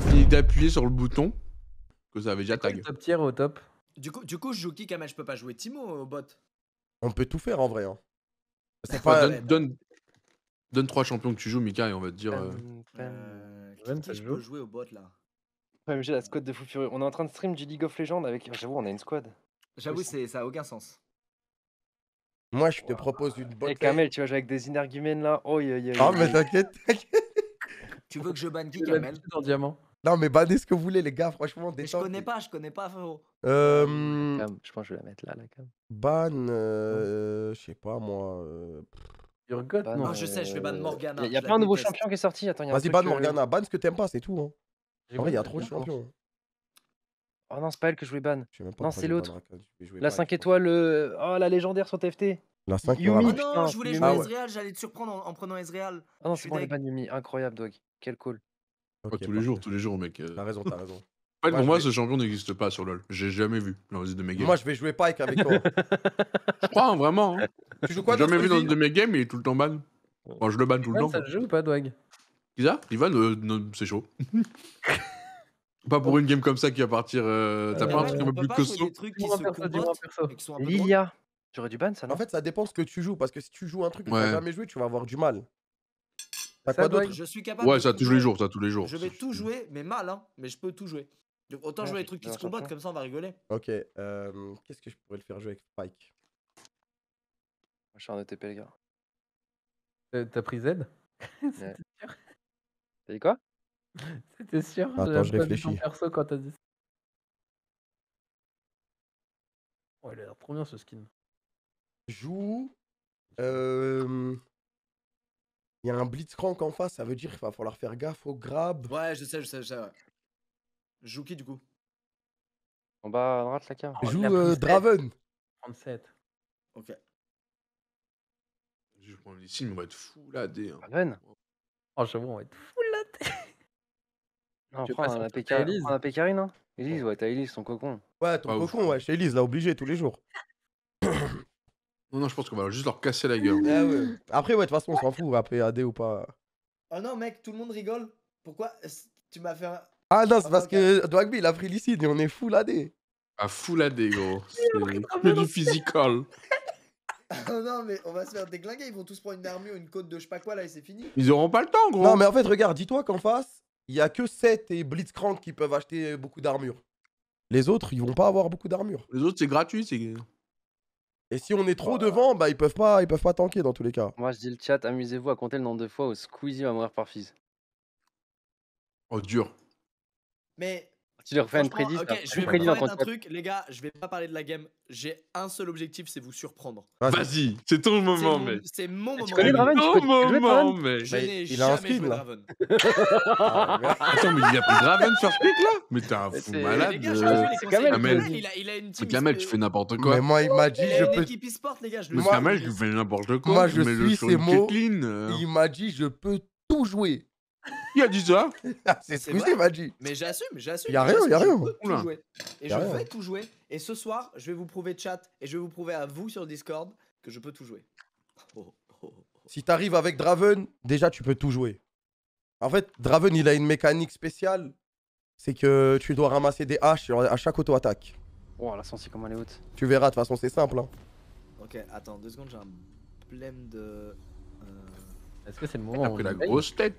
fini d'appuyer sur le bouton, que ça avait déjà tag. Top tier au top. Du coup, je joue qui, Kamel? Je peux pas jouer Timo au bot. On peut tout faire en vrai. Hein. C'est Bah, pas. donne 3 champions que tu joues, Mika, et on va te dire. Qui je peux jouer au bot là? Ouais, j'ai la squad de fou furieux. On est en train de stream du League of Legends avec. J'avoue, on a une squad. J'avoue, ça a aucun sens. Moi, je te propose une Et bonne. Kamel, tu vas jouer avec des énergumènes là. Oh, Ah, mais t'inquiète. Tu veux que je banne qui, J'ai Kamel? l'habitude en diamant. Non, mais bannez ce que vous voulez, les gars, franchement. Mais je connais pas, frérot. Je pense que je vais la mettre là, la cam. Ban, je sais pas moi. Urgot, Ban, non. Non, je sais, je vais ban Morgana. Il y a pas un nouveau champion qui est sorti. Attends, Vas-y, ban Morgana, ban ce que t'aimes pas, c'est tout. Hein. En vrai, il y a trop de champions. champions. Oh non, c'est pas elle que je voulais ban. Je sais même pas Non, pourquoi c'est j'ai l'autre. ban Rakan, je vais jouer La pas 5 avec étoiles. Oh, la légendaire sur TFT. La 5 Yumi. Oh voilà. non, putain, je voulais Yumi. jouer Ah ouais. Ezreal, j'allais te surprendre en prenant Ezreal. Ah non, Je c'est bon, suis elle est ban Yumi. Incroyable, dog. Quel call. Ok, tous les jours, mec. T'as raison, t'as raison. En fait, Moi, pour je moi, vais- ce champion n'existe pas sur LoL. J'ai jamais vu dans une de mes games. Moi, je vais jouer Pike avec toi. Je crois, hein, vraiment. Hein. Tu joues quoi J'ai jamais d'autre, vu dans Uzi une de mes games, il est tout le temps ban. Bon, je le banne tout le Ivan, temps. ça te joue ou pas, Dwag? Qui ça Ivan, non, c'est chaud. Pas pour une game comme ça qui va partir. T'as pas un truc un peu on peut plus pas jouer costaud des trucs qui Dis-moi se perso, dis-moi combattent perso. et qui sont un peu drôles. Lilia. J'aurais dû ban ça, non? En fait, ça dépend ce que tu joues. Parce que si tu joues un truc que Ouais. t'as jamais joué, tu vas avoir du mal. T'as Ça, quoi Dwag d'autre? Je suis capable Ouais, de ça tout tous les jouer. jours, ça tous les jours. Je vais tout jouer, mais mal, hein. Mais je peux tout jouer. Donc, autant Ouais, jouer les j'ai trucs qui un se combattent, champion. comme ça on va rigoler. Ok, qu'est-ce que je pourrais le faire jouer avec Pike? Je suis un ETP, les gars. T'as pris Z? Ouais. T'as dit quoi? C'était sûr. Attends, je j'avais pas vu ton réfléchis. perso quand t'as dit ça. Oh, il a l'air trop bien ce skin. Joue. Il y a un Blitzcrank en face, ça veut dire qu'il va falloir faire gaffe au grab. Ouais, je sais, ouais. Je joue qui du coup? En bas à droite, la cam. Oh, Joue il a pris sept. Draven. 37. Ok. Je prends les signes, on va être fou là, D. Hein. Raven. Oh, j'avoue, on va être fou là. Non, Tu veux prends pas un sortir APK. ta Elise? Prends un Pécarine, hein. Elise, ouais, t'as Elise, son cocon. Ouais, ton Pas ouf. cocon, ouais, chez Elise, là, obligé tous les jours. Non, je pense qu'on va juste leur casser la gueule. Ah ouais. Après, ouais, de toute façon, on s'en fout, après AD ou pas. Oh non, mec, tout le monde rigole. Pourquoi tu m'as fait un. Ah non, c'est Ah, parce ok. que Dwagby, il a pris Licine et on est full AD. À full AD, gros. C'est du physical. Oh non, mais on va se faire déglinguer. Ils vont tous prendre une armure, une côte de je sais pas quoi là et c'est fini. Ils auront pas le temps, gros. Non, mais en fait, regarde, dis-toi qu'en face, il y a que 7 et Blitzcrank qui peuvent acheter beaucoup d'armure. Les autres, ils vont pas avoir beaucoup d'armure. Les autres, c'est gratuit. C'est... Et si on est trop devant, bah ils peuvent pas tanker dans tous les cas. Moi, je dis le chat, amusez-vous à compter le nombre de fois où Squeezie va mourir par Fizz. Oh, dur. Mais. Tu leur fais une franchement, prédit. ok, je vais vous promettre un truc, les gars. Je vais pas parler de la game. J'ai un seul objectif, c'est vous surprendre. Vas-y, c'est ton moment, mec. C'est mon moment. Tu connais Draven? Ton Tu connais moment, Draven? mec. Je n'ai il a un jamais skin, joué là. Draven. Attends, mais il a pris Draven sur pick là? Mais t'es un Mais fou c'est- malade. Les gars, je vais jouer les c'est conseils. Kamel Kamel. Il a une team. Kamel, tu fais n'importe quoi. Mais moi, il m'a dit, Il je a une peux. équipe e-sport, les gars. Je le Mais sais. Kamel, tu fais n'importe quoi. Moi, tu je mets le suis sur ses une mots. Caitlyn, Il m'a dit, je peux tout jouer. Qui a dit ça? C'est ce C'est que vrai. il m'a dit. Mais j'assume. Y a rien, y a je rien. peux tout Oula. jouer. Et Y a je rien. vais tout jouer. Et ce soir, je vais vous prouver chat et je vais vous prouver à vous sur Discord que je peux tout jouer. Oh, oh, oh. Si t'arrives avec Draven, déjà tu peux tout jouer. En fait, Draven, il a une mécanique spéciale. C'est que tu dois ramasser des haches à chaque auto-attaque. Oh, la sensi, comment elle est haute. Tu verras, de toute façon, c'est simple. Hein. Ok, attends 2 secondes, j'ai un problème de. Est-ce que c'est le moment T'as où pris on la essaye grosse tête.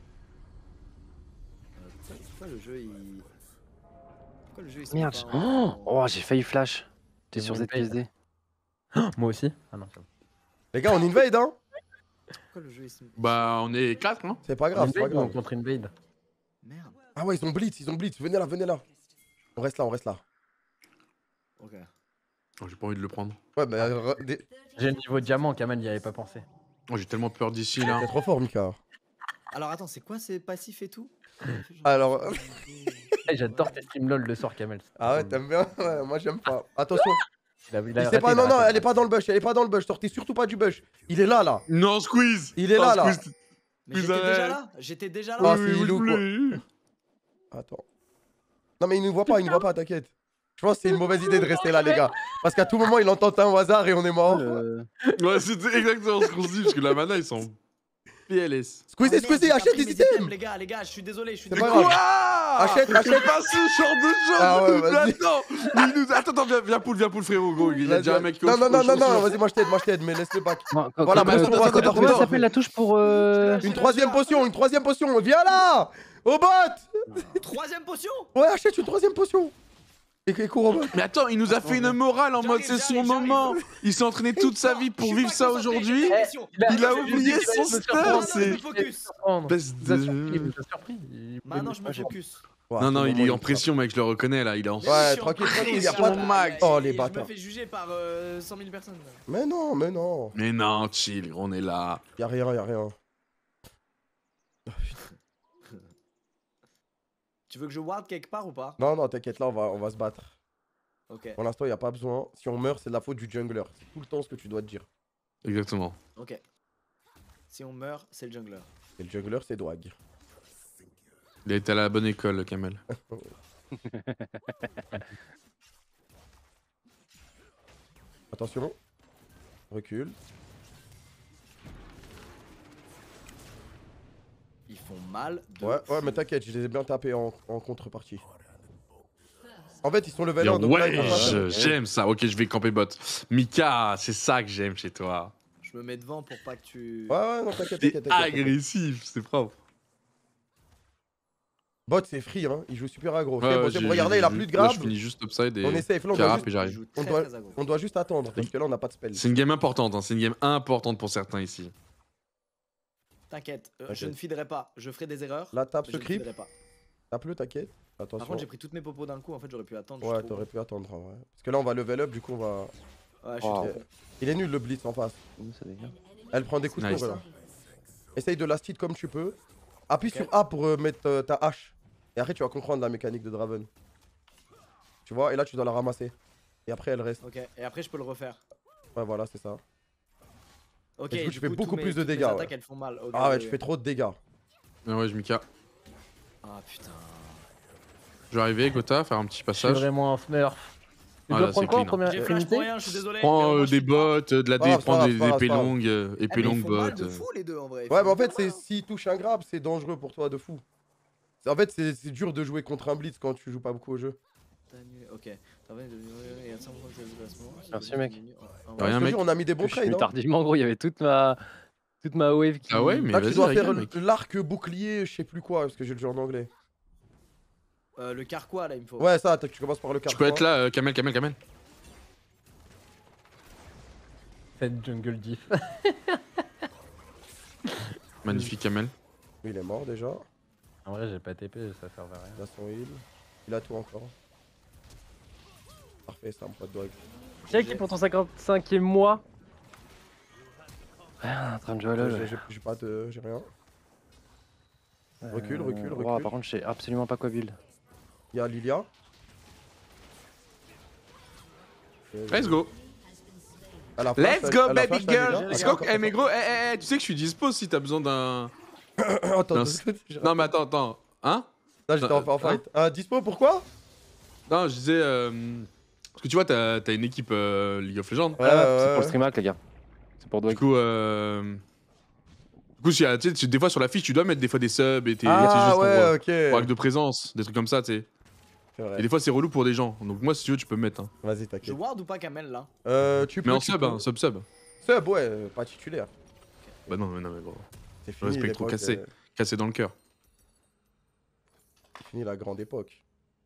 Pourquoi le jeu il. Pourquoi le jeu il se Merde. met pas en- Oh, j'ai failli flash. T'es C'est sur bon, il ZPSD. Moi aussi. Ah non, c'est bon. Les gars, on invade, hein. Pourquoi le jeu il se met. Bah, on est 4, hein. C'est pas grave, c'est pas Invade ou on grave. contre Invade? Merde. Ah ouais, ils ont blitz, ils ont blitz. Venez là, venez là. On reste là, on reste là. Ok. Oh, j'ai pas envie de le prendre. Ouais, mais J'ai le niveau diamant, Kamel n'y avait pas pensé. Oh, j'ai tellement peur d'ici là. t'es trop fort, Mika. Alors attends, c'est quoi ces passifs et tout? Alors. Eh, j'adore tes streams LOL le soir, Kamel. Ah ouais, t'aimes bien? Ouais, moi j'aime pas. Attention. Il a Il raté, sait pas, il a non, non, raté. elle est pas dans le bush, elle est pas dans le bush. Sortez surtout pas du bush. Il est là, là. Non, squeeze. Il est là, là. Squeeze. Mais Vous j'étais avez- déjà là. J'étais déjà Ah, là. c'est oui, Ilou, quoi. oui. Attends. Non, mais il nous voit pas, t'inquiète. Je pense que c'est une mauvaise idée de rester là, les gars. Parce qu'à tout moment, il entend un au hasard et on est mort. Ouais, c'était exactement ce qu'on se dit, parce que la mana, ils sont PLS. Squeezie, Oh, merde, Squeezie, j'ai pas achète pris des mes items, items. les gars, je suis désolé, je suis C'est désolé. pas grave. Achète, C'est achète. pas ce genre de choses. Ah ouais, Mais vas-y. attends, viens poule frérot, gros. Il y a déjà un mec qui Non, non, non, non, non, non, vas-y, moi je t'aide, mais laisse le bac. Bon, Voilà, mais potion, attends, attends, Comment attends. s'appelle la touche pour. Une troisième potion, viens là. Au bot. Troisième potion. Ouais, achète une troisième potion. Et cours au bot. Mais attends, il nous a fait une morale en mode J'arrive, c'est son j'arrive, moment. Il s'est entraîné toute sa vie pour vivre ça aujourd'hui. Il a oublié son star, c'est. Focus. Espèce Il vous a surpris, il de. vous a surpris. Maintenant, je me focus. Ouais, Non, non, c'est il le est moment en où pression, mec, je le reconnais là. Il est en. Ouais, tranquille, il y a pas de mag. Oh, les Je bâtards. me fais juger par 100 000 personnes. Mais non, mais non. Mais non, chill, on est là. Y'a rien, y'a rien. Tu veux que je ward quelque part ou pas? Non, non, t'inquiète, là, on va se battre. Ok, Pour l'instant, y a pas besoin. Si on meurt, c'est de la faute du jungler. C'est tout le temps ce que tu dois te dire. Exactement. ok. Si on meurt, c'est le jungler. Et le jungler, c'est Dwag. Il a été à la bonne école, Kamel. Attention. Recule. Ils font mal de Ouais, ouais, fou. mais t'inquiète, je les ai bien tapés en contrepartie. En fait, ils sont level Bien, 1, donc là, ouais, ils vont pas- j'aime ça. Ok, je vais camper bot. Mika, c'est ça que j'aime chez toi. Je me mets devant pour pas que tu... Ouais, ouais, non, t'inquiète, T'es t'inquiète, t'inquiète. agressif, c'est propre. Bot, c'est free, hein. Il joue super aggro. Ouais, Bon, regardez, il a plus de Là, grave. je finis juste upside et On est safe, là, on doit carap juste- et Tu j'arrive. joues On très, doit- très aggro. On doit juste attendre, parce que là, on n'a pas de spell. C'est une game importante, hein. C'est une game importante pour certains ici. T'inquiète, je T'inquiète. ne feederai pas. Je ferai des erreurs. Là, tape mais ce je ne creep. feederai pas. Tape-le, t'inquiète. Par Attention. contre, j'ai pris toutes mes popos d'un coup. En fait, j'aurais pu attendre. Ouais, t'aurais pu attendre, en vrai. Parce que là, on va level up, du coup, on va. Ouais, je suis Oh. trop Ok. con. Il est nul, le blitz en face. Ça dégage. Elle prend des coups de Nice. courre, là. Essaye de la steal comme tu peux. Appuie Ok. sur A pour mettre ta hache. Et après, tu vas comprendre la mécanique de Draven. Tu vois, et là, tu dois la ramasser. Et après, elle reste. Ok, et après, je peux le refaire. Ouais, voilà, c'est ça. Ok, Et du coup, tu fais beaucoup tous plus de toutes mes dégâts, attaques, ouais. elles font mal. Ok, Ah ouais, ok, tu ok. fais trop de dégâts. Ah ouais, je Mika. Ah putain. Je vais arriver, Gotha, faire un petit Je suis passage. vraiment un smurf. Tu Ah, dois là, prendre c'est quoi en clean, hein. première J'ai flash pour trinité? rien, je suis désolé. Prends mais au moins, je des suis pas- bottes, de la Pas grave, prends pas des grave, épées pas grave. longues, Eh, épées mais ils longues, font mal bottes. de fou les deux en vrai. Ils Ouais, font mais en fait, mal, c'est hein. s'il touche un grab, c'est dangereux pour toi de fou. En fait, c'est dur de jouer contre un blitz quand tu joues pas beaucoup au jeu. Ok. Merci, mec. Rien, Je te mec. jure, on a mis des bons Je suis trades. venu hein. tardivement, gros. Il y avait toute ma wave qui. Ah ouais, mais Là, tu vas-y, dois régale, faire mec. l'arc bouclier, je sais plus quoi, parce que j'ai le jeu en anglais. Le carquois là, il me faut. Ouais, ça, tu commences par le Tu carton. peux être là, Kamel. Cette jungle diff. Magnifique, Kamel. Il est mort déjà. En vrai, j'ai pas TP, ça servait à rien. Il a son heal. Il a tout encore. Parfait, ça, mon pote dog. Check pour ton 55e mois. Ouais, on est en train de jouer à LoL. J'ai pas de. J'ai rien. Recule, recule, Oh, recule. par contre, je sais absolument pas quoi build. Il y a Lilia. Let's go. Elle a flash, Let's go, elle a baby flash, la girl. Lilia. Let's Attends, go. Eh, mais gros, tu sais que je suis dispo si t'as besoin d'un. Attends, Non, attends, Non, mais attends. Hein? là j'étais en fight. Dispo, pourquoi? Non, je disais. Parce que tu vois, t'as une équipe League of Legends. Ouais, C'est pour le stream hack, les gars. C'est pour Du Dwag. coup, tu sais, des fois sur la fiche, tu dois mettre des fois des subs et tes Ah juste ouais, pour ok. acte de présence, des trucs comme ça, tu sais. C'est vrai. Et des fois, c'est relou pour des gens. Donc, moi, si tu veux, tu peux me mettre. Hein. Vas-y, Je t'inquiète. ward ou pas Kamel là? Tu Mais peux. en tu sub, peux. hein, sub. Sub, ouais, pas titulaire. Bah non, mais gros. C'est fini. respect trop l'époque, cassé. Cassé dans le cœur. C'est fini la grande époque.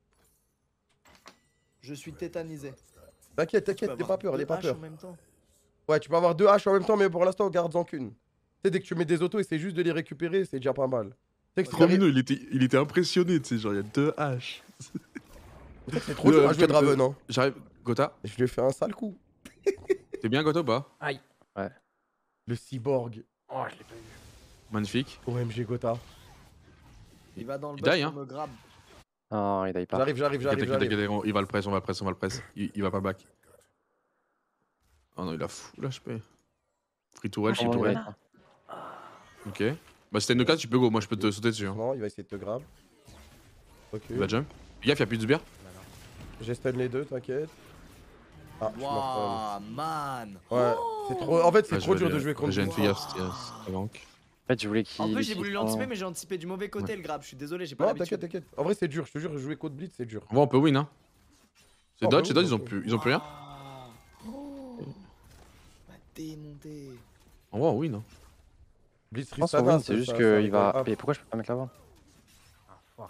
Je suis tétanisé. T'inquiète, Tu peux t'inquiète, n'aie avoir pas peur, deux n'aie pas haches peur. en même temps. Ouais, tu peux avoir deux haches en même temps, mais pour l'instant, garde-en qu'une. Tu sais, dès que tu mets des autos et c'est juste de les récupérer, c'est déjà pas mal. Tu sais que Trop mignon, il était impressionné, tu sais, genre, il y a 2 haches. c'est trop dur à jouer Draven, hein. J'arrive. Gotha, Et je lui ai fait un sale coup. t'es bien, Gotha ou pas? Le cyborg. Oh, je l'ai pas eu. Magnifique. OMG Gotha. Il va dans le Il bot die, pour hein. me grab. Non, il die pas. J'arrive. T'inquiète, il va le press, on va le press. Il va pas back. Oh non, il a fou, là, je peux. Free to well, Oh, to ouais. well. Ok. Bah, si t'as une case, tu peux go, moi je peux te sauter dessus. Hein. Non, il va essayer de te grab. Ok. Il va jump. Fais gaffe, y'a plus de sbire. J'ai stun les deux, t'inquiète. Ah, je suis mort. Waouh, man. Ouais, c'est trop. En fait, c'est Ah, trop dur de jouer contre J'ai vous. une fille, c'était manque. En fait, je voulais qu'il. En plus, j'ai voulu qu'il- l'anticiper, mais j'ai anticipé du mauvais côté le grab. Je suis désolé, j'ai pas Non, l'habitude. t'inquiète. En vrai, c'est dur. Je te jure, jouer contre Blitz, c'est dur. En vrai, on peut win, hein. C'est Oh, Dodge, bah oui, ils ont bah plus, ils ont plus rien. Ah. Oh. M'a démonté. En vrai, on win, hein. Blitz Je pense qu'on Tristana, win, c'est juste qu'il va. Mais pourquoi je peux pas mettre là-bas? Ah, fuck.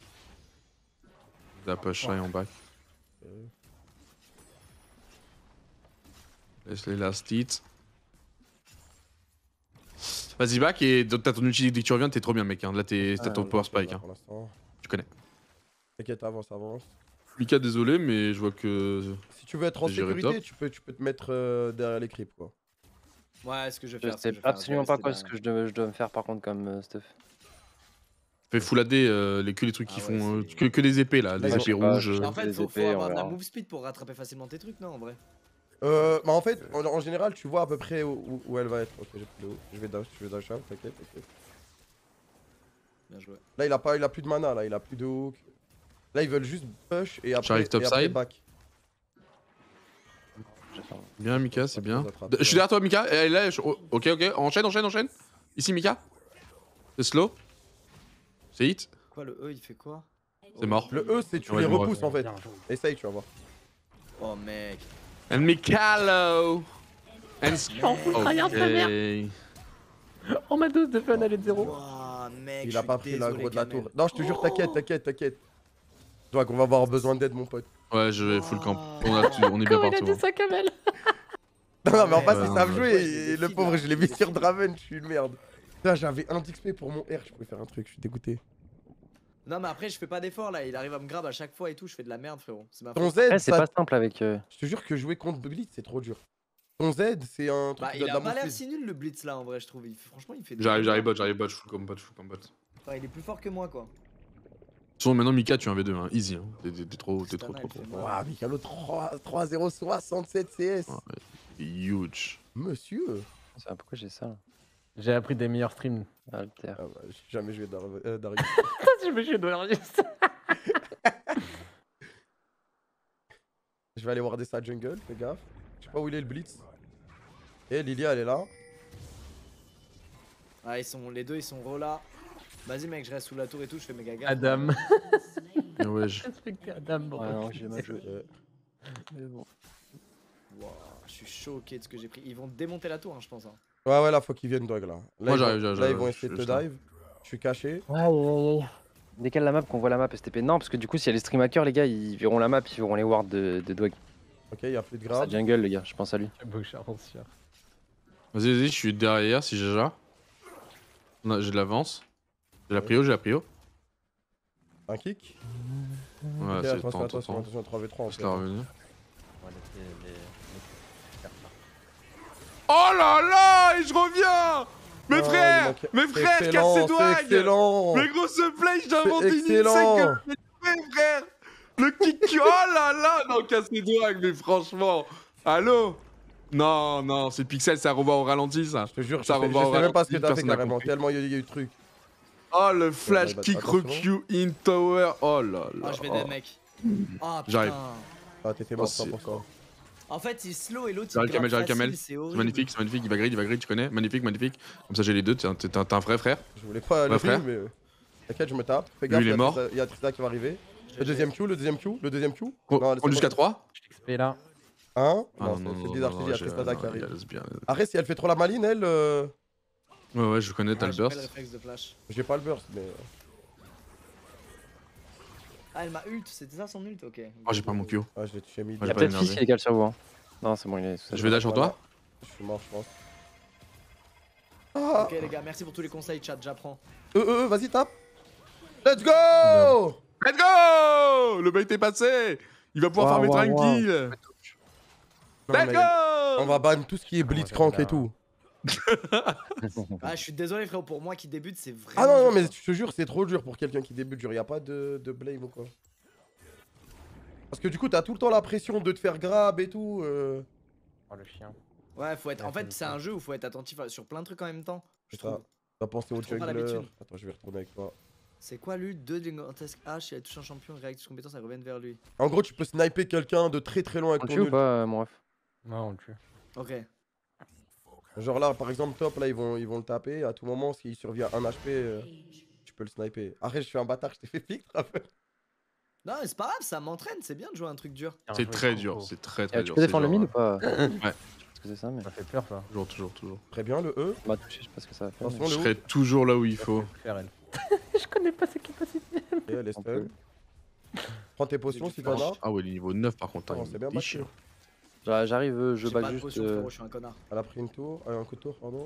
La push shy en back. Laisse les last hits. Vas-y, back et t'as ton ulti dès que tu reviens, t'es trop bien, mec. Hein. Là, t'as ton power spike. Hein. Pour l'instant. Tu connais. T'inquiète, avance. Mika, désolé, mais je vois que. Si tu veux être en J'ai géré sécurité, top. tu peux te mettre derrière les creeps, quoi. Ouais, ce que je vais Je faire. ce sais que je vais faire, absolument je vais pas quoi rester ce que je dois me faire par contre comme stuff. Fais full AD, que les trucs qui Ah ouais, font. c'est- Que des épées là, Bah, des je épées sais pas, rouges. je- derrière. En fait, les faut épées, on avoir de la verra. move speed pour rattraper facilement tes trucs, non, en vrai. Bah en fait, en général, tu vois à peu près où elle va être. Ok, j'ai pris le haut. Je vais dash out, t'inquiète. Bien joué. Là, il a plus de mana, là, il a plus de hook. Là, ils veulent juste push et après, J'arrive top side. back. J'attends. Bien, Mika, c'est bien. attraper, Je suis derrière toi, Mika. Elle est là. Ok, enchaîne. Ici, Mika. C'est slow. C'est hit. Quoi, le E, il fait quoi? C'est mort. Le E, c'est tu Ouais, les je me repousses en fait. Bien joué. Essaye, tu vas voir. Oh, mec. And Mikalo. And Regarde sa mère. Oh, ma dose de fun, elle est de 0. Wow, mec. Il je a suis pas pris désolé, l'aggro de la Kamel. tour. Non, je te jure, t'inquiète. Toi, qu'on va avoir besoin d'aide, mon pote. Ouais, je vais full camp. On est bien Comment il a partout. dit Hein. ça, Kamel? Non, mais en Ouais, face, ouais, ils savent ouais. jouer. Ouais, Et j'ai le des pauvre, feeds, je l'ai là, mis j'ai sur des feeds. Draven, je suis une merde. Là, j'avais 1 d'XP pour mon R, je pouvais faire un truc, je suis dégoûté. Non, mais après, je fais pas d'effort là. Il arrive à me grab à chaque fois et tout. Je fais de la merde, frérot. C'est ma Ton faute. Z, Ouais, c'est ça- pas simple avec. je te jure que jouer contre Blitz, c'est trop dur. Ton Z, c'est un truc Bah, qui il donne a la pas l'air move si nul le blitz là en vrai, je trouve. Franchement, il fait. des J'arrive bonnes bot, je full combat. Enfin, il est plus fort que moi, quoi. Sinon, maintenant, Mika, tu es un V2, hein. Easy. Hein. T'es trop. Tristana, elle fait mal. Waouh, Mikalo 3-0, 67 CS. Ouais. Huge. Monsieur. Pourquoi j'ai ça là? J'ai appris des meilleurs streams. Alter. Ah bah, j'ai jamais joué Darius. Je me suis donné juste. Je vais aller voir des stats jungle, fais gaffe. Je sais pas où il est le blitz. Et Lilia, elle est là. Ah, les deux, ils sont relats. Vas-y, mec, je reste sous la tour et tout. Je fais méga gaffe. Adam. Ouais, je... Respectez Adam, bon. Ouais, non, j'ai mal joué. Mais bon. Wow, je suis choqué de ce que j'ai pris. Ils vont démonter la tour, hein, je pense. Hein. Ouais, là, faut qu'ils viennent dog là. Là, Moi, ils j'arrive, vont- j'arrive, Là, ils vont j'arrive, essayer de je te sens. dive. Je suis caché. Décale la map, qu'on voit la map STP. Non, parce que du coup, si y a les stream hackers, les gars, ils verront la map, ils verront les wards de Dwag. Ok, y a plus de Ça grab. jungle, les gars, je pense à lui. Bouche sûr. Vas-y, je suis derrière si j'ai déjà. Non, j'ai de l'avance. J'ai la prio. Un kick. Ouais, Ok, c'est attention, temps. 3v3 en Je fait. la revenir. On va laisser les cartes là. Oh là là, et je reviens. Mes Oh, frères, il manque- mes c'est frères, excellent, cassez c'est Dwag. excellent. Mais gros, ce play, j'ai C'est inventé une excellent. insecte que mes frères. Le kick, oh là là, non, cassez Dwag, mais franchement. Allô. Non, c'est Pixel, ça revoit au ralenti, ça. Je te jure, je Ça sais revoit au même pas ce que ralenti, t'as fait personne n'a carrément. compris. Tellement il y a eu de trucs. Oh, le flash bah, kick attention. recu in tower. Oh là là. Ah, je vais dead, mec. Ah, J'arrive. putain. Ah, t'étais mort c'est- 100%. En fait, il slow et l'autre il J'arrive, gratte Kamel, j'arrive, facile, Kamel. c'est C'est horrible. magnifique, il va grid, tu connais. Magnifique. Comme ça, j'ai les deux. T'es un vrai frère. Je voulais pas Ouais, le frère. mais. T'inquiète, je me tape. Fais Lui, gaffe, il est mort. il y a Trista qui va arriver. Le deuxième Q. Non, On jusqu'à 3. XP là. Un. Ah Non, c'est des archers, il y a Trista qui arrive. Arrête, si elle fait trop la maline, elle. Ouais, je connais, t'as Ah, le j'ai pas le burst. réflexe de flash. J'ai pas le burst, mais. Ah, elle m'a ult, c'était ça son ult, ok. Oh, j'ai pas mon Q. Ah, je l'ai touché mid. Ouais, Il y a pas peut-être énervé. Fils qui décale sur vous. Hein. Non, c'est bon, il est. Je vais dash sur toi. Je suis mort, je pense. Ah. Ok, les gars, merci pour tous les conseils, chat, j'apprends. Vas-y, tape. Let's go. Let's go. Le bait est passé. Il va pouvoir Waouh, farmer waouh, tranquille. Non, Let's mais go. On va ban tout ce qui est blitzcrank et tout. Ah, je suis désolé, frérot, pour moi qui débute, c'est vraiment. Ah non, dur, mais quoi. je te jure, c'est trop dur pour quelqu'un qui débute. Genre, y a pas de blame ou quoi. Parce que du coup, t'as tout le temps la pression de te faire grab et tout. Oh le chien. Ouais, faut être. En Ouais, fait, faut c'est le un jeu où faut être attentif sur plein de trucs en même temps. Je C'est ça. trouve. T'as pensé au Trop pas jungler. l'habitude. Attends, je vais retourner avec toi. C'est quoi lui 2 gigantesques H, il a touché un champion, réactive compétence, elles reviennent vers lui. En gros, tu peux sniper quelqu'un de très très loin avec On le ton tue ou ult. pas, mon ref? Non, on le tue. Ok. Genre là, par exemple, top, là, ils vont le taper. À tout moment, s'il survient un HP, tu peux le sniper. Arrête, je suis un bâtard, je t'ai fait pique, Draven. Non, mais c'est pas grave, ça m'entraîne, c'est bien de jouer un truc dur. C'est très dur, c'est très Tu dur. peux défendre le c'est mid ou genre, pas? Ouais. Parce que c'est ça, mais. Ça fait peur, ça. Toujours. Très bien, le E. On m'a touché, je sais pas ce que ça va faire. Attention, Je le serai toujours là où il faut. Faire elle. Je connais pas ce qui est possible. Et elle est On stun. peut. Prends tes potions si t'en as. Ah ouais, il est niveau 9 par contre. Oh, hein, c'est il bien me déchire. battu. J'arrive, je J'ai back pas de juste. potion, frérot, je suis un connard. Elle a pris une tour. Un coup de tour, pardon.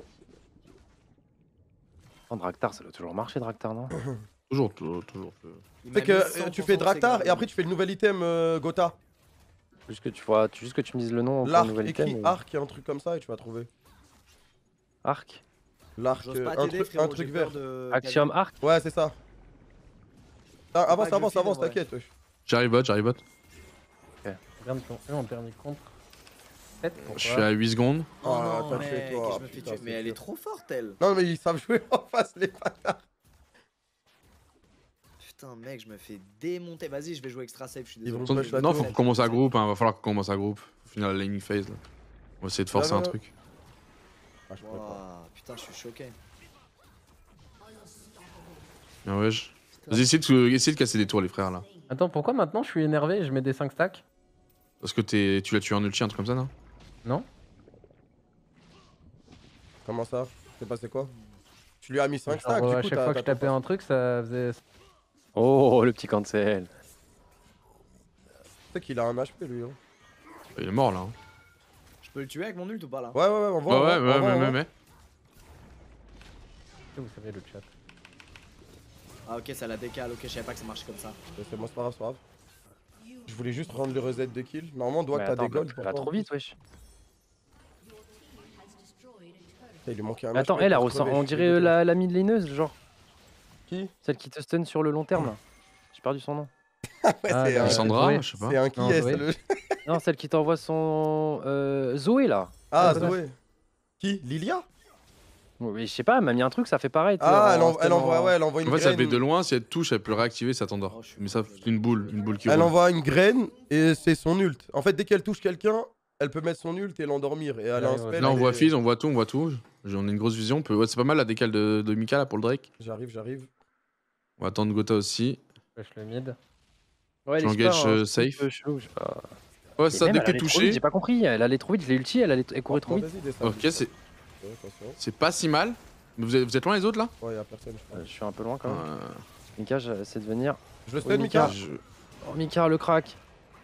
Oh, Draktar, ça doit toujours marcher, Draktar, non? Toujours. Il C'est m'a que mis tu 100% fais de Draktar ses et après tu fais le nouvel item Gotha. Juste que tu vois, juste que tu me dises le nom. pour le L'arc, nouvel écrit item, ou- arc et un truc comme ça et tu vas trouver. Arc. L'arc, J'ose pas un t'aider, truc, frérot, un truc j'ai vert. peur de... Axiom Arc. Ouais, c'est ça. Ah, avance, pas avance, Goofy, avance, en vrai. t'inquiète. Wesh. J'arrive bot. Regarde ton E en dernier contre. 7 pour Je suis à 8 secondes. Oh Ah, non, t'as mec, tué, toi, je me fais putain, tuer. c'est Mais elle est dur. trop forte, elle. Non, mais ils savent jouer en face, les bâtards. Putain, mec, je me fais démonter. Vas-y, je vais jouer extra safe, je suis Ils vont désolé. push la Non, tour. faut qu'on commence à groupe. Hein. Va falloir qu'on commence à groupe. Au final, la laning phase. Là. On va essayer de forcer Là, un là. truc. Ah, je peux pas. Wouah, putain, je suis choqué. Bien, ouais. Vas-y, essayez de casser des tours, les frères là. Attends, pourquoi maintenant je suis énervé et je mets des 5 stacks? Parce que tu l'as tué en ulti, un truc comme ça, non? Non? Comment ça? C'est passé quoi? Tu lui as mis 5 Genre, stacks, à du coup, chaque fois que je tapais un truc, ça faisait. Oh, le petit cancel. C'est qu'il a un HP, lui. Hein. Il est mort là. Hein. Je peux le tuer avec mon ult ou pas là? Ouais, on voit. Ouais. Vous savez le chat. Ah, ok, ça la décale. Ok, je savais pas que ça marchait comme ça. C'est bon, c'est pas grave, c'est pas grave. Je voulais juste rendre le reset de kill. Normalement, on doit Mais que t'as attends, des golds. elle va trop vite, wesh. Il lui manquait un Mais attends, HP elle, pour on crever, je suis dirait dégoûté. la mid laneuse, genre. Qui? Celle qui te stun sur le long terme. là. J'ai perdu son nom. Ouais, Ah, c'est un- Lissandra, Zoé. je sais pas. c'est un qui Non, est, Zoé. c'est le. Non, celle qui t'envoie son. Zoé, là. Ah, Ouais, Zoé. Qui? Lilia? Oui, je sais pas, elle m'a mis un truc, ça fait pareil. tu sais, Ah, en elle envoie, ouais, elle envoie une En fait, ça fait graine. de loin, si elle te touche, elle peut réactiver, ça t'endort. Oh, je suis Mais ça, désolé. c'est une boule qui Elle roule. envoie une graine et c'est son ult. En fait, dès qu'elle touche quelqu'un, elle peut mettre son ult et l'endormir. Et elle a un Ouais, spell. Là, on elle voit est- Fizz, on voit tout. On a une grosse vision. Ouais, c'est pas mal la décale de Mika là pour le Drake. J'arrive. On va attendre Gotha aussi. Push le mid. Ouais, Je l'engage, safe. Chelou, je sais pas. Ouais, Et ça, même, dès elle que t'es allait trop touché. vite, j'ai pas compris, elle allait trop vite, je l'ai ulti, elle courait trop vite. Vas-y, descends. Ok, c'est Attention. c'est pas si mal. Vous êtes loin les autres là? Ouais, y'a personne, je crois. Je suis un peu loin quand même. Euh, Mika, j'essaie de venir. Je le stun, Oui, Mika. je- Oh, Mika, le crack.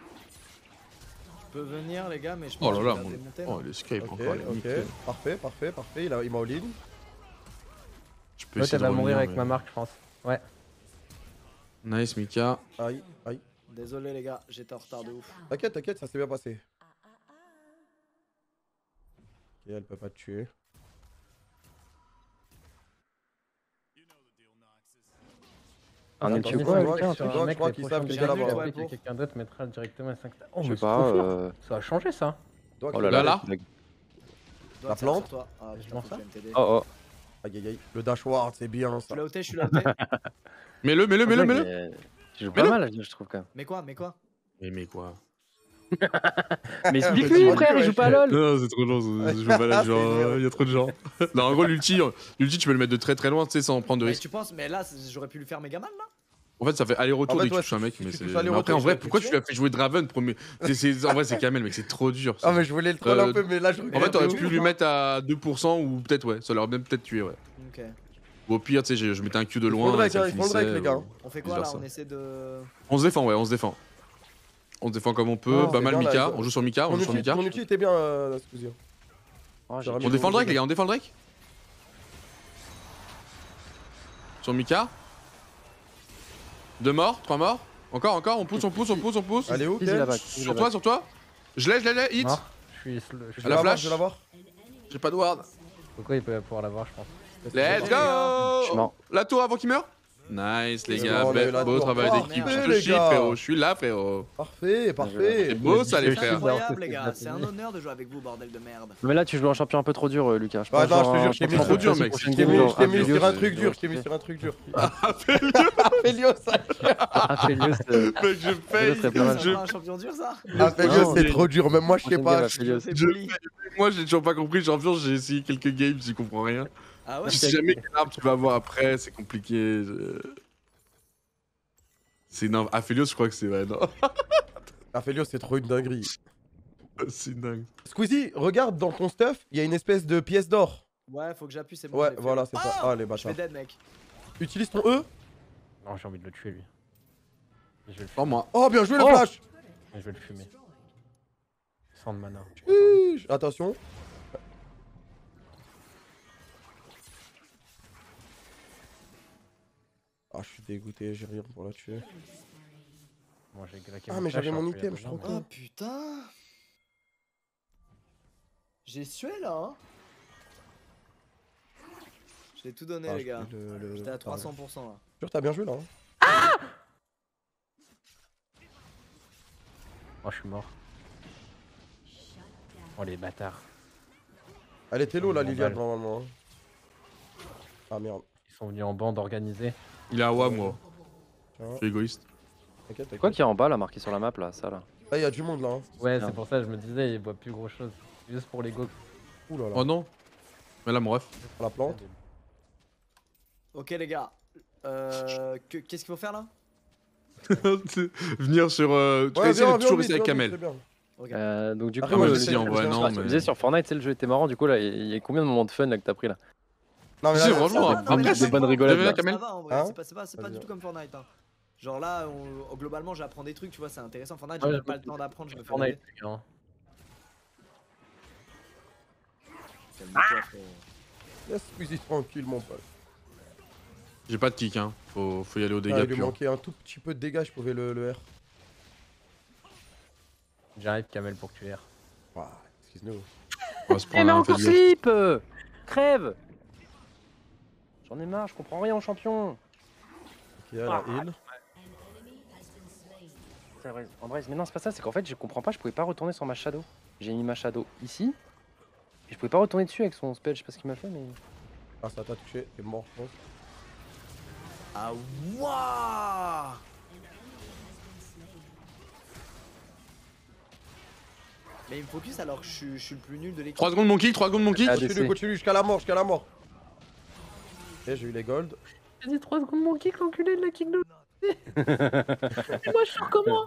Je peux venir, les gars, mais je Oh pense là que là, je vais mon- démonter, Oh, non il escape Ok, encore. il est ok. nickel. Parfait. Il m'a all-in. Je peux L'autre essayer elle de va mourir revenir, avec mais- ma marque, je pense. Ouais. Nice, Mika. Aïe. Désolé, les gars, j'étais en retard de ouf. T'inquiète, ça s'est bien passé. Ok, elle peut pas te tuer. Un Attends, ulti ou je quoi, vois Mika, un que- truc je crois qu'ils savent que j'ai j'ai la un ult, barre. ouais. Après, quelqu'un d'autre mettra directement 5 stacks. Oh, Je mais sais c'est pas. trop fort. Ça a changé ça. Oh là là. Là. Dois La te servir plante. sur toi. Ah, putain, m'en faut que je fais vienne t'aider. Oh oh. Aïe. Le dash ward, c'est bien Je ça. suis là je suis là Mets-le. Tu joues pas mal, je trouve quand même. Mais quoi? Mais quoi? Mais tu explique-lui, vois frère, que, il joue ouais, pas à LoL. Non, c'est trop long. Je joue pas là, genre, il y a trop de gens. Non, en gros, l'ulti, tu peux le mettre de très loin, tu sais, sans prendre de Mais risque. tu penses, mais là, j'aurais pu lui faire méga mal là? En fait, ça fait aller-retour En fait, dès que ouais, tu touches un mec. si Mais tu c'est- touches mais aller-retour, après, en tu vrai, l'as pourquoi fait tu l'as fait jouer Draven premier? En vrai, c'est Kamel, mec, c'est trop dur. Ah, mais je voulais le troll un peu, mais là, je En regrette. fait, t'aurais de pu ouf. lui mettre à 2% ou peut-être, ouais, ça l'aurait même peut-être tué, ouais. Ok. Ou au pire, tu sais, je mettais un Q de Ils font loin. le break, et ça hein, ils font le break, finissait, les gars. ou- On fait quoi Vice là? versa. On essaie de. On se défend, ouais, on se défend. On se défend comme on peut. Non, Pas c'est mal bien, là, Mika. ils ont- On joue sur Mika. On joue sur Mika. Mon ulti était bien, Squeezie. Oh, j'ai- On On défend le Drake, les gars, on défend le Drake. Sur Mika. 2 morts, 3 morts. Encore, on pousse. Allez, où, Fizz, Ken? là-bas. Sur toi. Je l'ai, hit. Mort. Je suis Je À vais la l'avoir, flash. je vais l'avoir. J'ai pas de ward. Pourquoi il peut pouvoir l'avoir, je pense. Let's Je suis go. mort. La tour avant qu'il meure. Nice, les C'est gars. bon, on a eu la Beau tour. travail Parfait, d'équipe. les Je te chie, gars. frérot. Je suis là, frérot. Parfait, parfait. C'est beau, ça, les C'est frères. incroyable, les gars. C'est un honneur de jouer avec vous, bordel de merde. Mais là, tu joues un champion un peu trop dur, Lucas. Bah, non, genre je te jure, un je t'ai mis champion trop un peu dur, facile mec. prochaine Je Je t'ai game, mis, genre je t'ai mis Aphelios, sur un truc dur, je t'ai mis sur un truc dur. Aphelios, ça. Aphelios, Mec, je paye. serait pas mal. C'est pas un champion dur, ça? Aphelios, Non, c'est mais- trop dur, même moi, je sais prochaine pas. game, Aphelios. C'est Je- poli. Moi, j'ai toujours pas compris, champion. J'ai essayé quelques games, j'y comprends rien. Ah ouais? Je sais jamais quelle arme tu vas avoir après, c'est compliqué. C'est non, Aphelios, je crois que c'est vrai, non. Aphelios, c'est trop une dinguerie. C'est dingue. Squeezie, regarde dans ton stuff, il y a une espèce de pièce d'or. Ouais, faut que j'appuie, c'est bon. Ouais, je l'ai fait. voilà, c'est ça. Ah, les Je bâtards. vais dead, mec. Utilise ton E. Non, j'ai envie de le tuer, lui. Je vais le Oh, moi. Oh, bien joué le Oh. flash. Je vais le fumer. Sans de mana. Chiche. Attention. Ah, je suis dégoûté, j'ai rien pour la tuer. Bon, j'ai graqué Ah, mon mais flash, j'avais mon alors qu'il y a item, je suis besoin, trop Oh con. putain. J'ai sué là, hein. J'ai tout donné, Ah, les je gars. fais le- J'étais à ah, 300% là. Sûr, t'as bien joué là. Hein. Oh, je suis mort. Oh, les bâtards. Elle était low la Bon, Liliade balle. normalement. Hein. Ah merde. Ils sont venus en bande organisée. Il est à WA, moi. Tiens, Je suis égoïste. t'inquiète, C'est quoi t'inquiète. qu'il y a en bas, là, marqué sur la map, là, ça, là? Ah, il y a du monde là. Hein. Ouais, Bien. c'est pour ça que je me disais, il voit plus gros chose. Juste pour les go. Ouh là là. Oh non. Mais là, mon ref. Pour la plante. Ok, les gars. Qu'est-ce qu'il faut faire là? Venir sur. Tu vas essayer de toujours rester avec Kamel. c'est bien. Ok. Donc, du Après, coup, moi, je le- sais, en vrai, non, je te mais- disais sur Fortnite, tu sais, le jeu était marrant. Du coup, là, il y a combien de moments de fun là que t'as pris là? Non, mais Si, là, franchement, Ça va, après, non, mais là, des ça bonnes va. rigolades, là. Ça Kamel. va, en vrai, Hein c'est pas Vas-y. du tout comme Fortnite. Hein. Genre là, globalement, j'apprends des trucs, tu vois, c'est intéressant. Fortnite, Ouais, j'ai même je pas me le temps d'apprendre, je me fais Fortnite, laver. les gars, hein. Calme-toi, frérot. Laisse Squeezie tranquille, mon pote. J'ai pas de kick, hein. Faut y aller au Ah, dégâts il lui pur. manquait un tout petit peu de dégâts, je pouvais le R. J'arrive, Kamel, pour que tu erres. Ah, excuse-nous. On va se Eh, prendre mais un encore fait de slip Crève. J'en ai marre, je comprends rien au champion. Ok, la heal. C'est vrai. Andrés, mais non, c'est pas ça, c'est qu'en fait, je comprends pas, je pouvais pas retourner sur ma shadow. J'ai mis ma shadow ici, et je pouvais pas retourner dessus avec son spell, je sais pas ce qu'il m'a fait, mais. Ah, ça t'a touché, t'es mort, je pense. Ah, waouh! Mais il me focus alors que je suis le plus nul de l'équipe. 3 secondes mon kick, 3 secondes mon kick. Ah, Continue, DC. continue, jusqu'à la mort, jusqu'à la mort. Ok, j'ai eu les golds. J'ai dit 3 secondes mon kick, l'enculé de la kick de. Et moi, je suis comment?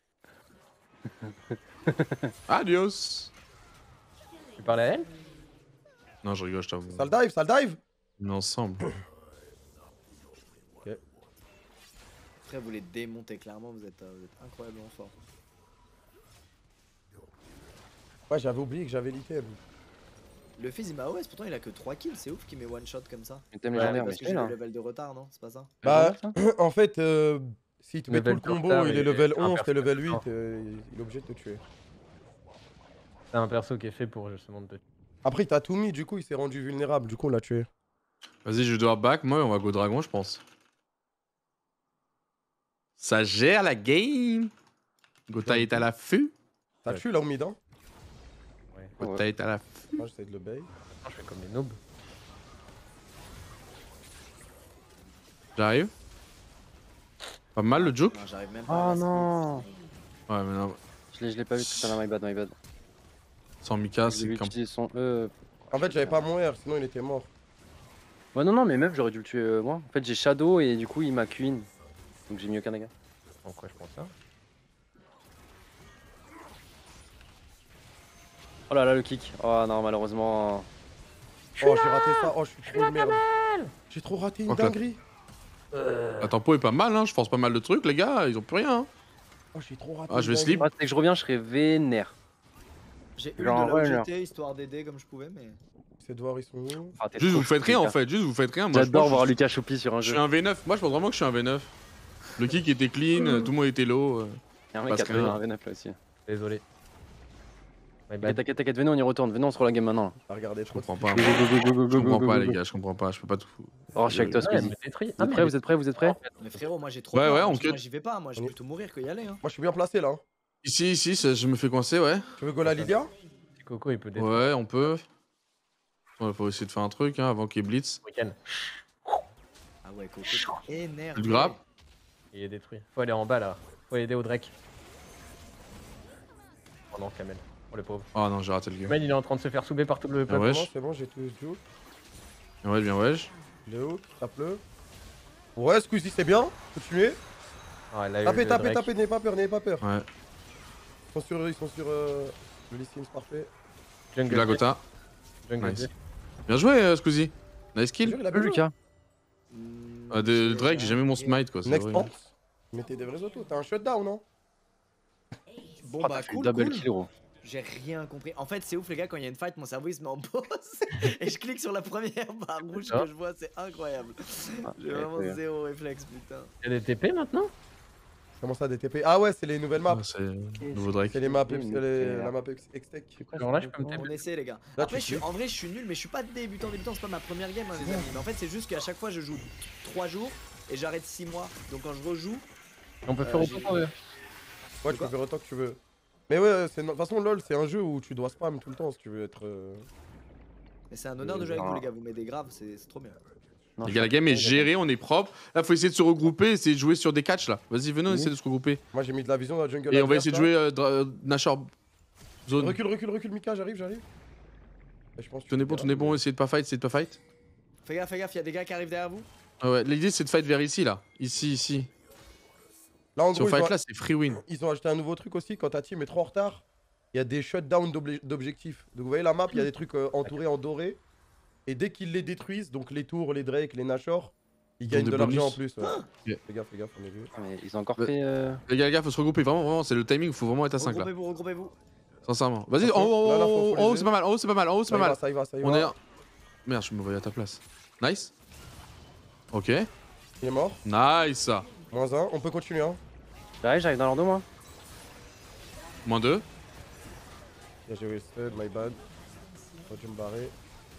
Adios. Tu parles à elle? Non, je rigole, je t'avoue. Ça le dive, ça le dive. On est ensemble. Après, vous les démontez clairement, vous êtes incroyablement fort. Ouais, j'avais oublié que j'avais l'item. Le fils il m'a OS, pourtant il a que 3 kills, c'est ouf qu'il met one shot comme ça. Mais t'aimes Ouais, légendaire, mais parce que c'est j'ai là. le level de retard, non? C'est pas ça? Bah, Légendaire, ça en fait, si tu mets tout Level le de combo, retard il est et level un 11, t'es level personnage 8, il est obligé de te tuer. C'est un perso qui est fait pour justement te. Après, il t'a tout mis, du coup, il s'est rendu vulnérable, du coup, on l'a tué. Vas-y, je dois back. Moi, on va go dragon, je pense. Ça gère la game. Gotha est à l'affût. T'as tué là au mid, hein? Gotha est à l'affût. Moi, j'essaie de le bait. Je fais comme les noobs. J'arrive. Pas mal le juke. Non, j'arrive même pas. Oh non. Ouais, mais non. Je l'ai pas vu tout à l'heure, my bad, my bad. Sans Mika, J'ai c'est dû comme. utiliser son En fait, j'avais pas mon R, sinon il était mort. Ouais, non, mais même j'aurais dû le tuer moi. En fait, j'ai Shadow et du coup, il m'a queen. Donc j'ai mis aucun dégât. Pourquoi je pense ça? Oh là là, le kick. Oh non, malheureusement. Oh, j'ai raté ça. Oh, je suis trop une merde. J'ai trop raté une Ok. dinguerie. La tempo est pas mal, hein. Je force pas mal de trucs, les gars. Ils ont plus rien. Hein. Oh, j'ai trop raté. Ah, je vais une slip. Ouais, dès que je reviens, je serai vénère. J'ai eu de Genre, la ouais, OGT histoire d'aider comme je pouvais, mais. dinguerie. C'est de voir, ils sont où? Ah, t'es Juste, trop vous faites chaud, rien en Lucas. fait. Juste, vous faites rien. Moi, je J'adore pense voir que Lucas choupi sur un je jeu. suis un V9. Moi, je pense vraiment que je suis un V9. Le kick était clean, tout le monde était low. Il y a un mec parce qui a que- trouvé un V9 là aussi. Désolé. T'inquiète, venez, on y retourne. Venez, on se rend la game maintenant. Ah, regardez, Je comprends pas. Go, go, go, go, Je go, go, comprends go, pas, go, les go. gars, je comprends pas. Je peux pas tout. Oh, je suis avec toi, Ouais, Squeezie. mais détruit. Vous êtes prêts? Mais frérot, moi j'ai trop Ouais, peur. ouais, Moi, on moi cut. j'y vais pas, moi je vais plutôt mourir que y aller. Hein. Moi, je suis bien placé là. Hein. Ici, je me fais coincer, ouais. Tu veux go la Lydia? Si Coco, il peut détruire. Ouais, on peut. Ouais, faut essayer de faire un truc avant qu'il blitz. Week-end. Ah ouais, Coco, t'es énervé. Tu le grappes? Il est détruit. Faut aller en bas là. Faut aider au Drake. Oh non, Kamel. Oh le pauvre. Oh non, j'ai raté le game. Kamel, il est en train de se faire souber par tout le Ah peuple. ouais. C'est bon, j'ai tout hook. Ouais, bien, ouais. Le hook, tape-le. Ouais, Squeezie, c'est bien. Continuez. Ah, là, Tapez, n'ayez pas peur, n'ayez pas peur. Ouais. Ils sont sur le listings parfait. Jungle. La Gotha. Jungle. Nice. Bien joué, Squeezie. Nice kill. Il a bien joué. Lucas. De Drake, j'ai jamais mon smite, quoi. c'est Next horrible. pants. Mettez des vrais autos. T'as un shutdown, non? Bon Oh, bah t'as fait cool, double cool. kill, gros. J'ai rien compris. En fait, c'est ouf les gars, quand il y a une fight, mon cerveau il se met en pause et je clique sur la première barre rouge que je vois, c'est incroyable. J'ai vraiment incroyable. zéro réflexe, putain. Il y a des TP maintenant? Comment ça, des TP? Ah ouais, c'est les nouvelles maps. Ah, c'est nouveau Drake. C'est les maps, c'est la map X-Tech. Alors là, je peux me On TP. essaie les gars. Là, Après, tu sais. en vrai, je suis nul, mais je suis pas débutant, c'est pas ma première game, hein, les amis. Mais en fait, c'est juste qu'à chaque fois, je joue 3 jours et j'arrête 6 mois. Donc quand je rejoue, On peut faire j'ai- autant qu'on veut. Ouais, tu peux faire autant que tu veux. Mais ouais, de toute façon, LoL, c'est un jeu où tu dois spam tout le temps si tu veux être. mais c'est un honneur de jouer avec vous les gars, vous m'aidez grave, c'est trop bien. Non, Les je gars, la suis game est pas- gérée, on est propre. Là, faut essayer de se regrouper, essayer de jouer sur des catchs là. Vas-y, venez, on essaie de se regrouper. Moi, j'ai mis de la vision dans la jungle. Et on va adverse, essayer de là. jouer Nashor zone. Recule, Mika, j'arrive. Et je pense que Tenez bon, essayez de pas fight, Fais gaffe, il y a des gars qui arrivent derrière vous. Ah ouais, l'idée c'est de fight vers ici là. Ici. Là, en Si on gros, fight là, c'est free win. ils ont ajouté un nouveau truc aussi. Quand ta team est trop en retard, il y a des shutdowns d'objectifs. Donc, vous voyez la map, il y a des trucs entourés en doré. Et dès qu'ils les détruisent, donc les tours, les Drake, les Nashor, ils gagnent des de l'argent en bonus. plus. Ouais. Ok. Fais gaffe, on est vu. Ah, mais ils ont encore Ouais. fait. Les gars, faut se regrouper. Vraiment, c'est le timing, faut vraiment être à 5 là. Regroupez-vous. Sincèrement. Vas-y, Là, là, faut en haut, les c'est pas mal. En haut, c'est pas mal. Ça y va, ça y va. On est. Merde, je me voyais à ta place. Nice. Ok. Il est mort. Nice. -1. On peut continuer, hein. J'arrive dans leur dos, moi. -2. J'ai wasted, my bad. Faut que je me barrer.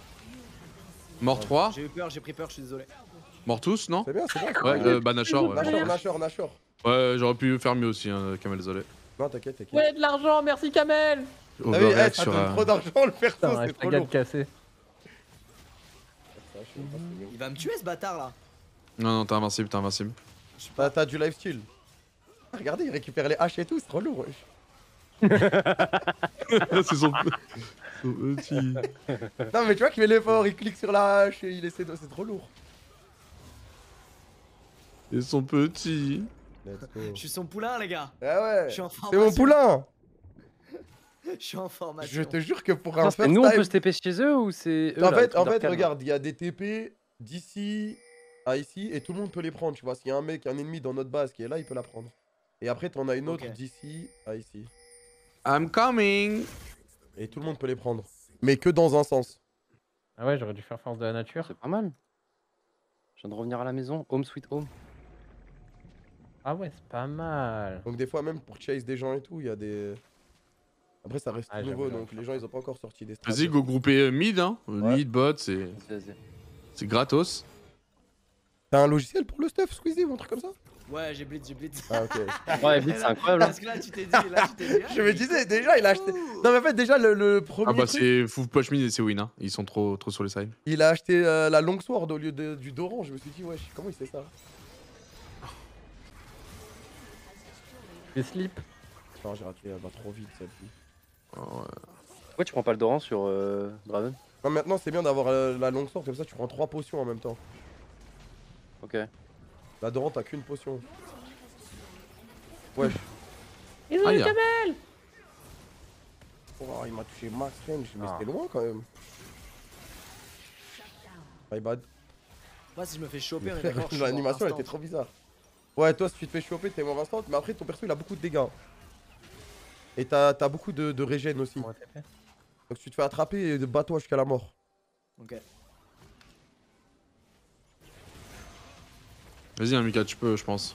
Mort 3. J'ai eu peur, j'ai pris peur, je suis désolé. Mort tous, non? C'est bien, c'est bien. Ouais, bah Nashor. Ouais, Nashor. Ouais, j'aurais pu faire mieux aussi, hein, Kamel, désolé. Non, t'inquiète. Ouais, de l'argent, merci Kamel! Ah oui, Overreact ça sur. donne trop d'argent le perso, Putain, c'est reste trop la lourd. gade cassée. Il va me tuer ce bâtard là. Non, t'es invincible. T'as du lifesteal. Ah, regardez, il récupère les haches et tout, c'est trop lourd. Wesh. C'est son petit. Non, mais tu vois qu'il fait l'effort, il clique sur la hache et il essaie de. C'est trop lourd. Et son petit. Let's go. Je suis son poulain les gars. Ah ouais, Je suis en c'est formation. mon poulain. Je suis en formation. Je te jure que pour un Attends, first nous, on peut time. se TP chez eux ou c'est. eux, En là, fait, le truc d'arcade, là regarde, il y a des TP d'ici à ici et tout le monde peut les prendre, tu vois. S'il y a un mec, un ennemi dans notre base qui est là, il peut la prendre. Et après, t'en as une autre Ok. d'ici à ici. I'm coming. Et tout le monde peut les prendre. Mais que dans un sens. Ah ouais, j'aurais dû faire force de la nature. C'est pas mal. Je viens de revenir à la maison. Home sweet home. Ah ouais, c'est pas mal. Donc des fois, même pour chase des gens et tout, il y a des... Après, ça reste Ah, nouveau, j'avoue, donc les gens, ils ont pas encore sorti des Vas-y, stratégies. go grouper mid, hein. Ouais. Mid, bot, c'est Vas-y. gratos. T'as un logiciel pour le stuff, Squeezie, ou un truc comme ça? Ouais, j'ai blitz. Ah, ok. Ouais, vite, c'est incroyable. hein. Parce que là, tu t'es dit, ah, Je me disais, déjà, il a acheté... ouh. Non, mais en fait, déjà, le premier Ah bah truc, c'est full push mid et c'est win, hein. Ils sont trop sur les sides. il a acheté la longsword au lieu du Doran. Je me suis dit, wesh, comment il sait ça? Les slip. Non, j'ai raté, elle va trop vite, cette vie. Pourquoi tu prends pas le Doran sur Draven? Non, maintenant, c'est bien d'avoir la longsword, comme ça, tu prends 3 potions en même temps. Ok. La Doran, t'as qu'une potion. Wesh. Ils ont Ah, eu y a- Kamel! Oh, il m'a touché max range, mais Ah. c'était loin quand même. My bad. Moi, si je me fais choper, on est d'accord. je suis L'animation elle mort était trop bizarre. Ouais, toi si tu te fais choper, t'es mort instant, mais après ton perso il a beaucoup de dégâts. Et t'as beaucoup de régène aussi. On va TP. Donc si tu te fais attraper, bats-toi jusqu'à la mort. instant. Ok. Vas-y, hein, Mika, tu peux, je pense.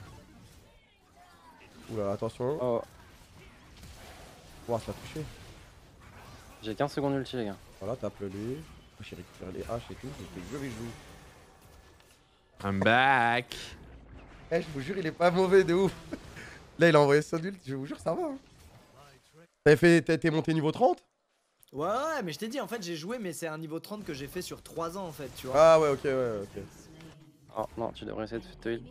Oula, attention. Oh. Ouah, ça a touché. J'ai 15 secondes ulti, les gars. Voilà, tape-le lui. J'ai récupéré les haches et tout. Je vais jouer. I'm back. Eh, je vous jure, il est pas mauvais de ouf. Là, il a envoyé son ult, je vous jure, ça va. Hein. T'es monté niveau 30? Ouais, mais je t'ai dit, en fait, j'ai joué, mais c'est un niveau 30 que j'ai fait sur 3 ans, en fait, tu vois. Ah ouais, ok. Oh non, tu devrais essayer de te heal.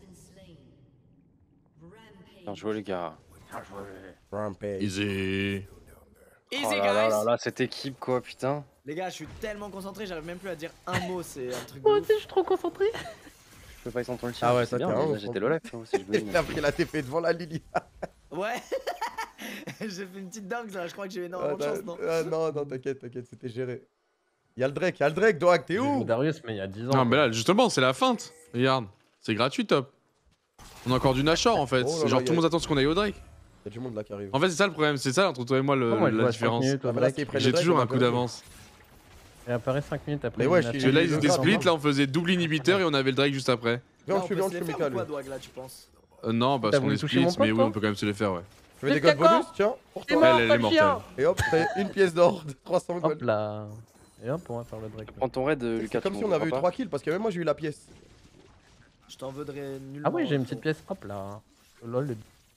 Bien joué, les gars. Bien joué. Rampage. Easy. Easy, Oh guys! là là là, cette équipe, quoi, putain. Les gars, je suis tellement concentré, j'arrive même plus à dire un mot, c'est un truc de Moi ouf. aussi, je suis trop concentré. Je peux pas descendre ton ulti. Ah ouais, c'est ça, bien, t'es un mais ouf, j'étais en low life, hein, si je bouge, Il a pris la TP devant la Lily. Ouais. J'ai fait une petite dingue, là, je crois que j'ai eu énormément de chance, non? Non, t'inquiète, c'était géré. Y'a le Drake, Doak, t'es J'ai joué où? Darius, mais il y a 10 ans. Non, mais là, justement, c'est la feinte. Regarde. C'est gratuit, top. On a encore du Nashor en fait. Oh là C'est là, genre y a- tout le monde attend ce qu'on aille au Drake. Y'a du monde là qui arrive. En fait, c'est ça le problème. C'est ça entre toi et moi, Moi, je joue la à 5 différence. minutes au Ah, bah là, Drake. s'ils prennent le J'ai Drake, toujours on un va coup perdre. d'avance. Et apparaît 5 minutes après. Mais ouais, une je Parce suis- que là, le ils étaient gars, split, vraiment. là, on faisait double inhibiteur et on avait le Drake juste après. Viens, Là, on on tue, peut viens, se on les tue faire Mika ou quoi, lui. Douag, là, tu penses? Non, parce T'as qu'on voulu est toucher split, mon pote, mais oui, toi on peut quand même se les faire, ouais. Je veux des C'est codes caca. bonus, tiens, pour T'es toi. mort, Elle est pas de mortelle. chien. Et hop, t'as une pièce d'or de 300 Hop gold. là. Et hop, on va faire le Drake. Prends ton raid, Lucas. C'est comme tu si on m'en avait eu voudras 3 kills, parce que même moi j'ai eu la pièce. Je t'en voudrais nullement. Ah ouais, j'ai une frérot. petite pièce. Hop là. Lol.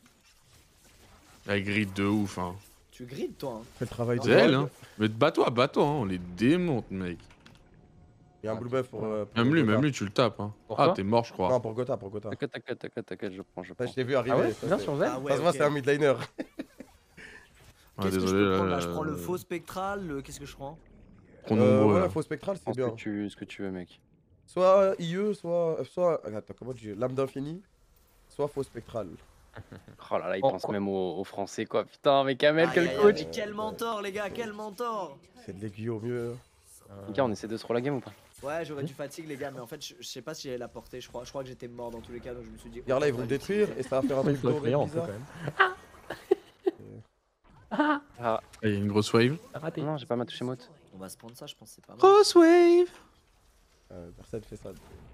Elle grille de ouf, hein. Tu grides, toi, hein. Fais le travail de C'est elle, Doak. hein. Mais bats-toi, hein. On les démonte, mec. Il y a un blue buff pour. Même lui, Gotha. tu le tapes, hein. Pour Ah, toi t'es mort, je crois. Non, pour Gotha. T'inquiète, je prends. Ça, je t'ai vu arriver. Ah ouais, ça, viens c'est- sur Z. Ah ouais, Ça se voit, ok. c'est un midliner. Ouais, Qu'est-ce que je désolé, peux prendre là? là, Je prends le faux spectral, qu'est-ce que je prends? Trop nombreux, Ouais, là. faux spectral, c'est Prends bien. ce que tu veux, mec. Soit IE, soit. Attends, comment tu dis? Lame d'infini, soit faux spectral. Oh là là, il Oh, pense quoi. même aux Français, quoi. Putain, mais Kamel, Aïe, quel aïe, coach. aïe, quel mentor, les gars, quel mentor! C'est de l'aiguille au mieux. Les gars, on essaie de se roll la game ou pas? Ouais, j'aurais dû fatigue, les gars, mais en fait, je sais pas si j'allais la porter. Je crois que j'étais mort dans tous les cas, donc je me suis dit. Regarde là, ils vont autant le pas détruire et ça va faire un Il truc faut doré effrayant, on peut bizarre. quand même. Ah, Ah, il y a une grosse wave. Raté. non, j'ai pas ma touché mot. l'utiliser. On va se prendre ça, je pense que c'est pas mal. Grosse wave. Personne fait ça.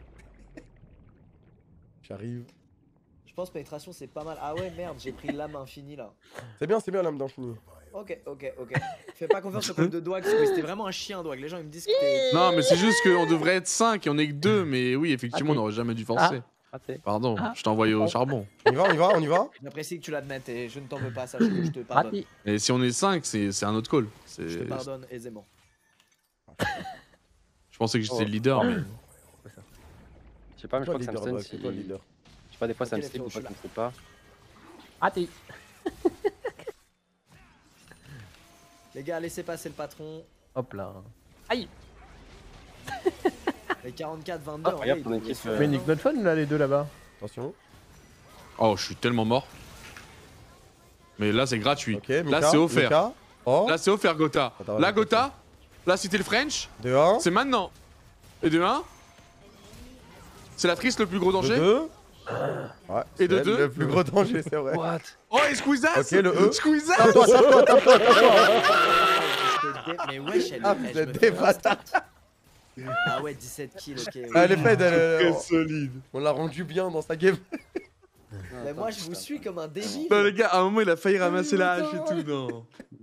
J'arrive. Je pense pénétration, c'est pas mal. Ah ouais, merde, j'ai pris l'âme infinie là. C'est bien, lame d'infini. Ok. Fais pas confiance au code de Douag, c'était vraiment un chien, Douag. Les gens ils me disent que t'es. Non, mais c'est juste qu'on devrait être 5 et on est que 2. Mais oui, effectivement, on n'aurait jamais dû forcer. Raté. Pardon, je t'ai envoyé au charbon. On y va. J'apprécie que tu l'admettes et je ne t'en veux pas, sache que je te pardonne. Raté. Et si on est 5, c'est un autre call. Je te pardonne aisément. Je pensais que j'étais le leader, mais. Je sais pas, mais je Toi crois que le ça me leader, sonne Doak, si. c'est toi le leader. Je sais pas, des fois ça Ok, me slip, les des fois frérots, ça me slip pas. Raté. Les gars, laissez passer le patron. Hop là. Les 44, 22. Ah, en regarde vrai, ton ils équipe, doivent- Mais nique notre fun là, les deux là-bas. Attention. Oh, je suis tellement mort. Mais là, c'est gratuit. Ok, Mika. Là, c'est offert. Mika. Oh, Là, c'est offert, Gotha. Attends, Là, attends, Gotha. Là, c'était le French. 2-1. C'est maintenant. Et de 1. C'est la triste, le plus gros danger. 2. Ouais, Et de c'est deux. le plus gros danger, c'est vrai. What? Oh, et Squeezas. Ok, le E. Squeezas. Tape-toi. Mais wesh, elle Ah, elle, vous je êtes me des fais bâtards. Ah ouais, 17 kills, ok. oui. Ah, elle est faite, Très solide. on l'a rendu bien dans sa game. Mais moi, je vous suis comme un débile. Non, les gars, à un moment, il a failli ramasser la hache et tout. Non.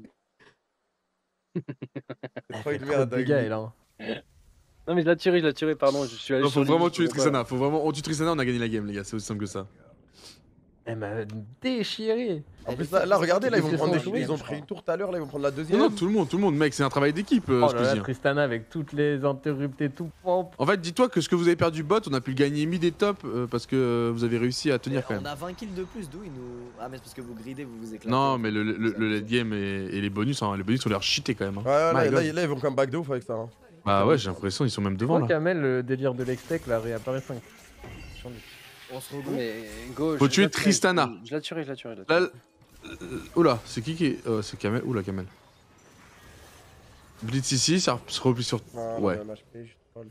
C'est trop une Trop merde. de dégâts, elle, hein. Non, mais je l'ai tiré, pardon. Je suis allé Non, sur faut lui, vraiment je tuer sais pas. Tristana. Faut vraiment. On tue Tristana, on a gagné la game, les gars. C'est aussi simple que ça. Elle m'a déchiré. En plus, là, regardez, là, ils vont Ils prendre se des sont Ils ont je pris crois. une tour tout à l'heure, là, ils vont prendre la Non, deuxième. non, tout le monde, mec, c'est un travail d'équipe, Oh là là, Squeezie. Tristana avec toutes les interruptés, tout pompe. En fait, dis-toi que ce que vous avez perdu bot, on a pu le gagner mid et top parce que vous avez réussi à tenir quand On même. a 20 kills de plus, d'où il nous. Ah, mais c'est parce que vous gridez, vous vous éclatez. Non, mais le late game et les bonus, hein, les bonus ont l'air cheatés quand même. hein. Ouais, My God. là, ils vont comme back de ouf avec ça. hein. Bah ouais, j'ai l'impression ils sont même devant Devant là. Kamel, le délire de l'extec là réapparaît 5. On se regroupe. Mais go, Faut je tuer l'ai tiré, Tristana. Je l'ai tiré. Là, oula, c'est qui est. C'est Kamel. Oula, Kamel. Blitz ici, ça se replie sur. Ah, Ouais. elle m'a HP, je sais pas.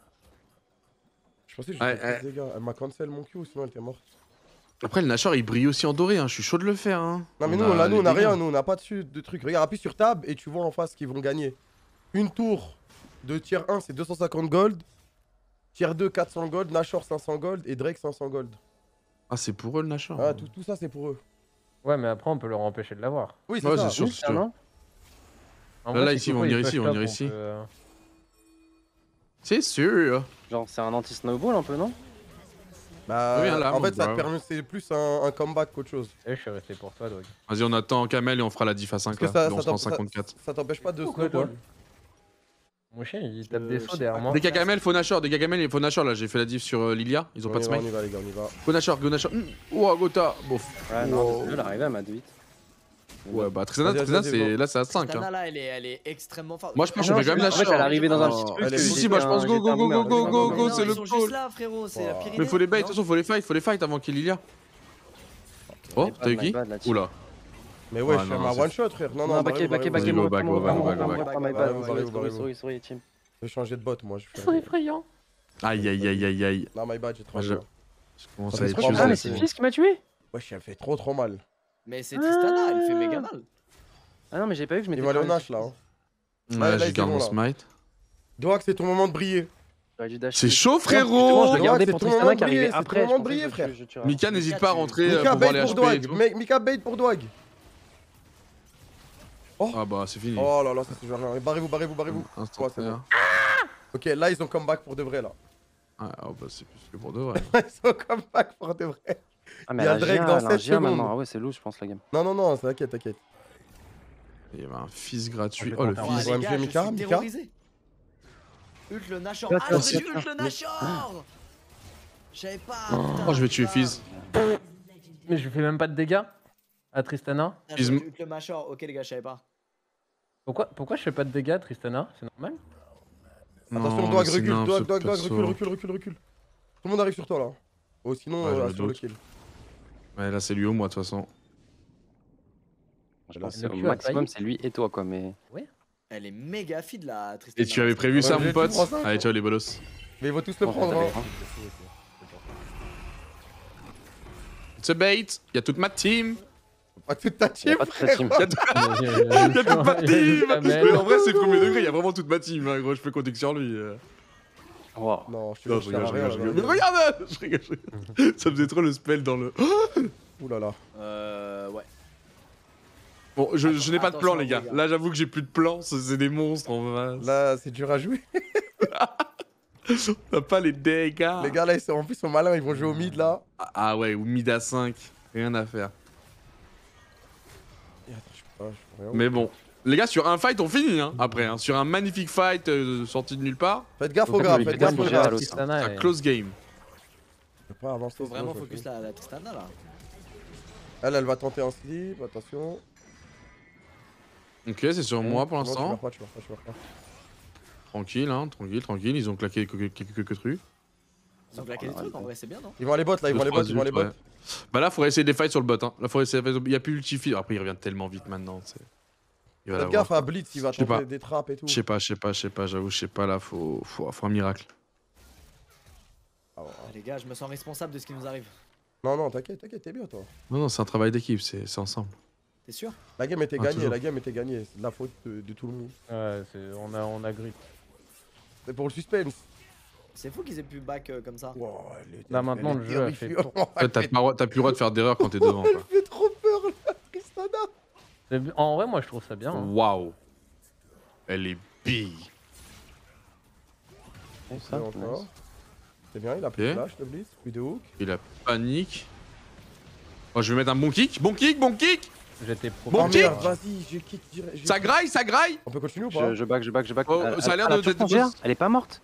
Je pensais que Ouais, j'étais des gars. Elle m'a cancel mon Q, sinon elle était morte. Après, le Nashor il brille aussi en doré, hein. Je suis chaud de le faire. Hein. Non, mais On nous, a on a les rien, dégâts. nous, on n'a pas de truc. Regarde, appuie sur tab et tu vois en face qu'ils vont gagner. Une tour de tier 1, c'est 250 gold. Tier 2, 400 gold. Nashor, 500 gold. Et Drake, 500 gold. Ah, c'est pour eux le Nashor. Ah, tout ça, c'est pour eux. Ouais, mais après on peut leur empêcher de l'avoir. Oui, c'est Ouais, ça. c'est sûr, Oui, c'est sûr. non En Là, vrai, ici, c'est on cool, irait il ici, push on top, irait ici. peut, C'est sûr. Genre, c'est un anti-snowball un peu, non? Bah, Reviens là, en mon fait, ça te bro. permet, c'est plus un comeback qu'autre chose. je suis resté pour toi, Dog. Vas-y, on attend Kamel et on fera la diff à 5 Parce là. que Là, on se prend 54. ça t'empêche pas de Pourquoi, snowball. Mon chien, il tape des Je sauts sais derrière pas. moi. Des Kakamel, faut Nashor, des Kakamel et faut Nashor là. J'ai fait la diff sur Lilia. Ils ont pas de On smite. y va, les gars, on y va. Go Nashor, go Nashor. Ouah, Gotha. Bof. Ouais, non, mais elle arrive à ma 8. Ouais, bah Tristana, Vas-y, Tristana, vas-y, c'est là, c'est à 5. Tristana Hein. là, elle est extrêmement forte. Moi, je pense que Non, je vais quand même en fait, Nashor. elle est arrivée dans un Oh. petit truc. Elle est- Si, moi, je pense go, go, go, go, go, go, Mais go, non, c'est ils le sont call. juste là, frérot, c'est la Wow. Pyrénées. Mais faut les bait, de non toute façon, faut les fight avant qu'il y a. Oh, t'as eu qui? Oula. Mais ouais, Ah, je fais non, ma c'est- one shot, frère. Non, Non, non, backé, backé, Vas-y, backé, go, back, go, back, go, back, go, back. Sorry, team. Je vais changer de bot, moi. Je C'est fais... effrayant. Aïe, aïe, aïe, aïe, aïe. Non, my bad, j'ai trop Moi, je- mal. Je commence Ça à fait être trop mal, Ah, mais usé. c'est Fizz qui m'a tué! Ouais, elle fait trop mal. Mais c'est Tristana, elle fait méga mal. Ah non, mais j'ai pas vu que je Il m'étais va aller au pris un Nash là. Hein. Ouais, là, j'ai c'est gardé bon, mon là. smite. Doak, c'est ton moment de briller. J'aurais dû dash. C'est chaud, Justement, frérot! je dois Non, garder c'est pour ton Tristana moment qui de briller, arrivait c'est après. ton moment de je pensais briller, que frère. je tuerais. Mika, n'hésite pas à rentrer Mika pour voir les bait pour HP et Doag. tout. Mika bait pour Doag. Ah bah, c'est fini. Oh là là, ça c'est genre. Barrez-vous, barrez-vous, barrez-vous. Instant Ouais, c'est frère. bon. Ok, là ils ont comeback pour de vrai là. Ah, oh, bah, c'est plus que pour de vrai. Ils ont comeback pour de vrai. Ah, mais Il y a elle a Drake Gia, dans elle a un 7 Gia maintenant. secondes. Ah ouais, c'est lourd, je pense, la game. Non, non, non, t'inquiète, t'inquiète. Il y avait un fils gratuit. Je Oh, le vais Oh, fils. Ils ont les MG gars, je Mika, suis Mika. terrorisé. Ult le Nashor. Là, Ah, tiens, j'aurais dû tiens, ult le Nashor. Je savais pas. Oh, je vais tuer Fizz. Mais je fais même pas de dégâts à Tristana. Fizz- Ult le Nashor. Ok, les gars, je savais pas. Pourquoi je fais pas de dégâts, Tristana? C'est normal? Attention, Non, Doag, c'est recule, nimp, Doag, ce Doag, Doag, perso. recule. Tout le monde arrive sur toi là. Oh, sinon, Ouais, je me assure le doute. kill. Ouais, là, c'est lui au moi, de toute façon. Je pense Le que au Q a maximum, failli. c'est lui et toi, quoi. Mais Elle est méga feed la Tristana. Et tu avais prévu ça, Ouais, mon tu pote? prends ça, Allez, ciao, les bolos. Mais ils vont tous le Bon, prendre. t'avais- Hein. It's a bait. Y'a toute ma team. Ah, toute ta il y team, a pas de frère. team. Y'a toute ma team. Mais en vrai, c'est premier degré. Y'a vraiment toute ma team, hein, gros. Je peux compter que sur lui. Wow. Non, je te Non, jure, je ça sert à rigole, rien, je là, rigole. là. Regarde! Je rigole. Ça faisait trop le spell dans le. Ouh là là. Ouais. Bon, je n'ai pas de plan, Attention, les gars. les gars. Là, j'avoue que j'ai plus de plan. C'est des monstres en face. Là, c'est dur à jouer. T'as pas les dégâts. Les gars, là, en plus, ils sont malins, ils vont jouer au mid là. Ah ouais, ou mid à 5. Rien à faire. Et attends, je peux rien. Mais bon. Les gars, sur un fight, on finit, hein, après. Hein. Sur un magnifique fight sorti de nulle part. Faites gaffe Donc, au grave, il faites fait gaffe des au dégâts grave. à l'autre. C'est un close game. Je peux pas avancer. Faut sinon vraiment je focus fais. la Tristana là. Elle va tenter un slip, attention. Ok, c'est sur moi pour Non, tu l'instant. meurs pas, tu meurs pas. Tranquille, hein, tranquille. Ils ont claqué quelques trucs. Ils ont claqué des trucs, en vrai, c'est bien, non? Ils vont aller bot là, ils vont aller bot, ils vont aller bot. Ouais. Bah là, faudrait essayer des fights sur le bot. Hein. Là, faudrait essayer il y a plus l'ultifi. Après, il revient tellement vite maintenant. Il va Faites l'avoir. gaffe à Blitz, il va Je sais pas. tenter des trappes et tout. Je sais pas, j'avoue, je sais pas là, faut un miracle. Ah ouais. Les gars, je me sens responsable de ce qui nous arrive. Non, non, t'inquiète, t'es bien toi. Non, c'est un travail d'équipe, c'est ensemble. T'es sûr? La game était Ah, gagnée, toujours. la game était gagnée. C'est de la faute de tout le monde. Ouais, on a grip. C'est pour le suspense. C'est fou qu'ils aient pu back comme ça. Wow, Là, maintenant, le jeu a fait terrifiant. En fait, t'as plus le droit de faire d'erreur quand t'es devant. Elle Quoi. fait trop peur là, Tristana. En vrai, moi, je trouve ça bien. hein. Waouh. Elle est bille. Bon, ça, C'est encore. nice. C'est bien, il a plus Ok. de flash, le Blitz, plus de hook. Il a panique. Oh, je vais mettre un bon kick. Bon kick. J'étais pro. Bon Oh kick. merde, vas-y, j'ai kick direct. Ça graille. On peut continuer ou pas Je back. Oh, ça a l'air Elle de- tué son Gia. Elle est pas morte.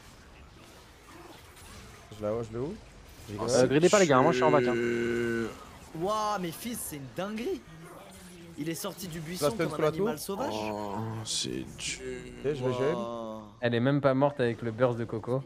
Je la je le hook. Gridez pas, les gars, moi, je suis en bac, hein. Waouh, mais fils, c'est une dinguerie. Il est sorti du buisson La stun comme sur un la tour. animal sauvage. Oh, c'est dur. Ok, je régène. Wow. Elle est même pas morte avec le burst de Coco.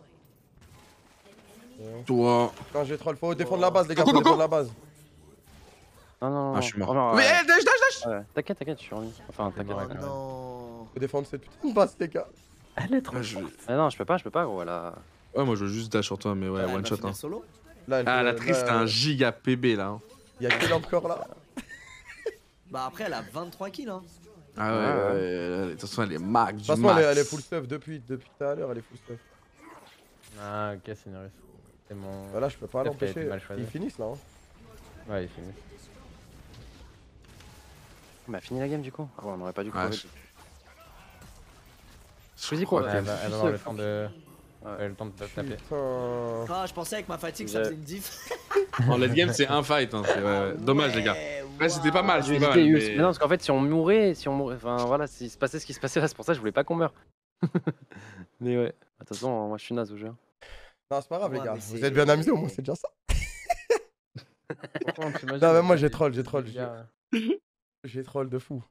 Toi. Quand j'ai troll, faut défendre la base, les gars, Coco, faut Coco. défendre la base. Non. Ah, je suis mort. Oh, non, Mais ouais. dash. Ouais, T'inquiète, je suis en vie. Enfin, t'inquiète. Ouais, Oh quand même. non. Faut défendre cette putain de base, les gars. Elle est trop. Ah, je- Ah non, je peux pas, gros. Là. Ouais, moi je veux juste dash sur toi, mais ouais, Elle one va shot. finir Hein. solo. Là, Ah, la triste, c'est un giga PB là. Hein. Il y a quel encore là? Bah après, elle a 23 kills. Hein. Ah ouais. De toute façon, elle est max. De toute façon, elle est full stuff depuis tout à l'heure, elle est full stuff. Ah, ok, c'est une risque. C'est mon. Bah là, je peux pas Peut-être qu'elle a été l'empêcher. mal choisie. Ils finissent là. Hein. Ouais, il finit. On a fini la game du coup. Ah ouais, on aurait pas dû Ouais, crever. Choisis quoi Elle va avoir le temps de. Ouais. Le temps de taper. Putain. Ah, je pensais avec ma fatigue ça faisait une diff. En late game, c'est un fight. Hein. Dommage, les gars. Ouais, c'était pas mal. J'ai C'était pas hésité, mal. Yux. Mais non, parce qu'en fait, si on mourait, enfin voilà, s'il se passait ce qui se passait là, c'est pour ça que je voulais pas qu'on meure. Mais ouais. De toute façon, moi je suis naze au jeu. Non, c'est pas grave, Ouais, les gars. mais Vous c'est- êtes bien amusés, au moins, c'est déjà ça. Franchement, t'imagines, Non, mais moi, les- j'ai troll. les gars, J'ai troll de fou.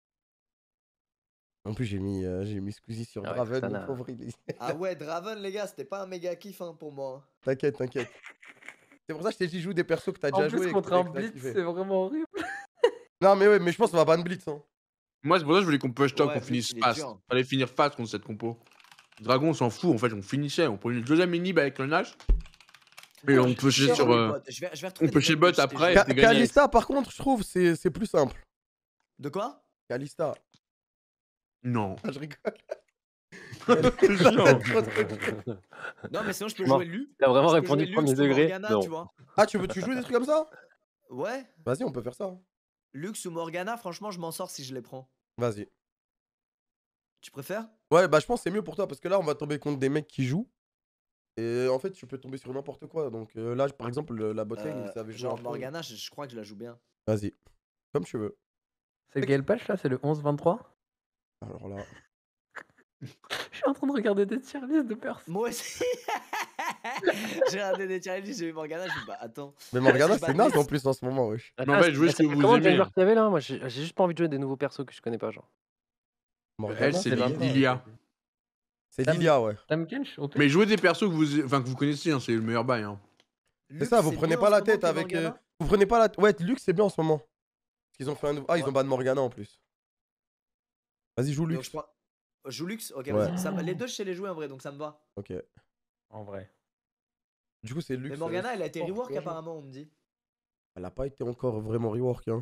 En plus, j'ai mis Squeezie sur Ah ouais, Draven, ça le n'a- pauvre il est- Ah ouais, Draven, les gars, c'était pas un méga kiff hein, pour moi. T'inquiète. C'est pour ça que je t'ai dit, joue des persos que t'as déjà En joué. plus, et contre que un t'as blitz, kiffé. c'est vraiment horrible. Non, mais ouais, mais je pense qu'on va ban Blitz. Hein. Moi, c'est pour ça que je voulais qu'on push top, Ouais, qu'on Blitz, finisse il est fast. dur. Fallait finir fast contre cette compo. Dragon, on s'en fout, en fait, on finissait. On prenait le deuxième inhib avec le Nash. Et on pushait sur. Je vais retrouver on peut des chez mecs bot que j'étais après. joué. t'es gagné. Kalista, par contre, je trouve, c'est plus simple. De quoi? Kalista. Non. Ah, je rigole. C'est chiant. Non, mais sinon, je peux Non. jouer Lu. T'as vraiment Je peux répondu jouer premier Lux ou degré. Morgana, Non. tu vois. Ah, tu joues des trucs comme ça? Ouais. Vas-y, on peut faire ça. Hein. Lux ou Morgana, franchement, je m'en sors si je les prends. Vas-y. Tu préfères? Ouais, bah je pense que c'est mieux pour toi parce que là, on va tomber contre des mecs qui jouent. Et en fait, tu peux tomber sur n'importe quoi. Donc là, par exemple, la botlane, ça avait joué un Genre peu. Morgana, je crois que je la joue bien. Vas-y. Comme tu veux. C'est quel patch là? C'est le 11-23? Alors là. Je suis en train de regarder des tier lists de personnes. Moi aussi. J'ai regardé des challenges, j'ai vu Morgana, je me dis bah attends. Mais Morgana, Vas-y, c'est bah, naze en laisse. plus en ce moment, wesh. Mais en fait, jouez ce que vous Comment aimez. le qu'il y avait là? Moi j'ai juste pas envie de jouer des nouveaux persos que je connais pas, genre. Elle, c'est Lilia. C'est Lilia, ouais. Tam Kench OP. Mais jouez des persos que vous connaissez, hein, c'est le meilleur bail. Hein. C'est ça, vous prenez pas la tête avec. Vous prenez pas la. Ouais, Lux, c'est bien en ce moment. Parce qu'ils ont fait un nouveau. Ah, ils ont ban Morgana en plus. Vas-y, joue Lux. Joue Lux? Ok, Ouais. vas-y. Les deux, je sais les jouer en vrai, donc ça me va. Ok. En vrai. Du coup, c'est Lux. Mais Morgana, elle a été fort, rework tu vois, genre. apparemment, on me dit. Elle a pas été encore vraiment rework, hein.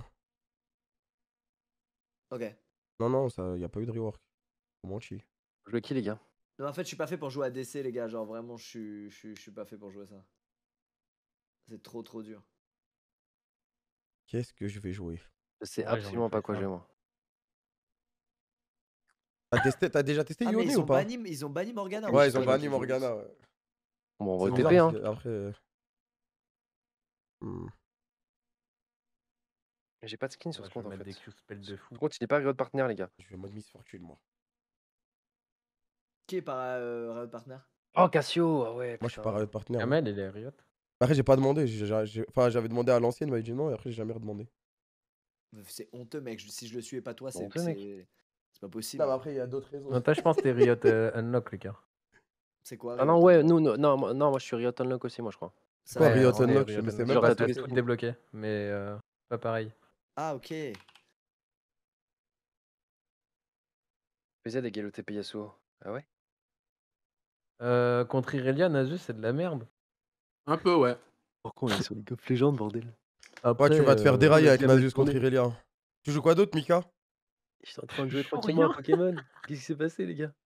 Ok. Non, ça, y a pas eu de rework. Faut mentir. Jouer qui les gars? Non, en fait, je suis pas fait pour jouer à DC, les gars. Genre, vraiment, je suis pas fait pour jouer ça. C'est trop dur. Qu'est-ce que je vais jouer? Je sais Ouais, j'en ai absolument pas fait quoi ça. jouer moi. T'as déjà testé Ah, mais Yone ou pas? ils ont banni Morgana. Ouais, je ils sais ont pas, banni j'ai Morgana, ouais. Bon, on va C'est au bizarre TP parce hein. que après. Mais j'ai pas de skin sur Ouais, ce je compte vais en mettre fait. des Q-spells de fou. Ce compte il est pas Riot Partner les gars. Je vais mode Miss Fortune, moi. Qui est par Riot Partner? Oh Cassio, ah ouais. Moi, je suis putain. pas Riot Partner. hein. Kamel, il est Riot. Après, j'ai pas demandé. Enfin, j'avais demandé à l'ancienne, il m'a dit non, et après, j'ai jamais redemandé. C'est honteux, mec. Si je le suis et pas toi, C'est c'est honteux, mec. c'est pas possible. Non, mais après, il y a d'autres raisons. Non, toi, je pense que t'es Riot Unlock, les gars. C'est quoi? Ah non Riot ouais, Partner non, moi je suis Riot Unlock aussi moi je crois. Ça Quoi, va, Riot on est Unlock, Riot mais c'est Unlock. même Genre, pas t'as tous T'as les des skins. trucs débloqués, mais pas pareil. Ah, ok. PZ égal au TP Yasuo. Ah ouais? Contre Irelia, Nasus, c'est de la merde. Un peu, ouais. Pourquoi on est sur League of Legends bordel? Ouais, tu vas te faire dérailler avec Nasus contre tourner. Irelia. Tu joues quoi d'autre, Mika? Je suis en train de jouer Je joue tranquillement à rien. Pokémon. Qu'est-ce qui s'est passé les gars?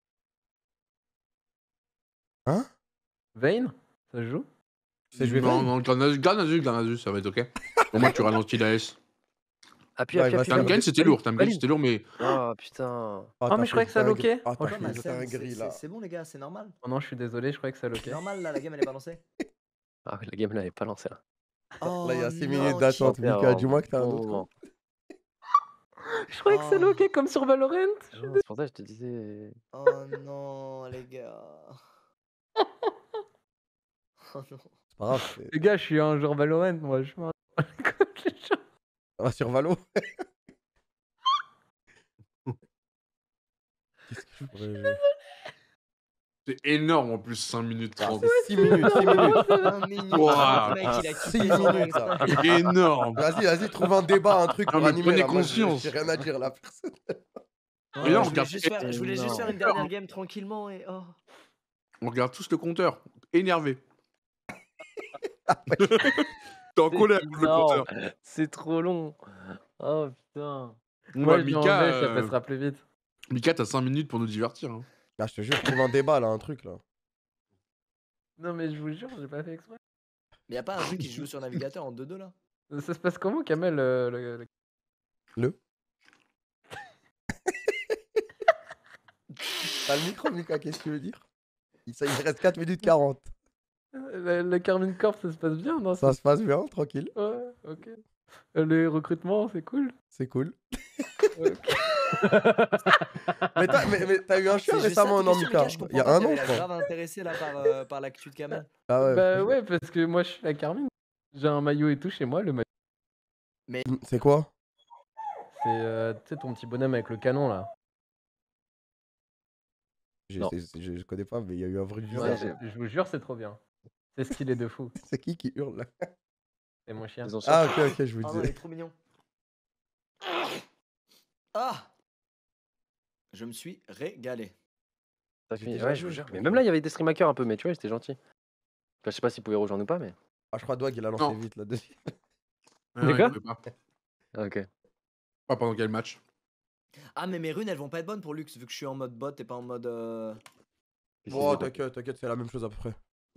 Hein? Vayne, ça se joue? C'est jouer Non, Vayne? non, Garnasus, ça va être ok. Au moins, tu ralentis la S. Appuie, Ouais, appuie, il va appuie. faire Tamken, appuie. c'était lourd. Tamken, Valide. c'était lourd, mais. Oh putain. Ah, mais je croyais que ça loquait. Ah, Oh, t'as je fait Ouais, une Marcel, dinguerie, là. c'est bon, les gars, c'est normal. Oh non, je suis désolé, je croyais que ça C'est loquait. normal, là, la game, elle est pas lancée. Ah oui, la game là elle est pas lancée là. Oh, Là, il y a 6 non, minutes d'attente, Super, Mika. Dis-moi que t'as un bon autre. moment. Je croyais que ça Oh. loquait comme sur Valorant. Non, c'est pour ça que je te disais. Oh non, les gars. Oh non. C'est pas grave. Les gars, je suis un joueur Valorant, moi, je m'en contre les gens. Ça va sur Valo. Qu'est-ce que je pourrais jouer? C'est énorme en plus, 5 minutes Ah, 30. c'est 6 minutes, 6 minutes. 1 minute. Ouah. Le mec, il a Six quitté son minutes, ça. extra. Énorme. Vas-y, trouve un débat, un truc Non, pour mais animer. prenez là. Moi, conscience. j'ai rien à dire là, personne. Et là, on je voulais regarde- juste faire une dernière game tranquillement et oh. On regarde tous le compteur. Énervé. T'es en colère contre le Non, compteur. c'est trop long. Oh putain. Bon, Moi, bah, je vais Mika, enlever, ça passera plus vite. Mika, t'as 5 minutes pour nous divertir. Hein. Là, je te jure, trouve un débat là, un truc là. Non, mais je vous jure, j'ai pas fait exprès. Mais y a pas un jeu qui se joue sur navigateur en 2-2 là? Ça se passe comment, Kamel T'as le micro, Mika, qu'est-ce que tu veux dire? Il reste 4 minutes 40. Le Carmine Corp, ça se passe bien, non? Ça se passe bien, tranquille. Ouais, ok. Le recrutement, c'est cool. C'est cool. Ok. Mais t'as eu un chien C'est juste ça, récemment, tes non, questions, Mika? Lucas, je Il y a comprends pas, un t'avais an, je l'air crois. grave intéressé là par l'actu de Kamel. Ah ouais. Bah ouais, parce que moi, je suis la Carmine. J'ai un maillot et tout chez moi. Le maillot, C'est quoi? c'est tu sais, ton petit bonhomme avec le canon, là. Non. Je connais pas, mais il y a eu un vrai Ouais, bizarre. je vous jure, c'est trop bien. C'est stylé de fou. C'est qui hurle là? C'est mon chien. Ils ont Ah, ok, je vous Oh non, il disais. est trop mignon. Ah! Je me suis régalé. Ça J'ai fait- déjà Ouais, je joué, vous jure. je Mais crois. même là, il y avait des stream hackers un peu, mais tu vois, c'était gentil. Enfin, je sais pas s'ils pouvaient rejoindre ou pas, mais. Ah, je crois Dwag, il a lancé Non. vite là-dessus. Ah, De non, il quoi pouvait pas. Ah, ok. Pas pendant quel match? Ah, mais mes runes elles vont pas être bonnes pour Lux vu que je suis en mode bot et pas en mode. Bon, t'inquiète, c'est la même chose à peu près.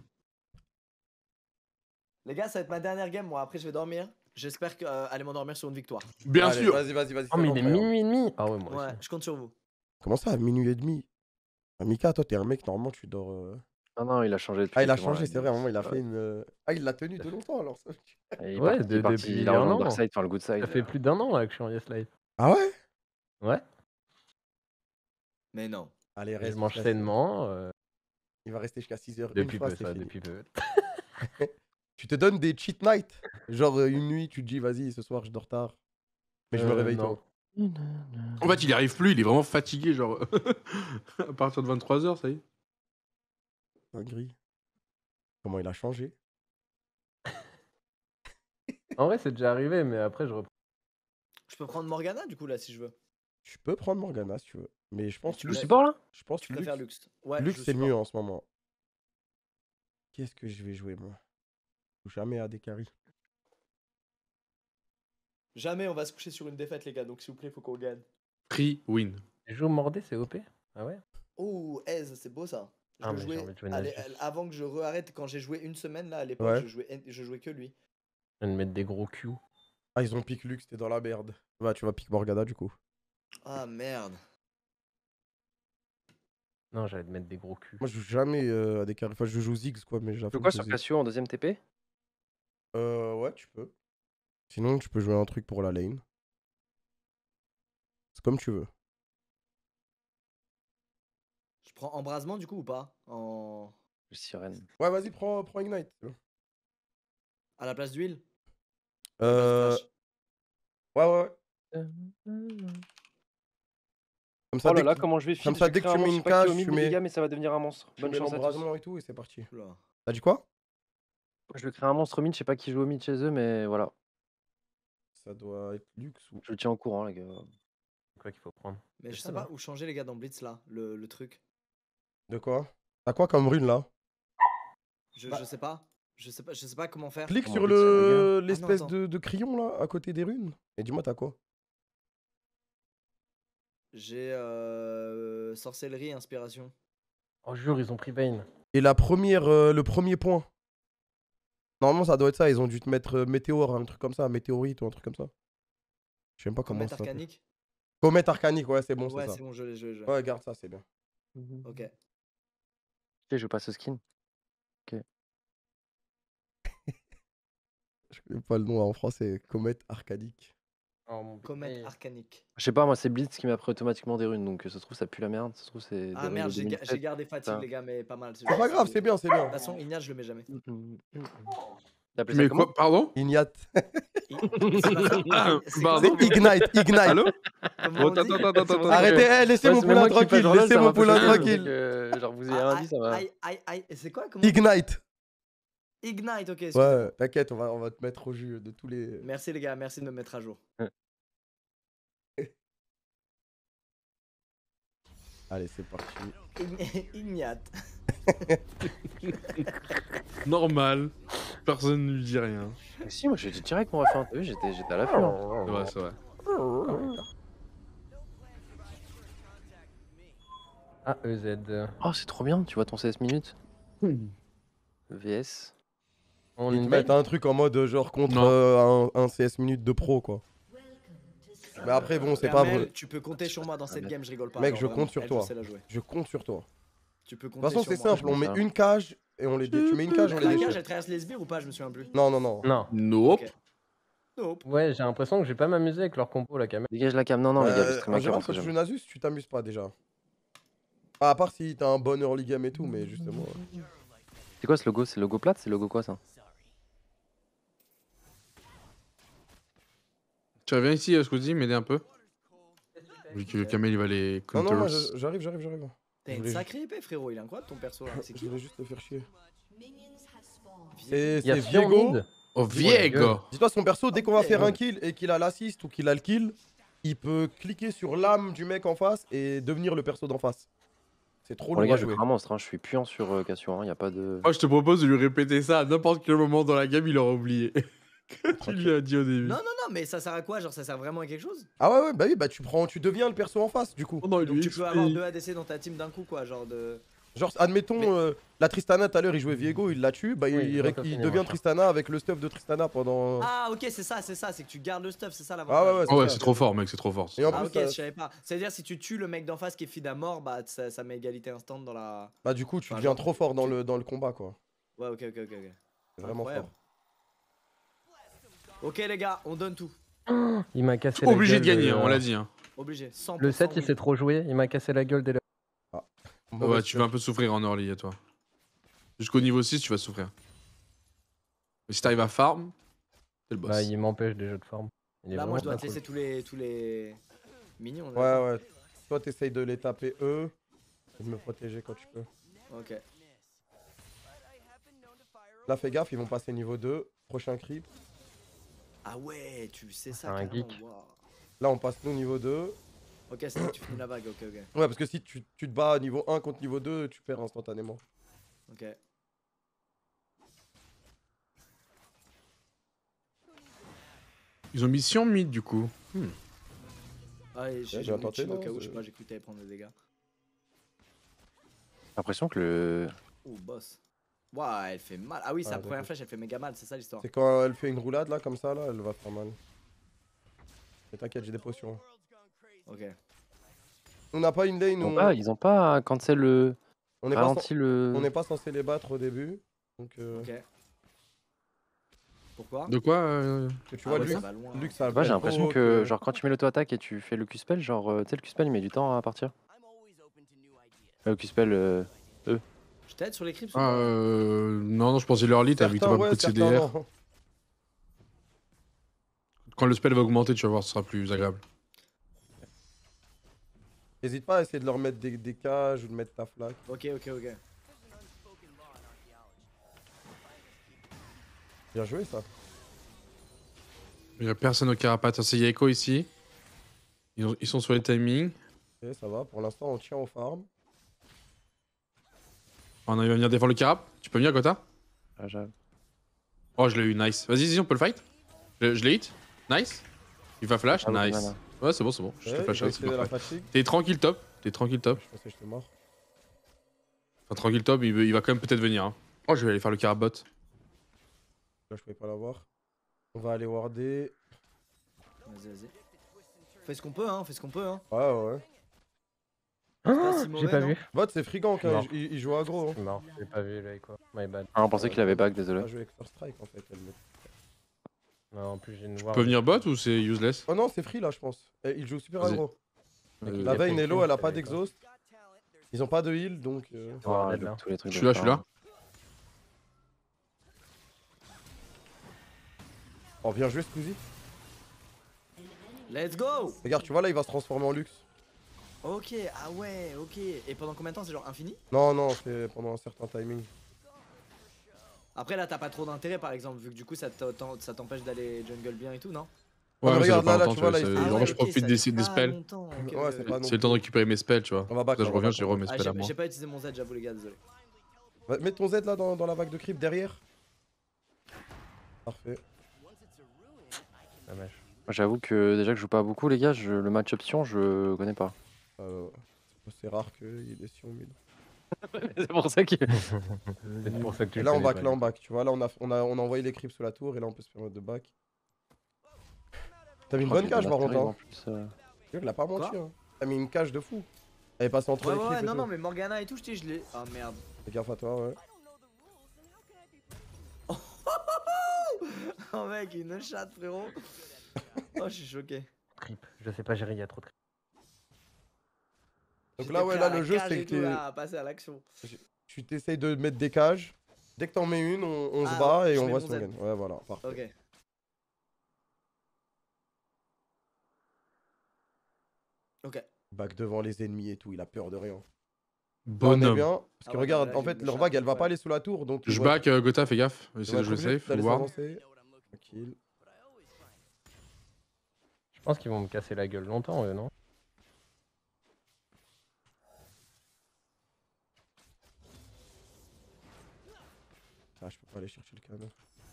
Les gars, ça va être ma dernière game. Moi, après, je vais dormir. J'espère que allez m'endormir sur une victoire. Bien Allez, sûr. Vas-y. Oh, mais il est fais-le, frère. minuit et demi. Ah ouais, moi Ouais, aussi. je compte sur vous. Comment ça, à minuit et demi? Ah, Mika, toi, t'es un mec, normalement, tu dors. Ah non, il a changé de Ah, il a truc, voilà, changé, c'est vrai, à un moment, il a ouais. fait une. Ah, il l'a tenu de longtemps alors. Ça. Il est Ouais, parti, il est parti, depuis il a un rejoint an. Darkside, enfin le good side. Ça fait plus d'un an là que je suis en Yes Live. Ah ouais? Ouais. Mais non. Allez, Je reste. mange jusqu'à- sainement. Il va rester jusqu'à 6h. Depuis une fois, peu, c'est ça, fini. depuis peu. Tu te donnes des cheat nights. Genre, une nuit, tu te dis, vas-y, ce soir, je dors tard. Mais je me réveille non. tôt. En fait, il y arrive plus, il est vraiment fatigué, genre. À partir de 23h, ça y est. Dinguerie. Comment il a changé? En vrai, c'est déjà arrivé, mais après, je reprends. Je peux prendre Morgana du coup là si je veux. Tu peux prendre Morgana si tu veux. Mais je pense tu que Le laisses- support là Je pense Tu que préfères Lux, Lux. Ouais, Lux, je c'est supporte. mieux en ce moment. Qu'est-ce que je vais jouer, moi? Je joue jamais à des carries. Jamais on va se coucher sur une défaite, les gars. Donc s'il vous plaît, faut qu'on gagne. Free win. Tu joues mordé, c'est OP. Ah ouais? Oh, Ez, c'est beau ça. Je Ah, le mais j'ai jouais- envie de jouer allez, Nasus. avant que je re-arrête, quand j'ai joué une semaine là à l'époque, Ouais. je jouais que lui. Je viens de mettre des gros Q. Ah, ils ont pick Lux, t'es dans la merde. Bah, tu vas pick Morgana du coup. Ah merde. Non, j'allais te mettre des gros Q. Moi, je joue jamais à des carries. Enfin, je joue Ziggs, quoi, mais Tu j'avoue. veux quoi que sur Ziggs- Cassio en deuxième TP Ouais, tu peux. Sinon, tu peux jouer un truc pour la lane. C'est comme tu veux. Je prends embrasement du coup ou pas en... Le sirène. Ouais, vas-y, prends Ignite. À la place d'huile Euh... Ouais. Comme ça, Oh là dès là, que comment je vais comme feed, ça, je dès que crée tu un mets monstre, je une sais pas qui cage, au 1000 tu mets- dégâts, mais ça va devenir un monstre. tu Bonne mets chance à tous. l'embrasement et tout, et c'est parti. Oula. T'as dit quoi? Je vais créer un monstre mid, je sais pas qui joue au mid chez eux, mais voilà. Ça doit être Lux ou... Je le tiens au courant, les gars. C'est quoi qu'il faut prendre? Mais C'est je ça, sais non? pas où changer les gars dans Blitz là, le truc. De quoi? T'as quoi comme rune là? Bah. Je sais pas. Je sais pas comment faire. Clique Comment sur on dit ça, le Ah non, l'espèce attends. de crayon là, à côté des runes. Et dis-moi, t'as quoi? J'ai sorcellerie, inspiration. Oh, jure, ils ont pris Vayne. Et la première, le premier point. Normalement, ça doit être ça. Ils ont dû te mettre météore, un truc comme ça, météorite ou un truc comme ça. Je sais même pas comment Comète ça s'appelle. arcanique. Comète arcanique, ouais, c'est bon, Ouais, c'est ça. c'est bon, je l'ai. Ouais, garde ça, c'est bien. Ok. Ok, je passe au skin. Je connais pas le nom en français. Comète arcanique. Oh, mon Comète putain. arcanique. Je sais pas, moi c'est Blitz qui m'a pris automatiquement des runes, donc ça se trouve ça pue la merde, ça se trouve c'est des Ah runes merde, de j'ai 2007. gardé fatigue putain. les gars, mais pas mal. C'est pas grave, c'est bien, c'est bien. De toute façon, Ignat, je le mets jamais. T'as appelé ça Mais comment quoi, pardon? Ignat. C'est pas ça. C'est Pardon. comment- C'est Ignite, Ignite. Allô? comment Oh, on dit attends. Arrêtez, laissez Ouais, mon c'est même poulain moi qui fais pas tranquille, le rôle, laissez ça mon m'a fait poulain chier, donc, tranquille. genre vous avez rien dit, ça va. Aïe, comment on dit Ignite. Ignite, ok. excuse-moi. Ouais, t'inquiète, on va te mettre au jus de tous les... Merci les gars, merci de me mettre à jour. Allez, c'est parti. Ignat. Normal. Personne ne lui dit rien. Mais si, moi j'étais direct mon F1, t'as vu, j'étais à l'affût. hein. C'est vrai, c'est vrai. Ah, EZ. Oh, c'est trop bien, tu vois ton 16 minutes. VS. On Ils te invite. mettent un truc en mode genre contre Non. un CS minute de pro, quoi. Mais après, bon, c'est pas Permel, vrai. tu peux compter sur moi dans cette game, je rigole pas. Mec, genre, je vraiment, compte sur elle, toi. je sais la jouer. Je compte sur toi. Tu peux De compter toute façon, sur c'est moi. simple, on met ça. une cage et on les tu mets une cage, on les La cage, déchire. elle traverse les sbires ou pas? Je me souviens plus. Non, non, non. Non. Nope. Ok. Nope. Ouais, j'ai l'impression que j'ai pas m'amuser avec leur compo, la caméra. Dégage la cam. Non, non, les gars, je stream En à général, 40, quand tu jamais. joues Nasus, tu t'amuses pas déjà. Ah, à part si t'as un bon early game et tout, mais justement. C'est quoi ce logo? C'est le logo plate? C'est le logo quoi ça? Tu reviens ici, Squeezie, m'aider un peu. Vu que Kamel il va les Non, non, moi, counters. j'arrive. T'as Je une voulais sacrée épée, frérot. Il est incroyable ton perso là. C'est Je qui? voulais juste te faire chier. Viego. C'est Il y a Sion Viego. mid. Oh, Viego! Dis-toi, son perso, dès qu'on va Ok. faire un kill et qu'il a l'assist ou qu'il a le kill, il peut cliquer sur l'âme du mec en face et devenir le perso d'en face. C'est trop Bon, les lourd gars, à je vais jouer. faire un monstre. Hein. Je suis puant sur Cassio. Hein. Y a pas de. Moi, je te propose de lui répéter ça à n'importe quel moment dans la game, il aura oublié. Que tu lui as dit au début. Non, non, non, mais ça sert à quoi? Genre, ça sert vraiment à quelque chose? Ah ouais, ouais, bah oui, bah tu deviens le perso en face du coup. Oh non, il Donc lui tu peux explique. avoir 2 ADC dans ta team d'un coup, quoi. Genre de. Genre, admettons, Mais- la Tristana tout à l'heure, il jouait Viego, il la tue, bah Oui, il donc ça, c'est devient moins cher. Tristana avec le stuff de Tristana pendant. Ah, ok, c'est ça, c'est que tu gardes le stuff, c'est ça Ah l'avantage. ouais, ouais, Oh ouais, ça. c'est trop fort, mec, c'est trop fort. Et en Ah, plus, ok, ça- je savais pas. C'est-à-dire, si tu tues le mec d'en face qui est feed à mort, bah ça met égalité instant dans la. bah du coup, tu Enfin, deviens genre, trop fort dans le combat quoi. Ouais, ok. C'est vraiment Incroyable. fort. Ok, les gars, on donne tout. Il m'a cassé la Obligé de gueule, gagner, hein, on l'a dit. Hein. Obligé. 100%. Le 7, il oui. s'est trop joué. Il m'a cassé la gueule dès le. Ouais, tu vas un peu souffrir en early, toi. Jusqu'au niveau 6, tu vas souffrir. Mais si t'arrives à farm, c'est le boss. Bah, il m'empêche des jeux de forme. Il est Là, moi, je vraiment dois te pas laisser tous les mignons. Ouais, ouais. Toi, t'essayes de les taper eux et de me protéger quand tu peux. Ok. Là, fais gaffe, ils vont passer niveau 2. Prochain creep. Ah ouais, tu sais ça. Un carrément, geek. waouh. Là, on passe nous niveau 2. Ok, c'est là que tu finis la vague. Ok. Ouais, parce que si tu te bats niveau 1 contre niveau 2, tu perds instantanément. Ok. Ils ont mission mid, du coup. Ah, et Ouais, j'ai j'ai voulu tenté, chill au non, cas où, je c'est- sais pas, j'ai cru que t'allais prendre des dégâts. J'ai l'impression que le. Oh, boss. Waouh, elle fait mal. Ah oui, sa Ah, première d'accord. flèche, elle fait méga mal, c'est ça l'histoire. C'est quand elle fait une roulade là, comme ça, là, elle va faire mal. Mais t'inquiète, j'ai des potions. Ok. On n'a pas une lane, Ils ont pas, ils ont pas cancel le. on n'est pas, Ralenti le. on n'est pas censé les battre au début. Donc, Ok. Pourquoi? De quoi que tu Ah vois, ouais, Lux, ça va loin. Lux, ça Ouais, j'ai fait l'impression trop que, genre, quand tu mets l'auto-attaque et tu fais le Q-spell, genre, tu sais, le Q-spell il met du temps à partir. Le Q-spell, Je t'aide sur les creeps ou Ah, pas? non, je pensais l'early, t'as vu que t'as Certains, pas ouais, beaucoup de certains, CDR. non. Quand le spell va augmenter, tu vas voir, ce sera plus agréable. N'hésite pas à essayer de leur mettre des cages ou de mettre ta flaque. Ok. Bien joué ça. Il y a personne au carapace. C'est Yeko ici. Ils sont sur les timings. Ok, ça va. Pour l'instant, on tient au farm. On arrive à venir défendre le carap. Tu peux venir, Gotha? ah, j'avoue. Oh, je l'ai eu, nice. Vas-y, on peut le fight. Je l'ai hit. Nice. Il va flash, Ah oui, nice. voilà. Ouais, c'est bon, c'est bon. Je te Ouais, flash, il va c'est essayer la parfait. fatigue. T'es tranquille top. T'es tranquille top. Je pensais que j'étais mort. Enfin, tranquille top, il va quand même peut-être venir. Hein. Oh, je vais aller faire le carabot. Là, je pouvais pas l'avoir. On va aller warder. Vas-y. Fais ce qu'on peut, hein. Ouais, ouais. pas si J'ai mauvais, pas non vu. Bot, c'est frigant quand Non. il joue aggro. Je Hein. suis mort. J'ai pas vu là quoi. My bad. Ah, on pensait qu'il avait back, désolé. On va jouer avec First Strike en fait. Elle met. Non, en plus j'ai une Tu peux venir bot ou c'est useless? Oh non, c'est free là, je pense. Et il joue super Vas-y. aggro. Euh, La y a veille, pas Nello, de elle a kill, pas c'est d'exhaust. Ils ont pas de heal donc. Ah, Ouais, le- là. tous les trucs Je de suis là. Oh, bien joué, Squeezie. Let's go. Regarde, tu vois là, il va se transformer en luxe. Ok, ah ouais, ok. Et pendant combien de temps? C'est genre infini? Non, non, c'est pendant un certain timing. Après là, t'as pas trop d'intérêt par exemple, vu que du coup ça t'empêche d'aller jungle bien et tout, non? Ouais, mais mais ça regarde, dure pas là, longtemps, tu vois, là, ça- il- genre, Ah moi, ouais, je ok, profite ça des dure pas spells. longtemps, ok, Ouais, c'est pas non C'est le temps de récupérer mes spells, tu vois. On va back, Après, je on va reviens, back, je on va remets mes Ah, spells à moi. j'ai pas utilisé mon Z, j'avoue les gars, désolé. Mets ton Z là dans la vague de creep derrière. Parfait. Dommage. Moi, j'avoue que déjà que je joue pas beaucoup, les gars, le match option, je connais pas. C'est rare qu'il y ait des Sion mid. C'est pour ça que. C'est pour ça que tu Et là, on connais back, pas, là, on back. Tu vois, là, on a envoyé les creeps sur la tour et là, on peut se permettre de back. T'as mis une Oh, bonne j'ai cage des par contre. matériaux en Hein. plus, Il a pas menti. Quoi Hein. T'as mis une cage de fou. Elle est passée entre Ouais, les clips ouais, et non, tout. non, mais Morgana et tout, je l'ai. Ah merde. Fais gaffe à toi, ouais. Oh mec, une chatte, frérot. Oh, je suis choqué. Trip. Je sais pas gérer, il y a trop de trip. Donc J'étais là, ouais, prêt là, à la le jeu, cage c'est et que tout, là, à passer à l'action. tu t'essayes de mettre des cages. Dès que t'en mets une, on se Ah, bat ouais, et je on mets voit mon si on Z. gagne. Ouais, voilà, parfait. Ok. Ok. Back devant les ennemis et tout, il a peur de rien. Là, on est Bonhomme. bien. Parce Ah que ouais, regarde, non, là, en j'ai fait, une leur chatte vague, elle va pas incroyable. aller sous la tour. Donc Je back Gotha, fais gaffe. ils Essaye vont de être jouer obligés safe, d'aller faut voir. s'avancer. Tranquille. Je pense qu'ils vont me casser la gueule longtemps, eux, non? Ah, je peux pas aller chercher le canon.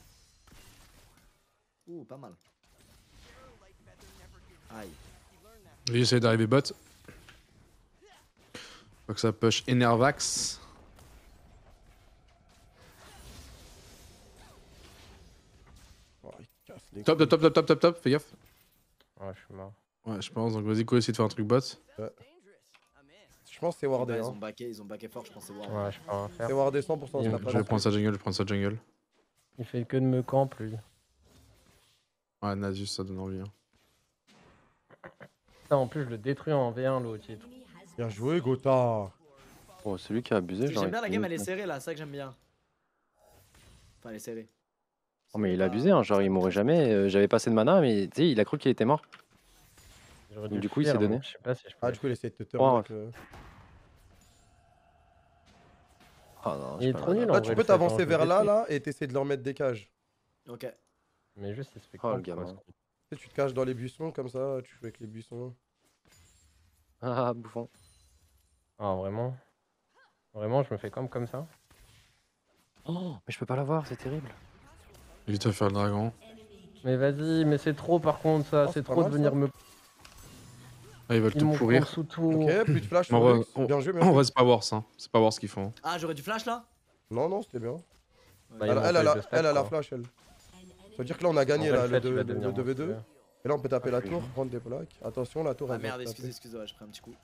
Ouh, pas mal. Aïe. Lui essaye d'arriver bot. Faut que ça push Enervax. Oh, il casse les Top, couilles. top, top, top, top, top, fais gaffe. Ouais, je suis mort. Ouais, je pense. Donc vas-y, go essayer de faire un truc bot. Je pense que c'est wardé. Ouais, Hein. ils ont backé fort, je pense que c'est bon. Ouais, je peux rien faire. C'est wardé 100%. Il- c'est la Je pas vais prendre sa jungle, je prends sa jungle. Il fait que de me camp, lui. Ouais, Nasus, ça donne envie. Hein. Ça, en plus, je le détruis en V1, l'autre titre. Bien joué, Gotha. Oh, celui qui a abusé, J'aime bien la game, elle est serrée là, c'est ça que j'aime bien. Enfin, elle est serrée. Oh, mais il a abusé, hein, genre il mourrait jamais. J'avais pas assez de mana, mais tu sais, il a cru qu'il était mort. J'aurais Donc, dû du le coup, il s'est fuir, donné. mais Je sais pas si je peux. Ah, du coup, il essaie de te turn. Oh, avec, Ah non, Il j'ai est pas trop la nul, mana. en Là, vrai, tu peux le fait, hein, t'avancer je le vers là, détruis. là, et t'essaies de leur mettre des cages. Ok. Mais juste, il se fait Oh, le camp, gamin. quoi, ce con. Tu sais, tu te caches dans les buissons, comme ça, tu joues avec les buissons. Ah, bouffon. Ah, vraiment? Vraiment, je me fais comme ça? Oh, mais je peux pas l'avoir, c'est terrible. Vite à faire le dragon. Mais vas-y, mais c'est trop par contre, ça. Oh, C'est c'est pas trop de mal, venir ça. me. Ah, ils veulent Ils tout m'ont pourrir. prendre sous tour. Ok, plus de flash En sur vrai, Lux. Bien joué, bien en joué. vrai, c'est pas worse, hein. C'est pas worse ce qu'ils font. Ah, j'aurais du flash là? Non, non, c'était bien. Bah, ils Elle, m'ont elle, fait elle, a, deux stacks, elle a la quoi. flash, elle. Ça veut dire que là, on a gagné En vrai, là, le fait, il va devenir 2v2. monstrueux. Et là, on peut taper Ah, la oui. tour, prendre des plaques. Attention, la tour, Ah elle va merde, te taper. excusez-moi, j'ai pris un petit coup.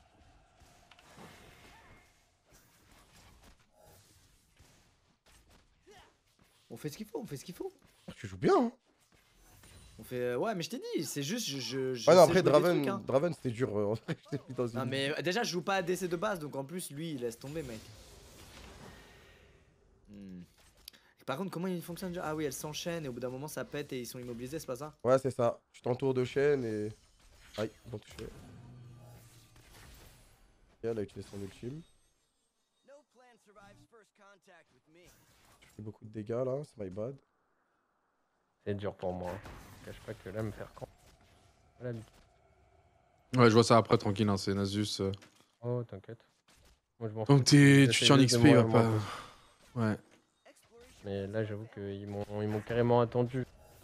On fait ce qu'il faut, on fait ce qu'il faut. Tu joues bien, hein. On fait. Ouais, mais je t'ai dit, c'est juste. Je Ouais, sais non, après, jouer des Draven, trucs, hein. Draven c'était dur. Je t'ai mis dans une- Non, mais déjà, je joue pas à DC de base, donc en plus, lui, il laisse tomber, mec. Hmm. Par contre, comment il fonctionne déjà? Ah oui, elles s'enchaînent et au bout d'un moment, ça pète et ils sont immobilisés, c'est pas ça? Ouais, c'est ça. Je t'entoure de chaîne et. Aïe, ils m'ont touché. Et elle a utilisé son ultime. Je fais beaucoup de dégâts là, c'est my bad. C'est dur pour moi. Je cache pas que là, me faire camp. Voilà, Ouais, je vois ça après, tranquille, hein, c'est Nasus. Oh, t'inquiète. Moi, je m'en Donc fous. tu J'essaie tiens en juste de XP, il va mourir pas. le moins Ouais. Mais là, j'avoue qu'ils m'ont carrément attendu.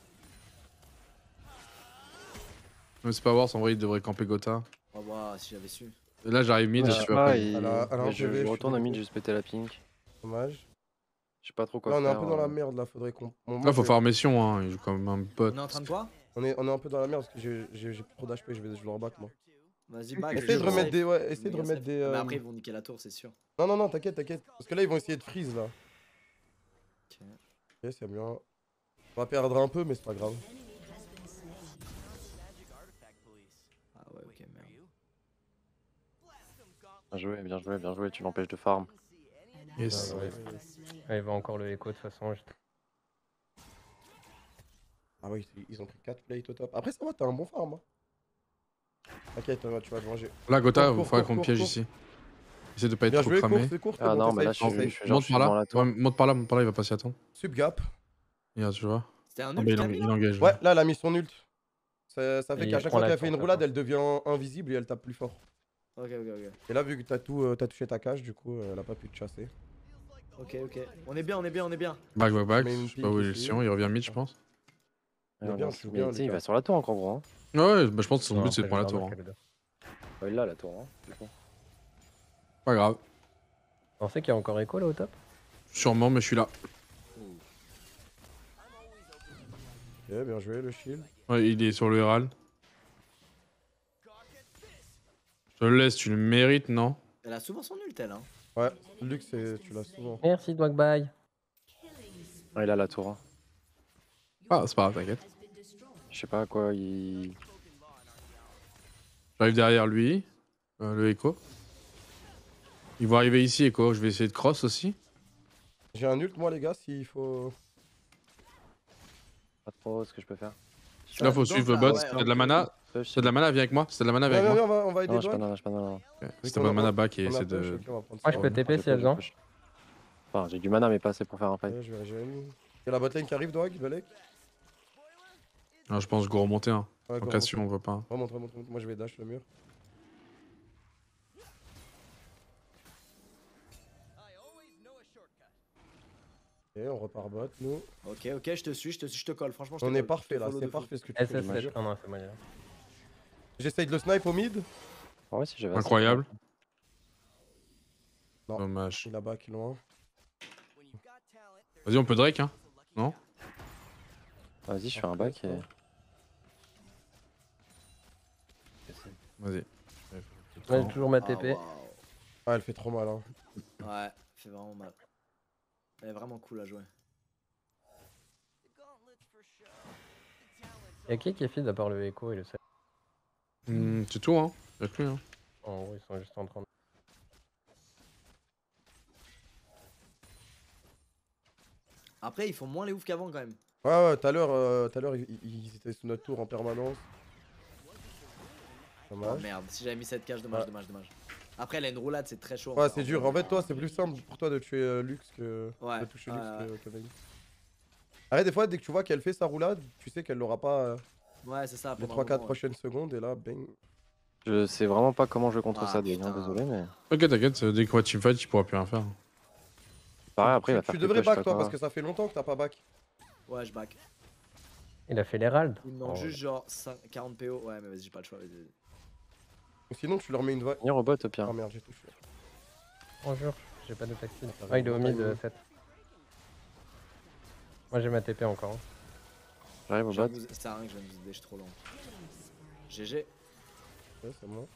Mais c'est pas worse, en vrai, il devrait camper Gotha. Oh, waouh, si j'avais su. Et là, j'arrive mid, Ouais, je je suis sais pas, après. il- Elle a un mais je, PV, je je retourne à suis mid, dégoûté. juste péter la pink. Dommage. Je sais pas trop quoi Là, on est faire. un peu dans la merde là, faudrait qu'on. Bon, moi, Là, faut je- faire mission, hein, il joue quand même un bot. On est en train de quoi? on est un peu dans la merde parce que j'ai plus trop d'HP, je vais le rebattre moi. Vas-y, back. Essaye de je remettre safe. des. Ouais, essaye de Méga remettre safe. des. Mais après, ils vont niquer la tour, c'est sûr. Non, non, non, t'inquiète, t'inquiète. Parce que là, ils vont essayer de freeze là. Ok. Ok, c'est bien. On va perdre un peu, mais c'est pas grave. Ah ouais, ok, merde. Bien joué, bien joué, tu l'empêches de farm. Yes. Ouais. Ah, il va encore le écho de toute façon. Ah oui, ils ont pris 4 plates au top. Après, ça va, t'as un bon farm. Hein. T'inquiète, tu vas te venger. Là, Gotha, Cours, il faudrait cours, qu'on te cours, piège cours. ici. Essaye de pas être Bien trop joué, cramé. cours, Ah non, mais là, safe, je safe. suis genre, Monte je suis par devant là. la tour. Ouais, monte par là, il va pas s'y attendre. Sub gap. Regarde, tu vois. C'était un Ah, ult bah, qu'il a mis, il là? engage. Ouais, là, elle a mis son ult. Ça fait Et qu'à il chaque prend fois la qu'elle fait une tour, roulade, ça. elle devient invisible et elle tape plus fort. Ok, ok, ok. Et là, vu que t'as touché ta cage, du coup, elle a pas pu te chasser. Ok, ok. On est bien, on est bien, on est bien. Back, back, back. mets une Je sais pas où pink il est ici. Sion, il revient mid, je pense. Il est Ah, bien, non, je suis mais bien, tu sais, les il va gars. sur la tour encore, gros. Hein. Ouais, bah, je pense que son Non, but c'est de après, prendre la je vais tour. remarquer Hein. les deux. Ouais, il a la tour. Hein, du coup. Pas grave. Vous pensez qu'il y a encore écho là au top? Sûrement, mais je suis là. Ok, bien joué, le shield. Ouais, il est sur le Herald. Je te le laisse, tu le mérites, non? Elle a souvent son ult, elle. Hein. Ouais, Lux, tu l'as souvent. Merci, Dwagbye. Ah, il a la tour. Hein. Ah, c'est pas grave, t'inquiète. Je sais pas à quoi il. J'arrive derrière lui, le Echo. Ils vont arriver ici, Echo. Je vais essayer de cross aussi. J'ai un ult, moi, les gars, s'il faut. Pas trop ce que je peux faire. Là, faut Donc, suivre le là, bot. ouais, Si t'as de la mana, si t'as de la mana, viens avec moi. Si t'as de la mana, viens Viens, avec viens, moi. viens, on va aider Non, j'ai pas Dwag. de mana, non. Si t'as pas de mana, back et On a essaie push, de. ok, on va prendre Moi, ça. je peux TP si elle vient. Enfin, j'ai du mana, mais pas assez pour faire un fight. Ouais, je vais régénérer. Il y a la botlane qui arrive, Dwag, Belek. Non, je pense que je go remonter. Hein. Ouais, En go, Cassio, on voit pas. remonte, remonte, remonte. Moi, je vais dash le mur. Et on repart bot, nous. Ok, je te suis, je te colle. Franchement, je te On est colle. parfait Je te là, follow c'est de fou. parfait ce que tu fais. je te SS7. jure. Non, non, c'est moyen. J'essaye de le snipe au mid. Ouais, si j'avais assez. Incroyable. Non. Dommage. Il a back loin. Vas-y, on peut Drake, hein? Non? Vas-y, je fais un back et. Vas-y. Ouais, j'ai toujours ma Ah, TP. waouh. Ah, elle fait trop mal, hein. Ouais, fait vraiment mal. Elle est vraiment cool à jouer. Y'a qui est feed à part le Echo et le 7? C'est tout, hein? Y'a plus, hein? En gros, ils sont juste en train de. Après, ils font moins les oufs qu'avant quand même. Ouais, tout à l'heure, ils étaient sous notre tour en permanence. Oh Dommage. merde, si j'avais mis cette cage, dommage, Ouais. dommage. Après, elle a une roulade, c'est très chaud. Ouais, c'est dur. En fait, toi, c'est plus simple pour toi de tuer Lux que Ouais, de toucher ouais, Lux que Cavani. Arrête, des fois, dès que tu vois qu'elle fait sa roulade, tu sais qu'elle l'aura pas Ouais, c'est ça. les pendant un 3-4 moment, ouais. prochaines secondes, et là, bang. Je sais vraiment pas comment jouer contre Ah, ça, Dwag, hein, putain. désolé, mais. Ok, t'inquiète, dès qu'on va teamfight, tu pourras plus rien faire. Pareil, après, il va faire Tu que devrais je sais pas back, toi, quoi. parce que ça fait longtemps que t'as pas back. Ouais, je back. Il a fait l'Herald. Il me manque Oh, juste genre 40 PO. Ouais, mais vas-y, j'ai pas le choix. Vas-y. Ou sinon, tu leur mets une vague. Venir au bot au pire. Ah merde, j'ai touché. Bonjour, j'ai pas de tactile. Ça va, Ah, il est au on mid va 7. Moi j'ai ma TP encore. Hein. J'arrive au bot. C'est un que je viens de vider, je suis trop lent. GG. Ouais, c'est moi.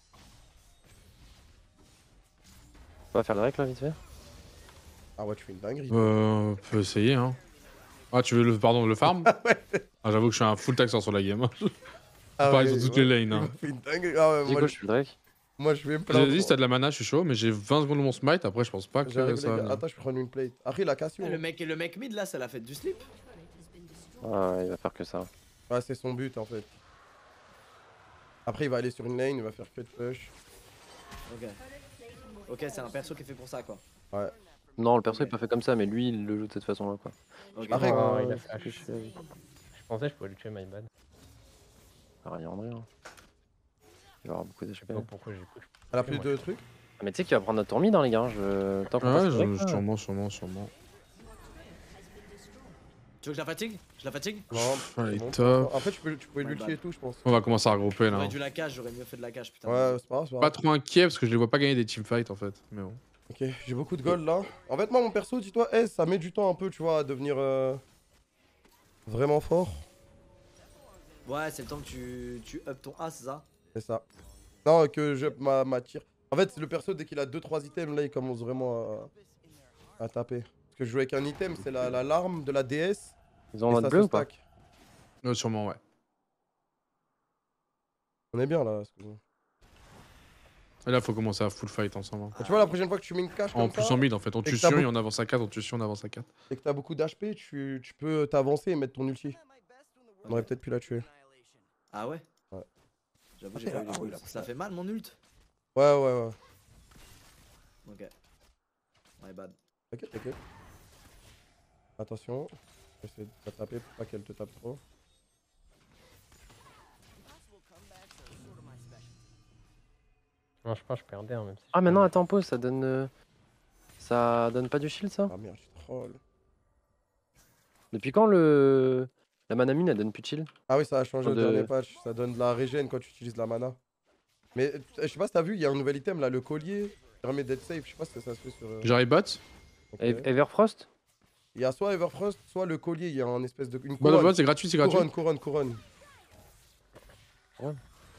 On va faire le rec là, vite fait. Ah ouais, tu fais une dinguerie. On peut essayer, hein. Ah, tu veux le, pardon, le farm? Ah, j'avoue que je suis un full taxer sur la game. Ah Pareil ouais, sur toutes ouais. les lanes. Hein. Il m'a fait une dinguerie. Ah ouais, Dis quoi, je fais le Drake. moi, je vais me plaindre. J'ai dit, si t'as de la mana, je suis chaud, mais j'ai 20 secondes de mon smite. Après, je pense pas que J'arrive, ça les va gars. venir. Attends, je prends une plate. Après, la Cassio. Le mec mid là, ça l'a fait du slip. Ah ouais, il va faire que ça. Ouais, c'est son but en fait. Après, il va aller sur une lane, il va faire que de push. Ok. Ok, c'est un perso qui est fait pour ça quoi. Ouais. Non, le perso est pas fait comme ça, mais lui il le joue de cette façon là quoi. Ok. Arrête. Oh, Ouais, il a c'est flash. ce que je fais. Je pensais que je pouvais le tuer, my bad. Rien André. Hein. Il va avoir beaucoup d'HP. Donc pourquoi j'ai push? Elle a plus de trucs. Ah, mais tu sais qu'il va prendre notre tour mid, hein, les gars. Tant qu'on Ouais, passe le Drake, là. sûrement. Tu veux que je la fatigue? Je la fatigue? Non, Allez, c'est bon. top. En fait, tu pouvais My l'ulti bad. et tout, je pense. On va commencer à regrouper là. J'aurais hein. dû la cage, j'aurais mieux fait de la cage putain. Ouais, c'est pas grave, c'est pas Pas grave. trop inquiet parce que je les vois pas gagner des teamfights en fait. Mais bon. Ok, j'ai beaucoup de gold là. En fait, moi, mon perso, dis-toi, ça met du temps un peu, tu vois, à devenir vraiment fort. Ouais, c'est le temps que tu up ton A, c'est ça? C'est ça. Non, que je ma tire. En fait, le perso, dès qu'il a 2-3 items, là, il commence vraiment à taper. Parce que je joue avec un item, c'est la larme de la déesse. Ils ont Et notre ça bleu se ou pas? stack. Sûrement, ouais. On est bien là. excuse-moi. Et là, faut commencer à full fight ensemble. hein. Tu vois, la prochaine fois que tu mets une cache En comme plus ça, en mid en fait. On Et tue que t'as sur, beaucoup- on avance à 4, on tue sur, on avance à 4. et que t'as beaucoup d'HP, tu peux t'avancer et mettre ton ulti. On aurait peut-être pu la tuer. Ah ouais? Ouais. J'avoue, j'ai pas eu Ah oui, le là, coup. Ça fait mal mon ult? Ouais. Ok. My bad. T'inquiète. Attention. J'essaie de la taper pour pas qu'elle te tape trop. Non, je pense que je perdais hein, même si. Ah, mais non, attends, pause, ça donne. Ça donne pas du shield ça? Ah merde, je troll. Depuis quand le. La mana mine elle donne plus de shield? Ah oui, ça a changé au De- dernier patch. Ça donne de la régène quand tu utilises la mana. Mais je sais pas si t'as vu, il y a un nouvel item là, le collier. Qui permet d'être safe. Je sais pas si ça se fait sur. J'arrive bot. Ok. Everfrost? Il y a soit Everfrost, soit le collier. Il y a un espèce de. Une Bot, couronne. bot, c'est gratuit, c'est gratuit. Couronne. Ouais.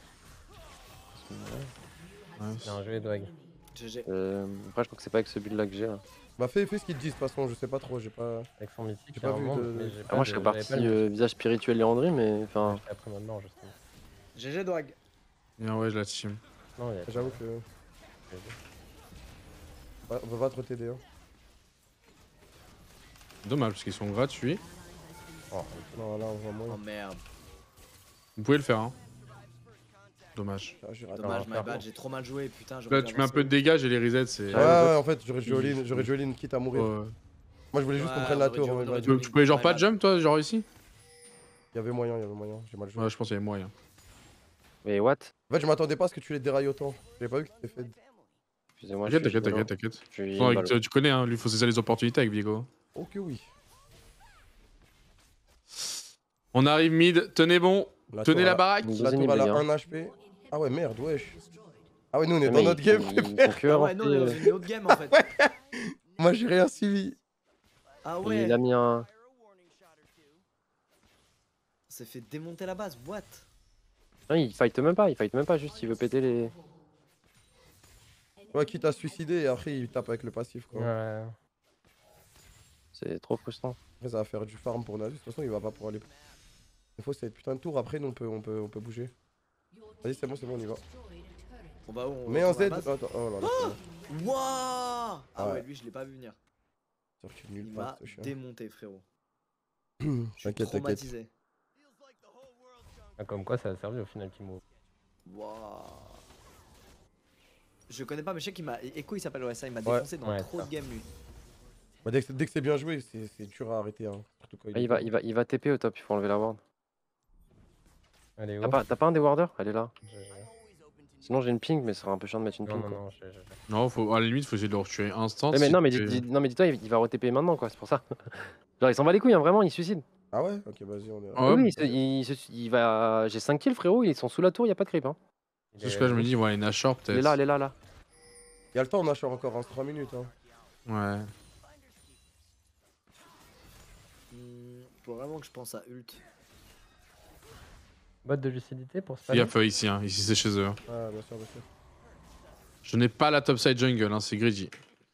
Bien joué, Dwag. GG. Après, je crois que c'est pas avec ce build là que j'ai là. Bah fais ce qu'ils te disent de toute façon, je sais pas trop, j'ai pas... Avec son mythique, J'ai pas vu clairement, de- mais j'ai Ah, pas moi, de- je serais j'avais parti pas le- visage spirituel Léandré, mais enfin. J'ai après maintenant, justement. GG Dwag. Bien ouais, je la team. Non, il y a J'avoue que... Bah, on peut pas trop t'aider hein. Dommage parce qu'ils sont gratuits. Non là on voit Oh moins. merde. Vous pouvez le faire hein. Dommage. Ah, j'ai raté. Dommage, on va my bad, faire. j'ai trop mal joué, putain. Là tu mets un peu de dégâts et les resets c'est... Ouais ouais en fait j'aurais joué Lynn quitte à mourir. Ouais. Moi je voulais juste Ouais, qu'on prenne la on aurait tour. dû- en on mode, aurait vas-y. dû- Tu pouvais genre My pas bad. jump toi genre ici? Il y avait moyen, j'ai mal joué. Ouais je pense qu'il y avait moyen. Mais what? En fait je m'attendais pas à ce que tu les dérailles autant. J'avais pas vu que c'était fait. Excusez-moi, T'inquiète. Non, tu connais hein, lui faut saisir les opportunités avec Vigo. Ok oui. On arrive mid, tenez bon, tenez la baraque. Nous- La Deuxième tour elle a niveau, 1 HP. Ah ouais merde wesh. Ah ouais nous on est Mais dans notre game. Ah ouais, non, on est dans une autre game en fait. Moi j'ai rien suivi. Ah ouais. Il a mis un. On s'est fait démonter la base, what? Non, il fight même pas, juste il veut péter les. Ouais quitte à se suicider et après il tape avec le passif quoi. Ouais. C'est trop frustrant. Après ça va faire du farm pour Nasus, de toute façon il va pas pouvoir aller. Il faut cette putain de tour, après nous on peut bouger. Vas-y c'est bon on y va. On va où? On Mais en Z, retourne à la base attends, oh là là. Wouah! Ah Ouais. ouais, lui je l'ai pas vu venir. Sorti Il nulle m'a part ce chien. démonté frérot. Je suis T'inquiète, traumatisé. Ah, comme quoi, ça a servi au final, Timo. Wouah. Je connais pas mais je sais qu'il m'a... Echo il s'appelle OSA, il m'a Ouais. défoncé dans Ouais, trop de games lui. Bah, dès que c'est bien joué, c'est dur à arrêter. Hein. Surtout quand Ah, il va TP au top, il faut enlever la ward. Elle est où T'as pas un des warders? Elle est là. Je- Sinon j'ai une ping, mais ce sera un peu chiant de mettre une Non, ping. non, quoi. non, Non, faut, à la limite, faut essayer de le retuer instant. Ouais, mais si non, mais tu- dis-toi, il va re-TP maintenant, quoi, c'est pour ça. Genre, il s'en bat les couilles, hein, vraiment, il se suicide. Ah ouais. Ok vas-y on est. Ah ouais, Oui, il va. J'ai 5 kills, frérot, ils sont sous la tour, y a pas de creep. Hein. Jusque-là, je me dis, ouais, Nashor Elle est peut-être. là. Il y a le temps, on a encore 3 minutes. Hein. Ouais. Faut vraiment que je pense à ult. Botte de lucidité pour Fais spammer. gaffe ici, hein. Ici, c'est chez eux. Hein. Ah bien sûr, bien sûr. Je n'ai pas la topside jungle, hein. C'est greedy.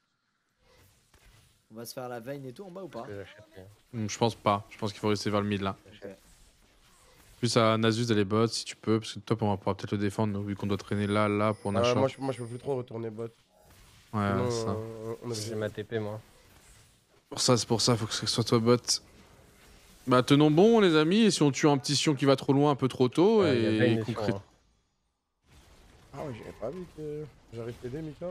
On va se faire la veine et tout en bas ou pas? Que j'achète, mais- Je pense pas. Je pense qu'il faut rester vers le mid là. Ok. Plus à Nasus d'aller bot si tu peux, parce que top, on va pouvoir peut-être le défendre, vu qu'on doit traîner là pour Ah, Nashor. moi je peux plus trop retourner bot. Ouais, Sinon, ça. on a J'ai ma TP, moi. C'est pour ça, faut que ce soit toi bot. Bah, tenons bon, les amis, et si on tue un petit Sion qui va trop loin un peu trop tôt, Ouais, il y a et Vayne qu'on sur, crée- hein. Ah ouais j'avais pas vu que j'arrive t'aider Mika.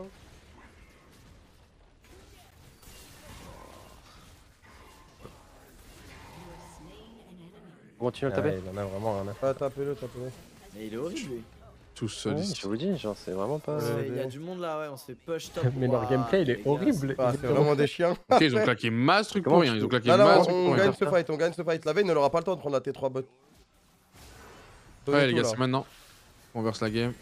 Comment tu veux le Ah taper? ouais, il en a vraiment rien à faire. Ah tapez-le. Mais il est horrible lui. tout seul Ouais, ici. je vous dis, genre, c'est vraiment pas. Il y a du monde là, ouais, on se fait push top. Mais leur Ouah, gameplay, il les est gars, horrible. Ah c'est vraiment des chiens. Ok, ils ont claqué masse truc pour Comment rien. tu Ils ont peux- claqué Là masse on truc pour gagne rien. ce fight, La veille n'aura pas le temps de prendre la T3 bot. Donnez Ouais, les tout, gars, là. c'est maintenant. On verse la game.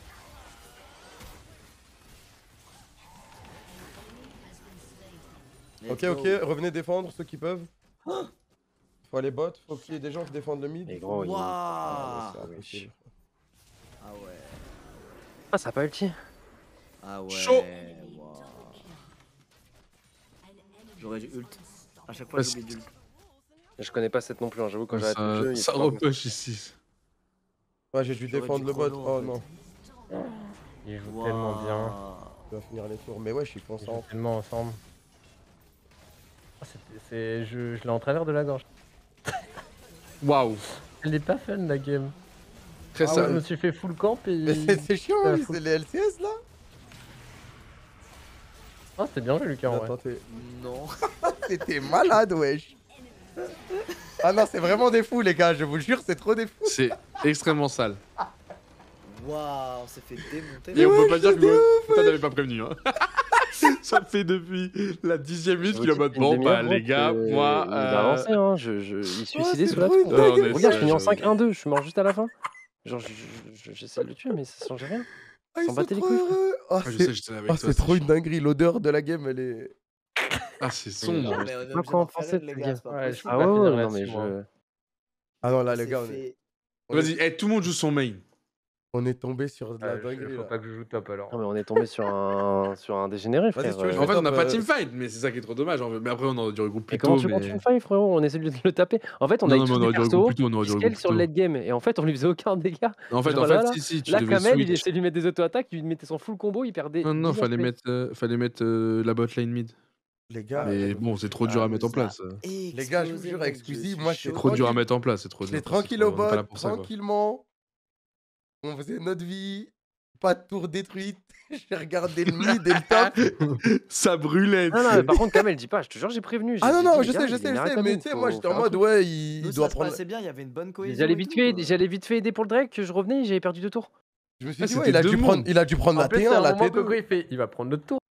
let's Ok, go. ok, revenez défendre ceux qui peuvent. Faut aller bot, faut qu'il y ait des gens qui défendent le mid. Et gros, il. Wouah. Ah, ouais, c'est impossible. Ah ouais. Ah, ça a pas ulti. Ah ouais. Chaud. Wouah. J'aurais dû ult. À chaque fois Parce- j'oublie d'ult. Je connais pas cette non plus, hein, j'avoue, quand j'arrête le jeu. il Ça faut pas- repush ici. Ouais, j'ai dû J'aurais défendre dû le bot. chrono, Oh en fait. non, Ils jouent Wouah. tellement bien. tu vas finir les tours. Mais ouais, je suis Ils jouent conscient. tellement ensemble. Ah, je l'ai en travers de la gorge. Waouh. Elle est pas fun la game. Très Ah ouais, je sale. me suis fait full camp et. Mais c'est chiant, Ah, oui, faut- c'est les LCS là. Ah, c'était bien joué, Lucas, en vrai. Attends, Non. t'es malade, wesh. Ah non, c'est vraiment des fous, les gars, je vous le jure, c'est trop des fous. C'est extrêmement sale. Waouh, on s'est fait démonter. Et on peut ouais, pas dire c'est que de toi t'avais pas prévenu. Hein. Ça fait depuis la 10ème minute Je qu'il est en vous mode dis, bon une bah demi-heure, les gars, gros, moi. Il a avancé, hein. Il suicidait c'est sous la trop tour. une dinguerie. Ouais, Regarde, je finis en j'avoue. 5-1-2, je suis mort juste à la fin. Genre, j'essaie de le tuer, mais ça change rien. Ah, ils S'en sont battait les trop couilles, frère. heureux. Ah, Ah, je sais, j'étais avec ah, toi. c'est trop une dinguerie, l'odeur de la game, elle est... Ah, c'est Non, sombre. mais on est pas obligé quoi en d'en faire penser une, de les cette gars, game. c'est pas Ouais, possible. je Ah peux pas ouais, finir non, là-dessus, mais moi. je. Ah non, là, On les s'est gars, fait- Vas-y, eh, tout le monde joue son main. On est tombé sur de la Ah, dinguerie faut là. pas que je joue top alors. Non, mais on est tombé sur un dégénéré, Vas-y, frère. si tu veux, je En vais fait, on top, n'a pas teamfight, mais c'est ça qui est trop dommage. Mais après, on aurait dû regrouper Mais plus comment tôt. tu comptes Mais... une faille, frérot? On essaie de le taper. En fait, on Non, avait non, mais tous on des aurait dû regrouper persos plus tôt. On aurait qui dû scale regrouper plus sur le tôt. late game. Et en fait, on lui faisait aucun dégât. En fait, Genre là, si, tu là, devais Kamel, il switch. essayait de lui mettre des auto-attaques, il lui mettait son full combo, il perdait. Non, non, 10 fallait HP. mettre la bot lane mid. Les gars, Mais bon, c'est trop dur à mettre en place. les gars, je vous jure, avec Squeezie, moi, C'est trop dur à mettre en place, c'est trop dur. j'étais C'est tranquille trop- au on est pas là bot, pour ça, quoi. tranquillement. On faisait notre vie. Pas de tour détruite. J'ai regardé le mid et le top. Ça brûlait. Non, non, mais par contre, Kamel, dis pas, je te jure, j'ai prévenu. Ah non, j'ai non, dit, je les gars, sais, il mérite à mais nous, tu sais, faut moi j'étais en faire un mode, truc. ouais, il Nous, doit ça se prendre. passait bien, il y avait une bonne cohésion. J'allais et vite tout, fait, quoi. j'allais vite fait aider pour le Drake, que je revenais, j'avais perdu 2 tours. Je me suis Ah, dit, ouais, c'était deux mondes. il a dû prendre En la plus, T1, à un la moment, T2. Coco, il va prendre notre tour.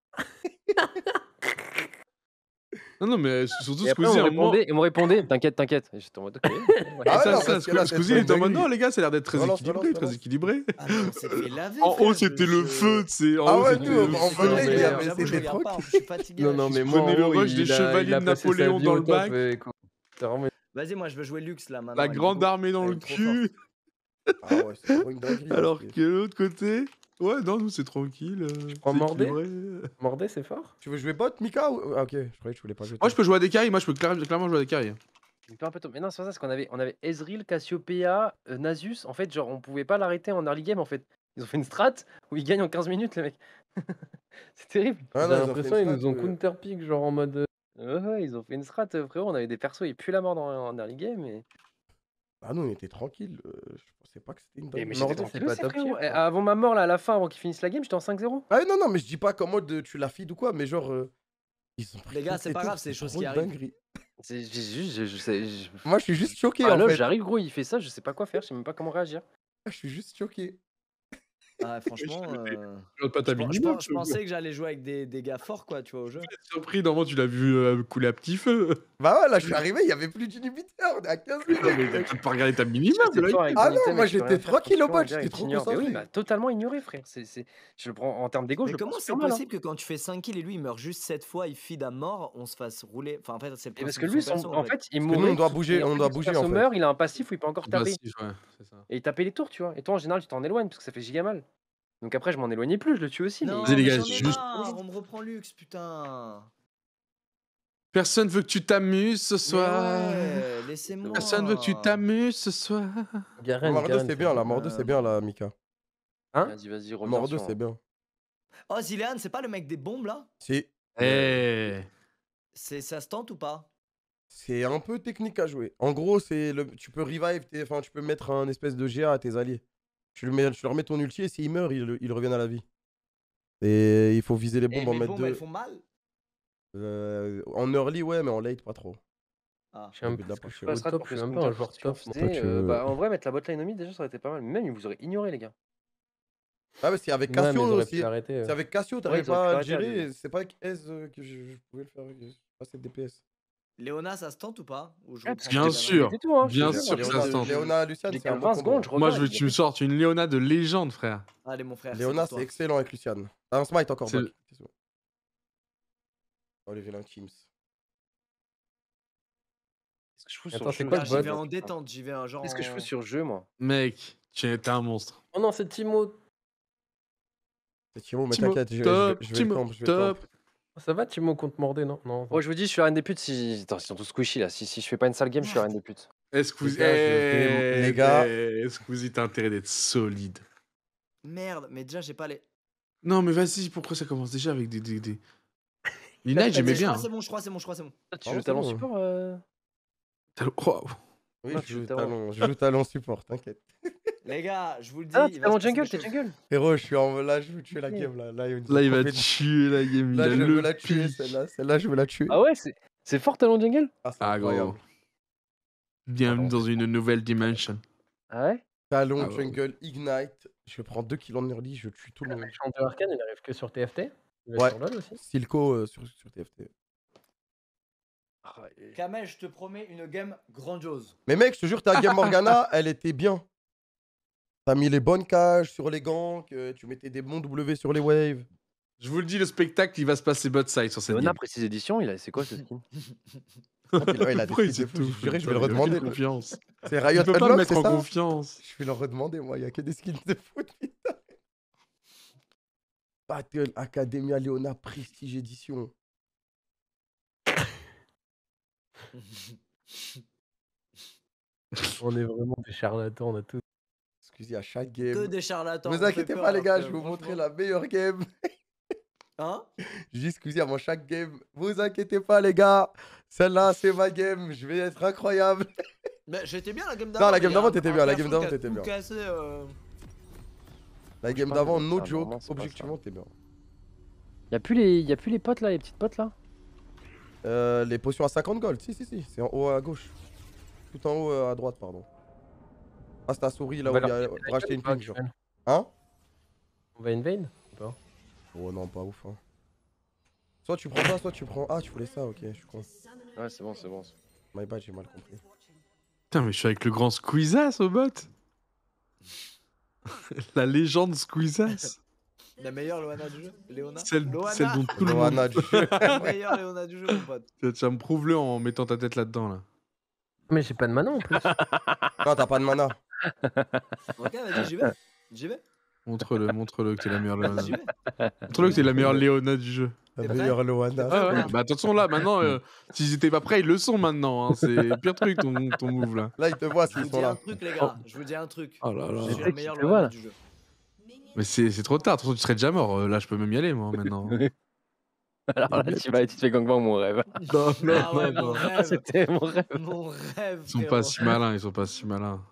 Non, non, mais surtout Et après, Squeezie, à un moment. on me répondait, t'inquiète, t'inquiète. Et j'étais en mode, ok. ouais. Ah ouais, Ça, non, ça, parce que là, Squeezie, c'est il était en mode dinguerie. non, les gars, ça a l'air d'être très Relance, équilibré, relance, très relance. équilibré. Ah non, on s'est fait laver. En haut, frère, c'était le feu, tu sais. En Ah haut, ouais, c'était nous, le en feu. vrai, il y avait- J'avoue, je c'était regarde pas, tranquille. je suis fatigué. Non, là, non, je mais suis- moi, prenais en le haut, rush des il a- chevaliers il a de passé sa Napoléon vie dans au le top, bac. C'est vraiment- Vas-y, moi je veux jouer Lux là maintenant. La elle est grande beaucoup- armée dans elle le est trop cul. Ah ouais, c'est trop une dinguerie. Alors parce que- que l'autre côté. Ouais, non, nous, c'est tranquille. prends c'est Mordé équilibré. Mordé, c'est fort. Tu veux jouer bot, Mika ou... Ah ok, je croyais que tu voulais pas jouer. Moi, je peux jouer à des carries. Moi, je peux clairement jouer à des carries. Il était un peu tôt. Mais non, c'est pas ça, c'est qu'on avait Ezreal, Cassiopeia, Nasus. En fait, genre, on pouvait pas l'arrêter en early game en fait. Ils ont fait une strat où ils gagnent en 15 minutes, les mecs. C'est terrible. Ah J'ai non, ils ont l'impression fait qu'ils une nous ont stat, counter pick, genre en mode. Ouais, ils ont fait une strat, frérot. On avait des persos, ils puent la mort en early game. Et... Ah non, on était tranquille. Je pensais pas que c'était une dinguerie. Mais Mordé, j'étais c'est tranquille pas aussi, top frérot. tier, Et quoi. avant ma mort, là, à la fin, avant qu'ils finissent la game, j'étais en 5-0. Ah non, non, mais je dis pas qu'en mode tu la feed ou quoi, mais genre. Ils ont pris Les gars, toutes c'est pas tours, grave, c'est des choses trop qui une arrivent. dinguerie. C'est juste, je sais. Moi, je suis juste choqué Ah en là, fait. j'arrive, gros, il fait ça, je sais pas quoi faire, je sais même pas comment réagir. Je suis juste choqué. Ah, franchement, Je pas ta je pensais que j'allais jouer avec des gars forts quoi, tu vois, au jeu. surpris, normalement, tu l'as vu couler à petit feu. Bah ouais, là, je suis arrivé, il y avait plus d'inhibiteur. On est à 15 minutes. T'as pas regardé ta minimum, C'est là. fort avec Ah ton non, item, moi, et tu peux j'étais rien faire, tranquille tu au vois, bot, direct, j'étais trop t'ignores. Mais oui, concentré. bah, totalement ignoré, frère. Je le prends en termes d'ego, je Mais le prends comment c'est super mal. Hein. possible que quand tu fais 5 kills et lui il meurt juste 7 fois, il feed à mort, on se fasse rouler. Enfin, en fait, c'est le Et parce principe que de lui, son perso, en fait, il que nous, mourait. on doit bouger, et on après, doit dès que bouger, son perso en fait. meurt, il a un passif où il peut encore taper. Passif, ouais, c'est ça. Et il tapait les tours, tu vois. Et toi, en général, tu t'en éloignes parce que ça fait giga mal. Donc après, je m'en éloignais plus, je le tue aussi. Non, Vas-y, les mais gars, j'en ai juste- marre, on me reprend Lux, putain. Personne veut que tu t'amuses ce Mais soir. ouais, laissez-moi. Personne veut que tu t'amuses ce soir. Garen, Mordo, Garen, c'est bien, là. Mordo, c'est bien, là, Mika. Hein? Vas-y, reviens Mordo, sur- c'est bien. Oh, Zilean, c'est pas le mec des bombes là? Si. Eh. Ça se tente ou pas? C'est un peu technique à jouer. En gros, tu peux revive, enfin, tu peux mettre un espèce de GA à tes alliés. Tu leur mets ton ulti et s'ils meurent, ils reviennent à la vie. Et il faut viser les Et bombes en mes mettre bombes, elles deux. font mal? En early, ouais, mais en late, pas trop. Ah. Je suis un Au bout de la peu- partie. je suis Pas au strat top, pour je que suis ce un peu un counter joueur tu top. faisais, Toi, tu veux- bah, en vrai, mettre la botlane au mid, déjà, ça aurait été pas mal. Mais même, ils vous auraient ignoré, les gars. Ah, mais c'est avec Ouais, mais Cassio ils auraient aussi. pu l'arrêter. C'est avec Cassio, Ouais, t'arrives ils auraient pas pu à le l'arrêter, gérer. lui. C'est pas avec Ez que je pouvais le faire. Pas cette DPS. Léona, ça se tente ou pas? Ou je Ouais, reprends parce Bien que- sûr. C'est tout, hein, je te Bien jure, sûr que ça se tente. Léona, Lucian, J'ai c'est un qu'à bon 20 combo. secondes, je Moi, regarde, je veux que il tu a me fait- sortes une Léona de légende, frère. Allez, mon frère. Léona, pour toi. c'est excellent avec Lucian. T'as un smite encore, C'est- back. Oh, les vilains Teams. Qu'est-ce que je fous Attends, sur c'est jeu quoi Là, le j'y bot? vais en détente, j'y vais en genre. Qu'est-ce que je en- fous sur jeu, moi? Mec, tu es un monstre. Oh non, c'est Timo. C'est Timo, mais Timo, t'inquiète, top, je vais le Timo, camp, je vais le top. camp. Ça va, Timo contre Mordé, non? Non. Oh, je vous dis, je suis la reine des putes si. Attends, ils sont tous squishy là. Si je fais pas une sale game, je suis la reine des putes. Est-ce que vous... Les gars, les gars. Est-ce que vous avez intérêt d'être solide? Merde, mais déjà, j'ai pas les. Non, mais vas-y, pourquoi ça commence déjà avec des... Lina, j'aimais Je bien. crois, hein. c'est bon, je crois, c'est bon, je crois, c'est bon. Tu Ah, joues c'est talent bon. support Waouh. Oui, Ah, je joue putain. talon support, t'inquiète. Les gars, je vous le dis. Ah, il t'es va se talent passer jungle, des t'es choses. jungle. Frérot, je suis en. Là, je veux tuer la Ok. game. Là, Là, il va tuer la game. Là, il a je le veux la tuer, pic. celle-là. Celle-là, je veux la tuer. Ah ouais, c'est fort talent jungle? Ah, c'est Ah, incroyable. gros. Bienvenue dans une nouvelle dimension. Ah ouais? Talon, Ah ouais. jungle, ignite. Je prends 2 kills en early, je tue tout le monde. Le chanteur Arcane, il arrive que sur TFT. Il va Ouais. sur LoL aussi. Silco sur TFT. Ah, et- Kamel, je te promets une game grandiose. Mais mec, je te jure, ta game Morgana, elle était bien. T'as mis les bonnes cages sur les ganks, tu mettais des bons W sur les waves. Je vous le dis, le spectacle, il va se passer bot side sur cette Léona game. précise édition, c'est quoi ce skin? Ouais, il a des Pourquoi il skins de fou, je s'étouffe jure, je vais le Il a aucune redemander. confiance. C'est Tu Riot peux pas le Unlock, mettre c'est en ça? confiance. Je vais le redemander, moi, il y a que des skins de foot. putain. Battle Academia Leona Prestige Edition. On est vraiment des charlatans, on a tout. Excusez, à chaque Que game. des charlatans. Ne on vous fait inquiétez peur, pas, les alors gars, que, je vais vous montrer franchement. la meilleure game. Hein? Je dis excusez avant chaque game. Vous inquiétez pas, les gars. Celle-là, c'est ma game. Je vais être incroyable. Mais j'étais bien la game d'avant. Non, la mais game y a d'avant, un- t'étais un bien. La plafond game d'avant, qui a t'étais tout bien. cassé, La game pas, d'avant, mais no ça, joke. normalement, c'est pas Objectivement, t'es bien. Y a plus les potes là, les petites potes là? Les potions à 50 gold. Si, si, si. C'est en haut à gauche. Tout en haut à droite, pardon. Ah, c'est ta souris là On où va il y a. leur Pour acheter une pas, ping, genre. Kevin. Hein? On va invade ou pas? Oh non, pas ouf. Hein. Soit tu prends ça, soit tu prends. Ah, tu voulais ça, ok, je suis con. Ouais, c'est bon, c'est bon. My bad, j'ai mal compris. Putain, mais je suis avec le grand Squeezas au bot. La légende Squeezas. La meilleure Loana du jeu. Léona. Celle Loana. dont tout le monde. Loana du jeu. La meilleure Léona du jeu, mon pote. Tiens, me prouve-le en mettant ta tête là-dedans là. Mais j'ai pas de mana en plus. Non, t'as pas de mana. Ok, vas-y, j'y vais. J'y vais. Montre-le que t'es la meilleure Léona. J'y vais. Montre-le que t'es la meilleure Léona du jeu. La T'es prêt? meilleure Loana. Ouais, ouais. Bah attention là, maintenant, s'ils étaient pas prêts, ils le sont maintenant. Hein. C'est le pire truc ton move là. Là, ils te voient Je s'ils vous sont dis un là. truc, les gars. Je vous dis un truc. Oh là là. Je suis la sais meilleure qui te voit, Loana là. du jeu. Mais c'est trop tard, de toute façon tu serais déjà mort. Là, je peux même y aller moi maintenant. Alors là, tu vas et tu te fais gangbang, mon rêve. Non, Ah ouais, mon Ah, rêve. c'était mon rêve. Mon rêve. Ils sont frérot. pas si malins, ils sont pas si malins.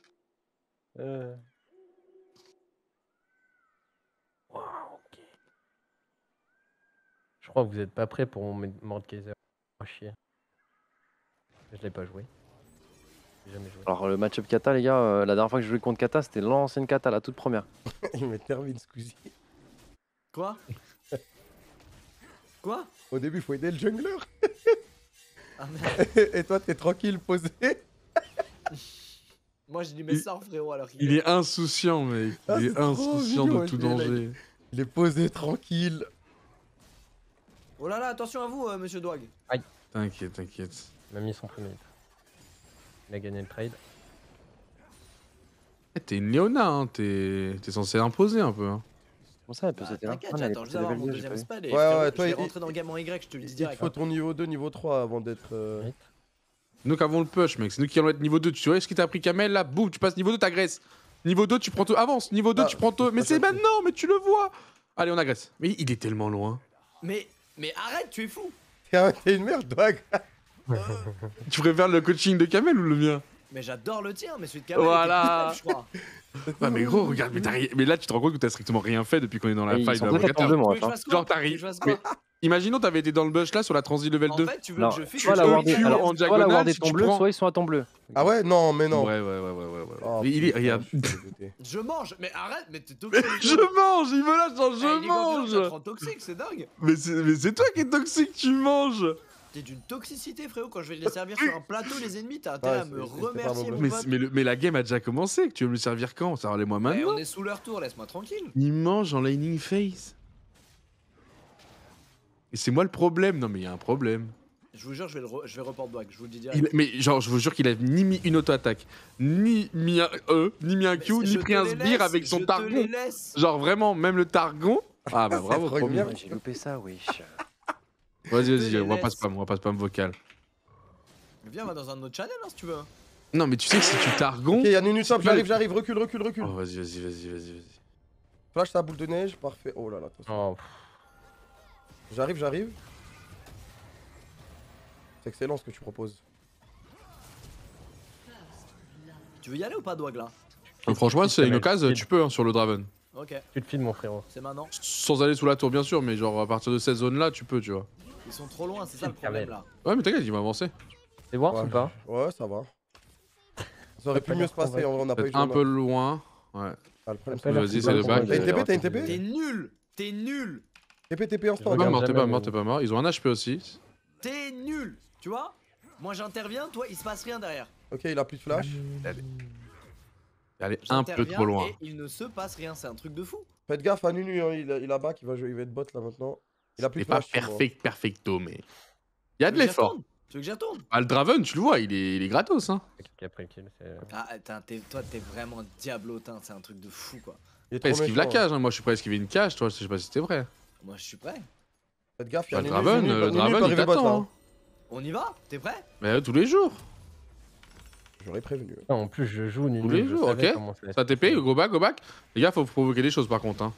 Wow, ok. Je crois que vous êtes pas prêts pour mon Mordekaiser. Oh chier. Je l'ai pas joué. J'ai jamais joué. Alors le match-up kata les gars, la dernière fois que je jouais contre kata c'était l'ancienne kata, la toute première. Il me termine, Squeezie. Quoi? Quoi? Au début, faut aider le jungler. Ah merde. Et toi, t'es tranquille, posé. Moi, je dis mes sorts, frérot, alors qu'il Il est insouciant, mec. Ah, Il c'est est trop insouciant mignon, de tout lui, là. danger. Il est posé, tranquille. Oh là là, attention à vous, monsieur Dwag. T'inquiète, t'inquiète. Il m'a mis son premier. Il a gagné le trade. Eh, t'es une Léona, hein. T'es censé imposer un peu. Hein. Comment ça, elle peut Bah, c'était là? T'inquiète, Ah, elle est j'attends juste passée d'avoir level mon 2, j'ai deuxième pas vu. spell. Et Ouais, frérot, ouais, je toi, vais il- rentrer dans Game en Y, je te le dis Il te direct. faut ton niveau 2, niveau 3 avant d'être. C'est nous qui avons le push, mec. C'est nous qui allons être niveau 2. Tu vois ce qui t'a pris Kamel là? Boum, tu passes niveau 2, t'agresses. Niveau 2, tu prends tout. Avance. Niveau 2, Ah, tu prends tout. Mais pas c'est ça, maintenant, mais tu le vois. Allez, on agresse. Mais il est tellement loin. Mais arrête, tu es fou. T'es une merde, Dwag. Tu préfères le coaching de Kamel ou le mien? Mais j'adore le tien, mais celui de Kamel. Voilà. était plus faible, je crois. Ouais, mais gros, regarde. Mais là, tu te rends compte que t'as strictement rien fait depuis qu'on est dans la Ils fight. sont là. peut-être Regarde, en deux, Tu moi. veux que je fasse quoi? Genre, Tu veux t'arrives. que je fasse quoi? Imaginons, t'avais été dans le bush là sur la transi level 2. En fait, tu veux Non, que je fiche soit la le ward Q alors, en soit la diagonale, ward est si ton tu bleu, prends- soit ils sont à ton bleu. Ah ouais? Non, mais non. Ouais. Oh, Mais il est. putain, Regarde. je suis dégoûté. Je mange, mais arrête, mais t'es Mais toxique. je mange, il me lâche dans Eh, je League of Legends, c'est mange. trop toxique, c'est dingue. Mais c'est toi qui es toxique, tu manges. T'es d'une toxicité, frérot. Quand je vais les servir sur un plateau, les ennemis, t'as intérêt Ouais, à me c'est pas remercier, mauvais. mon pote. Mais la game a déjà commencé. Tu veux me le servir quand? Ça les moi Eh, maintenant. on est sous leur tour, laisse-moi tranquille. Il mange en lining face. Et c'est moi le problème. Non mais il y a un problème. Je vous jure, je vais report Dwag, je vous le dis direct. Mais genre, je vous jure qu'il a ni mis une auto-attaque, ni mis un E, ni mis un Q, Mais ni je pris te un les sbire laisse, avec son je te targon. les laisse. Genre vraiment, même le targon. Ah bah bravo, trop trop bien. bien. J'ai loupé ça, wesh. Vas-y, te vas-y, les on va pas laisse. spam, vocal. Viens, on va dans un autre channel, hein, si tu veux. Non mais tu sais que si tu targon... Ok, y'a Nunu top, C'est pas j'arrive, recule. Oh vas-y. Flash ta boule de neige, parfait. Oh là là, attention. Oh, J'arrive. C'est excellent ce que tu proposes. Tu veux y aller ou pas, Dwag, là? Franchement, c'est une occasion, tu peux hein, sur le Draven. Ok, tu te files mon frérot. c'est maintenant. Sans aller sous la tour bien sûr, mais genre à partir de cette zone là, tu peux, tu vois. Ils sont trop loin, c'est ça le problème, là. Ouais mais t'inquiète, il va avancer. C'est voir Ouais, ou pas? Ouais, ça va. Ça aurait pu mieux se passer, en vrai, on n'a pas eu Peut-être un peu loin. Ouais. Ah, le problème, Pas l'air Vas-y, cool, c'est le pour bac. moi, T'as une de- TP? T'es nul. T'es nul. TP en Je T'es stand. pas regarde mort, jamais, t'es pas mort. Ils ont un HP aussi. T'es nul. Tu vois? Moi, j'interviens, toi, il se passe rien derrière. Ok, il a plus de flash. Elle est un peu J'interviens trop loin. et il ne se passe rien, c'est un truc de fou. Faites gaffe à Nunu, hein, il a back, il va être bot là maintenant. Il a plus C'est de pas flash. sur moi. perfecto, mais. Il y a de Tu veux que j'y l'effort. retourne? Tu veux que j'y retourne? Ah, le Draven, tu le vois, il est gratos, hein. Qui a pris le kill, c'est. Ah, toi, t'es vraiment diablotin, c'est un truc de fou, quoi. Il est Après, trop esquive la méchant. cage, hein. Moi, je suis prêt à esquiver une cage, toi, je sais pas si c'était vrai. Moi, je suis prêt. Faites gaffe, il y Bah, a le Nunu, Draven, Nunu, le Nunu peut Draven, il arriver bot, là. t'attend, hein. On y va? T'es prêt? Mais tous les jours. J'aurais prévenu. Non, en plus, je joue Nunu. Tous les je jours, savais ok. comment ça allait Ça se TP, passer. go back. Les gars, faut provoquer des choses par contre, hein.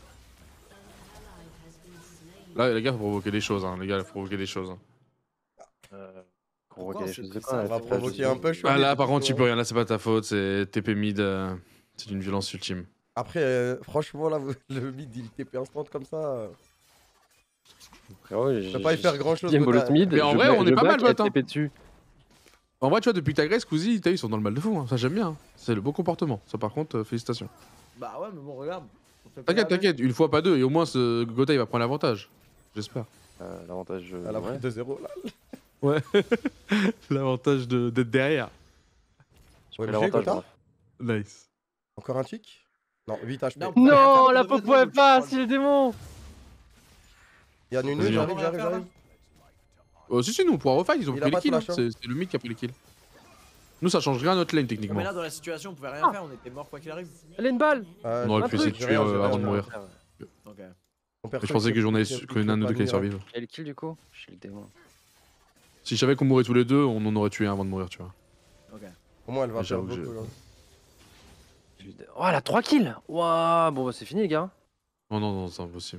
Là, les gars, faut provoquer des choses, hein. Les gars, faut provoquer des choses. Hein. Pourquoi Provoquer on des s'est choses de pris quoi ça? là, On va c'est pas provoquer juste- un peu chaud. Ah là, par contre, tu peux rien. Là, c'est pas ta faute. C'est TP mid. C'est une violence ultime. Après, franchement, là, le mid, il TP instant comme ça. Frérot, Je peux pas y faire grand chose. Game bolos mid. Mais en je vrai, back- on est je pas back mal, et bot, hein. TP dessus. En vrai, tu vois, depuis que t'agresses, Kouzi, t'as vu, ils sont dans le mal de fou. Hein. Ça, j'aime bien. Hein. C'est le beau comportement. Ça, par contre, félicitations. Bah ouais, mais bon, regarde. on fait pas T'inquiète, la t'inquiète. Une fois, pas deux. Et au moins, ce Gotha, il va prendre l'avantage. J'espère. L'avantage. Elle a ouais. pris 2-0 là. Ouais. L'avantage d'être derrière. J'ai Ouais, pris MG, l'avantage, Gotha moi. Nice. Encore un tick? Non, 8 HP. Non, Non, Rien la faire, pop de pouvait vrai, pas, donc, c'est le démon. Il y a Nunu, Vas-y, j'arrive, on va j'arrive, faire, j'arrive. Si, nous, on pourra refight. Ils ont Il pris a pas les kills. de Hein. flash, hein. C'est le mid qui a pris les kills. Nous, ça change rien à notre lane, Ouais, techniquement. mais là, dans la situation, on pouvait rien faire, on était mort quoi qu'il arrive. Elle a une balle. On aurait pu essayer de tuer avant de mourir. Ok. Je pensais que l'un de deux qui allait survivre. Quel kill du coup? Je suis le démon. Si je savais qu'on mourrait tous les deux, on en aurait tué un avant de mourir, tu vois. Ok. Au moins, elle va J'avoue faire que beaucoup. Là. Oh, elle a 3 kills. Waouh, bon, bah, c'est fini, les gars. Oh non, c'est impossible.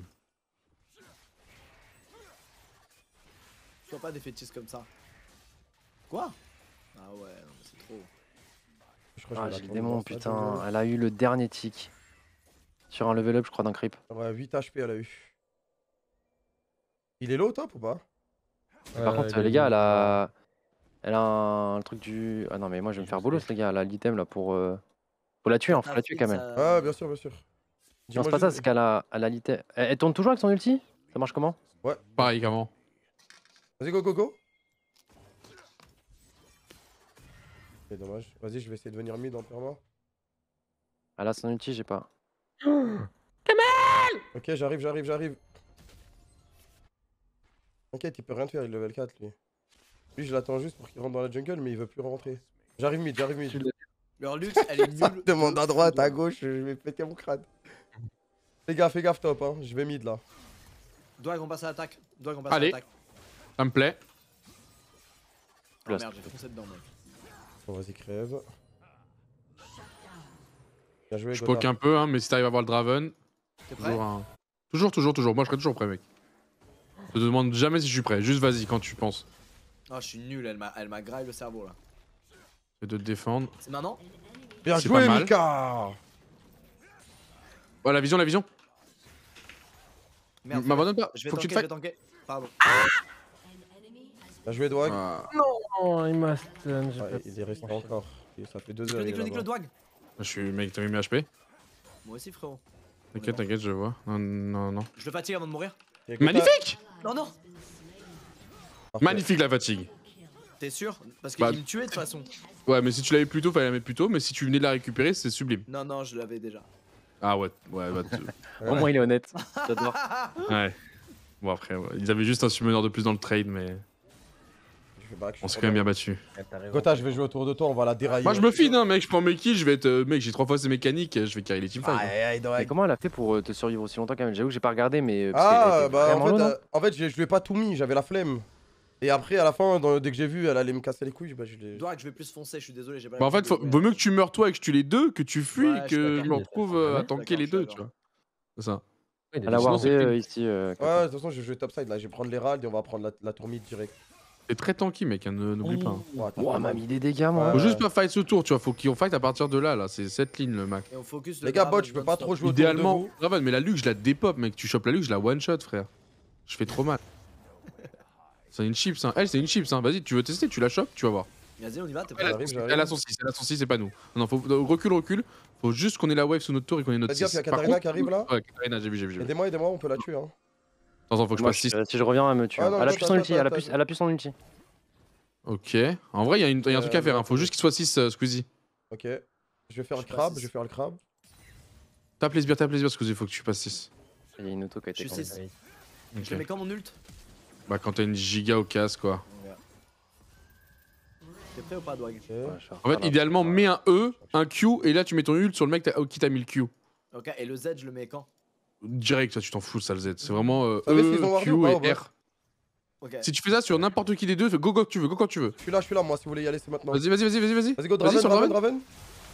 Sois pas défaitiste comme ça. Quoi? Ah ouais, non, mais c'est trop. Je crois que Ah, je vais j'ai le l'attendre démon, dans ça, putain. Elle a eu le dernier tick. Sur un level up, je crois, d'un creep. Ouais, 8 HP elle a eu. Il est low top ou pas? Par contre, les gars, elle a un truc du. Ah non, mais moi, je vais me faire bolos, les gars. Elle a l'item là pour. Faut la tuer, hein, faut la tuer quand même. Ah, bien sûr, bien sûr. Non, Dis-moi c'est pas ça, juste- c'est qu'elle a l'item. Elle tourne toujours avec son ulti? Ça marche comment? Pareil qu'avant. Vas-y, go, go, go. C'est dommage. Vas-y, je vais essayer de venir mid en perma. Elle a son ulti, j'ai pas. Ok, j'arrive, j'arrive, j'arrive. T'inquiète, il peut rien te faire, il est level 4 lui. Lui, je l'attends juste pour qu'il rentre dans la jungle, mais il veut plus rentrer. J'arrive mid, j'arrive mid. Leur lutte, elle est nulle. Demande à droite, à gauche, je vais péter mon crâne. Fais gaffe top, hein. Je vais mid là. Doigt qu'on passe à l'attaque. Doigt qu'on passe Allez. à l'attaque. Ça me plaît. Oh merde, j'ai foncé dedans, mec. Bon, vas-y, crève. Bien joué, Je Gotha. poke un peu, hein, mais si t'arrives à voir le Draven, T'es prêt? toujours. Moi, je serai toujours prêt, mec. Je te demande jamais si je suis prêt. Juste vas-y quand tu penses. Oh, je suis nul, elle m'a graille le cerveau là. Et de te défendre. C'est maintenant? Bien C'est joué, pas mal. Mika. Oh, la vision. Merde. M'abandonne pas. Je vais Faut que tu tanker, te je vais fight. tanker. Pardon. Bien joué, Dwag. Ah, Oh, il m'a stun. j'ai Ouais, pas il est resté encore. Et ça fait 2 Nique-le, heures. il est nique-le, là-bas. Doig. je suis mec, t'as mis mes HP. Moi aussi, frérot. T'inquiète, je vois. Non. Je le fatigue avant de mourir. Et Gotha- Magnifique. Non, non. Parfait. Magnifique la fatigue. T'es sûr? Parce qu'il Bah- me tuait de toute façon. Ouais, mais si tu l'avais plus tôt, fallait la mettre plus tôt. Mais si tu venais de la récupérer, c'est sublime. Non, non, je l'avais déjà. Ah ouais, bah, Au moins, il est honnête. J'adore. ouais. Bon après, ouais. Ils avaient juste un summoner de plus dans le trade, mais Je fais back, je on suis s'est trop quand même bien. bien battu. Gotha, je vais jouer autour de toi, on va la dérailler. Moi je me feed, hein, mec, je prends mes kills, je vais être. Mec, j'ai 3 fois ces mécaniques, je vais carry les teamfights. Aïe, aïe, Mais Dwag. comment elle a fait pour te survivre aussi longtemps quand même? J'avoue que j'ai pas regardé, mais. parce qu'elle Ah, était bah vraiment low, non en fait, je lui ai pas tout mis, j'avais la flemme. Et après, à la fin, dès que j'ai vu, elle allait me casser les couilles, bah je l'ai. Doig, je vais plus foncer, je suis désolé, j'ai pas Bah en fait, l'habitude de jouer. vaut mieux que tu meurs toi et que je tue les deux, que tu fuis, Ouais, je suis que je me d'accord. retrouve Ouais, à ouais. tanker D'accord, les je deux, suis tu vois. C'est ça. Elle a Sinon, wardé c'est clean. ici. Ouais, de toute façon, je vais jouer topside là, je vais prendre l'Herald et on va prendre la tour mid direct. C'est très tanky, mec, hein, n'oublie pas. hein. Ouais, t'as Oh, pas elle m'a mal. mis des dégâts, moi. Ouais. Faut juste pas fight ce tour, tu vois, faut qu'on fight à partir de là, c'est cette ligne le max. Et on focus Les gars, bot, je peux pas trop jouer autour de Idéalement, vous. Draven, mais la Luc, je la dépop, mec, tu chopes la Luc, je la one shot, frère. Je fais trop mal. C'est une chips, hein. Elle, c'est une chips, hein. Vas-y, tu veux tester, tu la chopes, tu vas voir. Vas-y, on y va, t'es Elle prêt? a, J'arrive, j'arrive. elle a son 6, c'est pas nous. Non, faut recule. Faut juste qu'on ait la wave sous notre tour et qu'on ait notre Faites gaffe, 6. il y a Katarina qui arrive là. Ouais, Katarina, j'ai vu. Aidez-moi, on peut la tuer. Hein. Attends, faut que je Moi, passe 6. si je reviens, elle me tue. Ah non, Elle a attends, plus son ulti, attends, elle a attends. plus- elle a plus son ulti. Ok. En vrai, il y a un truc à faire, hein. Faut juste qu'il soit 6, Squeezie. Ok. Je vais faire Je le suis crabe, pas je vais faire le crabe. Tape les sbires, Squeezie, faut que tu passes 6. Il y a une auto qui a été Je suis condamnée. Je le mets quand mon ult? Bah, quand t'as une giga au casse, quoi. On verra. T'es prêt ou pas, Dwag? Ouais, je suis En retard, fait, là. idéalement, mets un E, un Q, et là tu mets ton ult sur le mec qui t'a mis le Q. Ok, et le Z, je le mets quand? Direct, ça tu t'en fous, ça le Z. C'est vraiment savez s'ils ont E, wardé ou pas, Q ou et pas R. Ok. Si tu fais ça sur n'importe qui des deux, fais go quand tu veux, go quand tu veux. Je suis là, moi, si vous voulez y aller, c'est maintenant. Vas-y, vas-y, vas-y, vas-y, vas-y. Vas-y, go, Vas-y, Draven, sur Draven, Draven. Draven.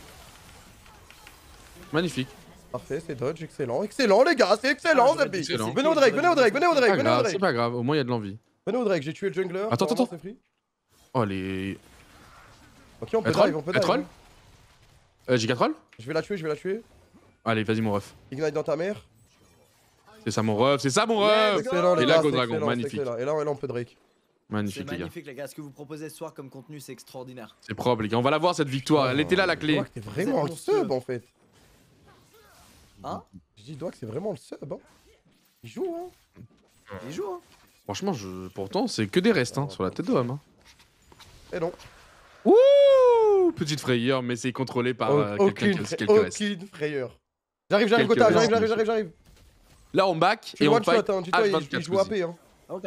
Magnifique. Parfait, c'est dodge, excellent. Excellent, les gars, c'est excellent, Ah, Zabi. excellent. Venez au Drake, venez au Drake, venez au C'est Drake, pas venez au grave, Drake. c'est pas grave, au moins il y a de l'envie. Venez au Drake, j'ai tué le jungler. Attends, normalement, attends. c'est free. Oh les. Ok, on peut Elle troll dive, on peut Elle dive. troll hein. J'ai 4 troll Je vais la tuer, je vais la tuer. Allez, vas-y, mon ref. Ignite dans ta mère. C'est ça, mon ref, c'est ça, mon Let's ref. go. Excellent, les Et là, gars, Go c'est Dragon, excellent, c'est magnifique. excellent. Et là, on peut Drake. C'est Magnifique, les gars. magnifique, les gars. Ce que vous proposez ce soir comme contenu, c'est extraordinaire. C'est propre, les gars. On va la voir cette victoire. Elle était là, la Je clé. vois que t'es vraiment Vous le êtes monstrueux. sub en fait. Hein? Je dis, que c'est vraiment le sub. Hein. Il joue, hein. Il joue, hein? Franchement, pourtant, c'est que des restes hein, sur la tête de homme. Hein. Et non. Ouh, petite frayeur, mais c'est contrôlé par Aucune quelques restes. aucune frayeur. J'arrive, Quelques Gotha, restes. j'arrive. Là, on back Tu et on one shot, fight hein. Dis-toi, il H24. joue AP. Hein. Ok.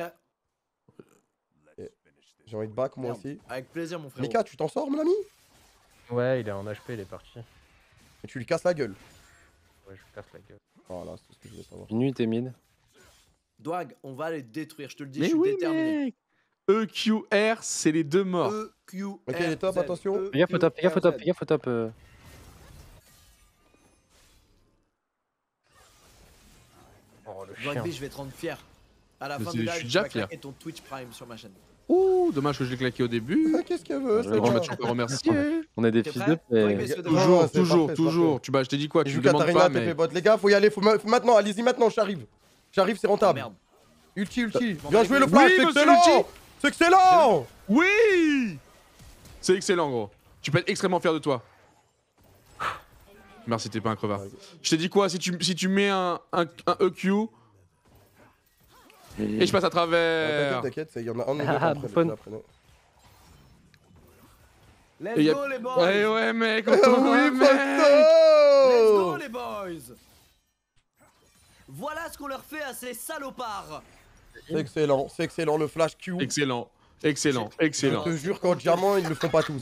J'ai envie de back, moi Merde. aussi. Avec plaisir, mon frère. Mika, tu t'en sors, mon ami? Ouais, il est en HP, il est parti. Et tu lui casses la gueule. Ouais, je casse la gueule. Voilà, c'est tout ce que je voulais savoir. Minute et mid. Dwag, on va les détruire, je te le dis, je Mais suis oui, déterminé. mec. EQR, c'est les deux morts. E, Q, Ok, R, les top, Z. attention. E, Fais gaffe au Q, top, fais gaffe au R, top, Z. fais gaffe au top. Oh le chien. Dwagby, je vais te rendre fier. À la Mais fin c'est- du je live, suis tu déjà vas fier. claquer ton Twitch Prime sur ma chaîne. Ouh, dommage que je l'ai claqué au début. Qu'est-ce qu'elle veut, Je c'est Je vais vais bon. mettre encore remercier. On est des T'es fils prêt de paix. Dwagby, messieurs, de Toujours, c'est toujours, parfait, c'est toujours. Tu je t'ai dit quoi Il Tu joue me demandes Katarina, pas, TP mais. bot. Les gars, faut y aller, faut maintenant, allez-y maintenant, j'arrive. J'arrive, c'est Ah, rentable. merde. Ulti. Bon, Bien bah, joué le oui, flash, c'est monsieur excellent. Ulti. C'est excellent. Oui. C'est excellent, gros. Tu peux être extrêmement fier de toi. Merci, t'es pas un crevard. Je t'ai dit quoi si tu mets un EQ et je passe à travers. T'inquiète, il y en a un de nous Ah, deux qui Buffon. apprenait. Let's Et y a- go, les boys! Ouais, ouais, mec, on Oui, tourne, mec. Let's go, Posto. les boys! Voilà ce qu'on leur fait à ces salopards! C'est excellent, le flash Q. Excellent, excellent, Je excellent. te jure qu'en diamant, ils le font pas tous.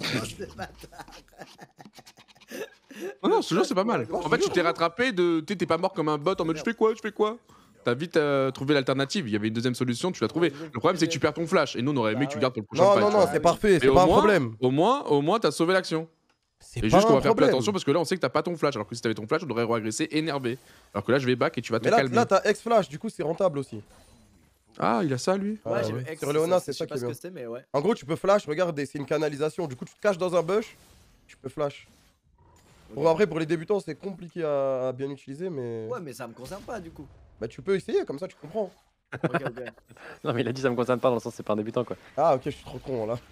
Non, ce jeu, c'est pas mal. En fait, tu t'es rattrapé de. T'es pas mort comme un bot en mode je fais quoi? T'as vite trouvé l'alternative. Il y avait une deuxième solution, tu l'as trouvé. Le problème, c'est que tu perds ton flash. Et nous, on aurait aimé que tu gardes pour le prochain Non, fight. non, tu non, vois. c'est parfait, Et c'est au pas un moins- problème. Au moins, t'as sauvé l'action. C'est Et pas juste, on un va faire plus problème. attention parce que là, on sait que t'as pas ton flash. Alors que si t'avais ton flash, on aurait régressé énervé. Alors que là, je vais back et tu vas te Mais calmer. là, t'as ex-flash, du coup, c'est rentable aussi. Ah, il a ça, lui. Ah, Ouais, j'ai ouais. vu X, Sur Léona, c'est je ça sais qui pas est ce que bien. c'était, mais ouais. En gros, tu peux flash, regarde, c'est une canalisation. Du coup, tu te caches dans un bush, tu peux flash. Bon, après, pour les débutants, c'est compliqué à bien utiliser, mais. Ouais, mais ça me concerne pas du coup. Bah, tu peux essayer, comme ça, tu comprends. Ok, ok. Non mais il a dit ça me concerne pas dans le sens c'est pas un débutant quoi. Ah, ok, je suis trop con là.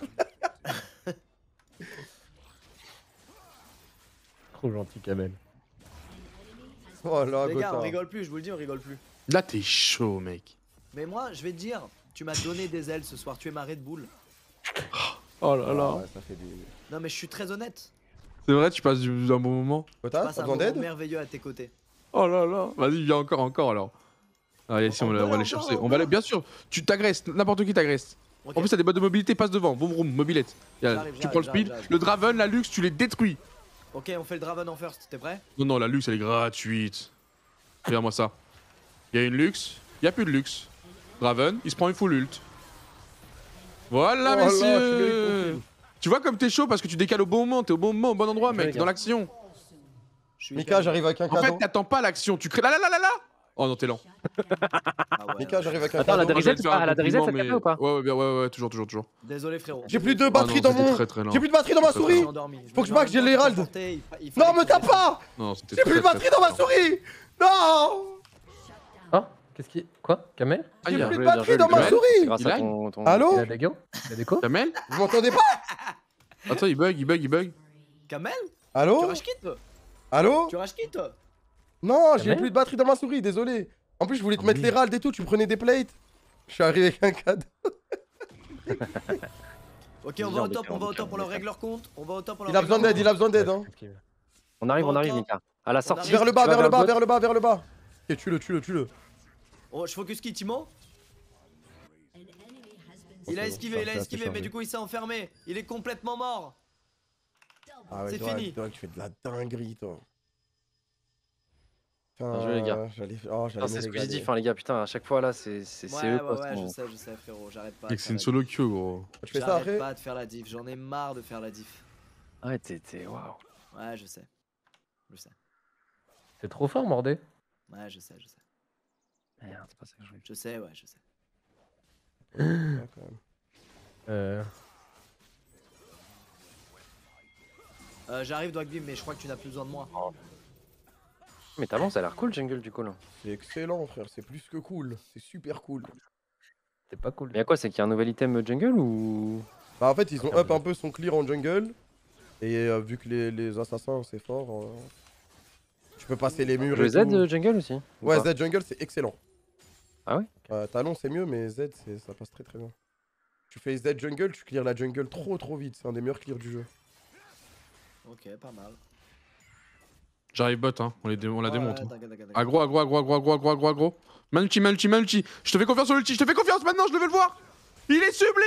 Trop gentil Kamel. Oh là, Les gars, on Gotha. rigole plus, je vous le dis, on rigole plus. Là, t'es chaud, mec. Mais moi, je vais te dire, tu m'as donné des ailes ce soir, tu es ma Red Bull. Oh là Ah, là. ouais, ça fait des. Non, mais je suis très honnête. C'est vrai, tu passes d'un bon moment. Je Gotha, passe t'as un besoin moment d'aide? merveilleux à tes côtés. Oh là là. Vas-y, viens encore alors. Allez, si, on va Encore, aller chercher. encore. On va aller, bien sûr. Tu t'agresses, n'importe qui t'agresse. Ok. En plus, t'as des bottes de mobilité, passe devant. Vroom vroom, mobilette. J'arrive, Tu prends le j'arrive, speed. j'arrive. Le Draven, la Lux, tu les détruis. Ok, on fait le Draven en first, t'es prêt? Non, non, la Lux, elle est gratuite. Regarde-moi ça. Il y a une Lux, il y a plus de Lux. Draven, il se prend une full ult. Voilà, Oh là, tu messieurs. mérites ton kill. Tu vois comme t'es chaud parce que tu décales au bon moment, t'es au bon moment, au bon endroit, Je mec, regarde. dans l'action. Je suis Mika, j'arrive avec un En fait, cadeau. t'attends pas l'action, tu crées. Là. Oh non, t'es lent. Ah ouais. Mika, j'arrive avec un Attends, la cadeau. Drizette, Moi, je vais te c'est faire pas- un la Drizette, compliment, ça te fait ou pas Ouais, toujours. Désolé, frérot. J'ai plus de Ah batterie non, dans c'était mon. très, très lent. J'ai plus de batterie dans ma Très, très Je suis souris. endormi. Faut que je back, j'ai l'Hérald. Non, me tape pas. Non, c'était J'ai plus de très, batterie très, dans ma très lent. souris. Non. Ah qu'est-ce qui. Quoi Kamel Ah, J'ai il y a plus de bien batterie joué, dans ma Kamel. souris. C'est grâce Il à lag ton. Allô Il a des go Il a des co Kamel Vous m'entendez pas? Attends, il bug. Kamel? Tu Allô? rage quitte? Allô? Tu rage quitte? Non, j'ai Kamel plus de batterie dans ma souris, désolé. En plus, je voulais te mettre oui. l'Hérald et tout, tu prenais des plates. Je suis arrivé avec un cadeau. Ok, on va au top, on leur règle leur compte. On va au top, on leur Il a règle besoin leur d'aide, il a besoin d'aide. Hein. On arrive, Attends. Mika. À la sortie. Vers le bas, tu vas vers le bas, bot. vers le bas. Ok, tue-le. Oh, je focus qui, Timo? Il a c'est bon, esquivé, ça, il a ça, c'est esquivé, chargé. mais du coup il s'est enfermé. Il est complètement mort. Ah ouais, C'est Doag, fini. Doag, tu fais de la dinguerie, toi. Bien joué, les gars. J'allais Putain, me c'est régaler. exclusif, hein, les gars. Putain, à chaque fois là, c'est Ouais, eux ouais, quoi. ouais, sont- je sais, frérot. J'arrête pas. Mec, c'est une solo queue, gros. Tu fais ça J'arrête après? pas de faire la diff. J'en ai marre de faire la diff. Ah ouais, waouh. Ouais, je sais. Je sais. T'es trop fort, Mordé. Ouais, je sais, je sais. Merde, c'est pas ça que je voulais. Je sais, ouais, je sais. Ouais, quand même. J'arrive, Dogby, mais je crois que tu n'as plus besoin de moi. Mais Talon, ça a l'air cool, jungle du coup là. C'est excellent, frère. C'est plus que cool. C'est super cool. C'est pas cool. Mais y'a quoi, c'est qu'il y a un nouvel item jungle ou. Bah, en fait, ils ont up un peu son clear en jungle. Et vu que les assassins, c'est fort, tu peux passer les murs Le et Z tout. jungle aussi ou Ouais, pas Z jungle, c'est excellent. Ah ouais. Talon, c'est mieux, mais Z, ça passe très très bien. Tu fais Z jungle, tu clears la jungle trop vite. C'est un des meilleurs clears du jeu. Ok, pas mal. J'arrive bot, hein. On la démonte. Ouais, Hein. t'inquiète. Aggro. Multi. Je te fais confiance sur l'ulti, je te fais confiance maintenant, je le veux le voir. Il est sublime.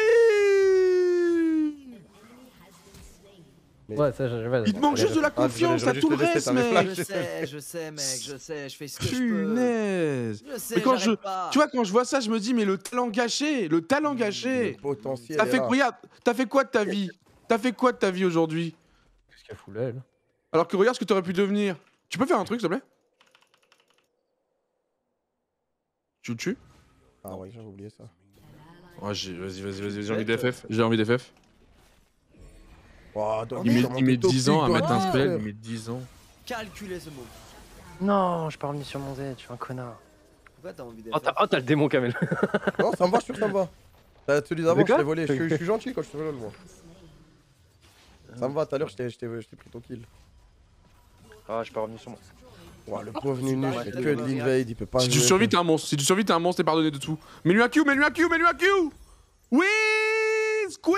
Mais- Ouais, ça, je vais. Il te manque juste de la confiance, j'aurais t'as tout le juste laissé reste, ta mec. flash. Je sais, mec, je sais. Je fais ce que je peux. Punaise. Je sais, Mais quand j'arrête pas. tu vois, quand je vois ça, je me dis, mais le talent gâché. Le potentiel T'as est fait, là. regarde, t'as fait quoi de ta vie? T'as fait quoi de ta vie aujourd'hui? Qu'est-ce qu'elle fout là, elle? Alors que regarde ce que t'aurais pu devenir. Tu peux faire un truc, s'il te plaît? Tu le tues? Ah ouais, j'ai oublié ça. Ouais, vas-y, j'ai envie d'FF. J'ai envie d'FF. Oh, Doag, Il comment met t'es 10 ans à toxique, mettre un Doag, spell, frère. il met 10 ans. Calculez ce move. Non, je parle mis sur mon Z, je suis un connard. Pourquoi t'as envie Oh, d'être t'as le démon Kamel. Non, ça me va, je suis sûr que ça me va. Celui d'avant, De je quoi t'ai volé. Je suis gentil quand je te vole, moi. Ça me va, tout à l'heure, je t'ai pris ton kill. Ah, je suis pas revenu sur moi. Ouah, le pauvre Nunu, Ouais, il fait t'as que le de mauvais l'invade, il peut pas Si tu jouer. survis, t'es un monstre. Si tu survis, t'es un monstre, t'es pardonné de tout. Mets-lui un Q. Oui, Squeezie.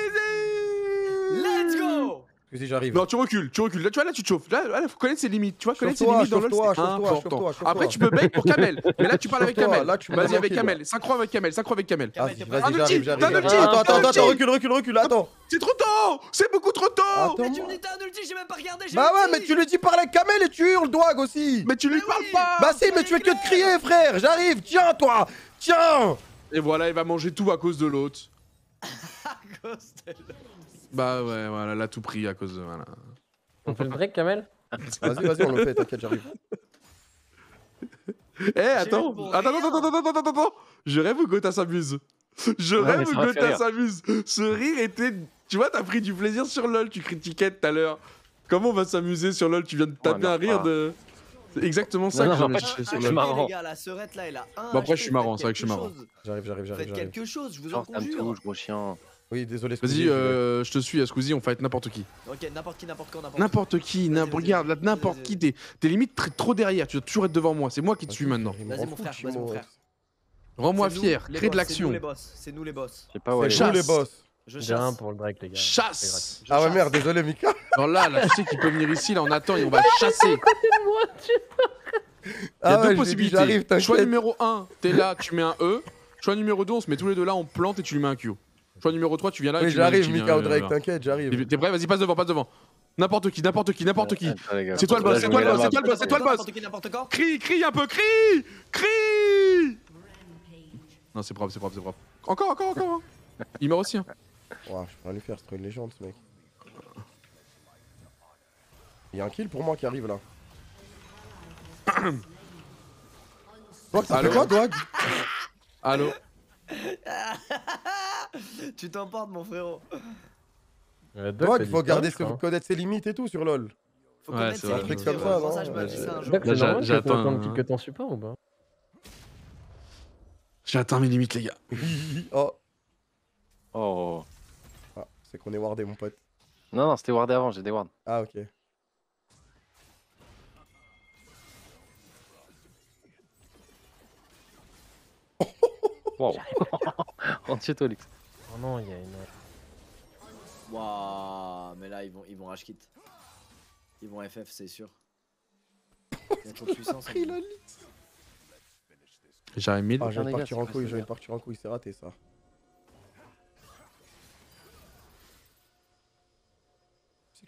Let's go. Si j'arrive. Non, tu recules. Là, tu vois, là, tu te chauffes. Là, faut connaître ses limites. Tu vois, connaître ses Chauffe-toi, limites dans LoL, c'est chauffe-toi, important. chauffe-toi. Après, tu peux bait pour Kamel. Mais là, tu parles avec Chauffe-toi, Kamel. là, tu me Vas-y, mets avec tranquille, Kamel. Synchro avec Kamel. Kamel, Vas-y, t'es vas-y, prêt? j'arrive. t'as un ulti, Attends, recule, attends. C'est trop tôt. C'est beaucoup trop tôt. Attends, Mais tu moi. me dis t'as un ulti, j'ai même pas regardé. j'ai Bah même ouais, dit. mais tu lui dis parle avec Kamel et tu hurles Doag aussi. Mais tu lui Mais parles oui. pas. Bah si, mais tu fais que de crier, frère. J'arrive, tiens, toi. Tiens. Et voilà, il va manger tout à cause de l'autre. À cause de l'autre. Bah ouais, voilà, elle a tout pris à cause de... Voilà. On fait le break, Kamel? Vas-y, on le fait, t'inquiète, j'arrive. Eh, attends. pour Attends. Je rêve où Gotha s'amuse. Je Ouais, rêve mais où ça m'a fait Gotha rire. s'amuse. Ce rire était... Tu vois, t'as pris du plaisir sur LoL, tu critiquais tout à l'heure. Comment on va s'amuser sur LoL? Tu viens de taper mais un rire enfin. de... C'est exactement ça Non, que non, j'avais pas- cherché c'est sur je LoL. marrant. Les gars, la serette là, elle a un. Bon, après, HP, je suis marrant, faites c'est vrai que je suis quelque marrant. chose. J'arrive. Faites quelque chose, je vous en Genre, ça me conjure. touche, gros chien. Oui, désolé. Vas-y, Squeezie, je te suis, Squeezie, on fight n'importe qui. Ok, n'importe qui, n'importe quand, N'importe qui, Vas-y. regarde, là, n'importe qui, t'es limite trop derrière, tu dois toujours être devant moi, c'est moi qui te suis maintenant. il me Vas-y, rend mon fou, frère, Chimo. vas-y, mon frère. Rends-moi C'est nous, fier, les crée de boss, C'est nous l'action. les boss, c'est nous les boss. Je sais pas où aller. C'est chasse. nous les boss. Je J'ai un chasse. pour le break, les gars. Chasse. Ah ouais, chasse. merde, désolé, Mika. Alors là, tu sais qu'il peut venir ici, là on attend et on va le chasser. Il y Ah a ouais, deux je l'ai dit, possibilités. j'arrive, Choix t'inquiète. numéro 1, t'es là, tu mets un E. Choix numéro 2, on se met tous les deux là, on plante et tu lui mets un Q. Choix numéro 3, tu viens là et Oui, tu mets un j'arrive, ulti, Mika viens, Drake, viens. t'inquiète, j'arrive. T'es prêt? Vas-y, passe devant. N'importe qui. Attends, les gars. C'est toi le boss, Là, c'est je toi mets le la boss, map. c'est toi le boss, c'est toi le boss. N'importe qui, n'importe quand. Crie un peu, crie. Non, c'est propre. Encore. Hein. Il meurt aussi. Hein. Ouah, je peux rien lui faire, c'est trop une légende, ce mec. Il y a un kill pour moi qui arrive là. Doag, ça fait Allô quoi, Doag? Allô? Tu t'emportes, mon frérot. Doag, il faut connaître ses limites et tout sur LoL. Faut Ouais, connaître c'est ses vrai. limites, Un truc comme frérot. ça, Pour non je me dis ça un jour. Doc, c'est Là, normal j'attends, qu'il faut autant hein. que ton support ou pas? J'ai atteint mes limites, les gars. Oh, Oh. ah, c'est qu'on est wardé, mon pote. Non, c'était wardé avant, j'ai des wards. Ah, ok. Wow. Entier toi, Lix. Oh non, il y a une. Waouh, mais là ils vont rage quit. Ils vont FF, c'est sûr. Il y a trop de puissance. en Pris fait. la J'arrive mid. Ah, j'ai les envie de gars, partir c'est en quoi, couille, ça, j'ai envie de partir en couille, c'est raté ça.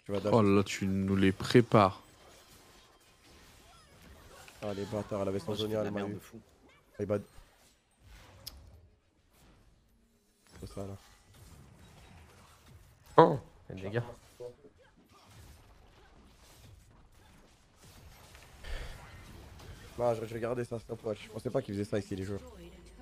Tu vas dash. Oh là là, tu nous les prépares. Ah les bâtards, elle avait son Moi, j'ai fait de Zonia, la elle m'a merde eu. de fou. My bad. C'est ça là. Oh, les gars. Non, je regardais ça, stopwatch. Je pensais pas qu'il faisait ça ici les joueurs.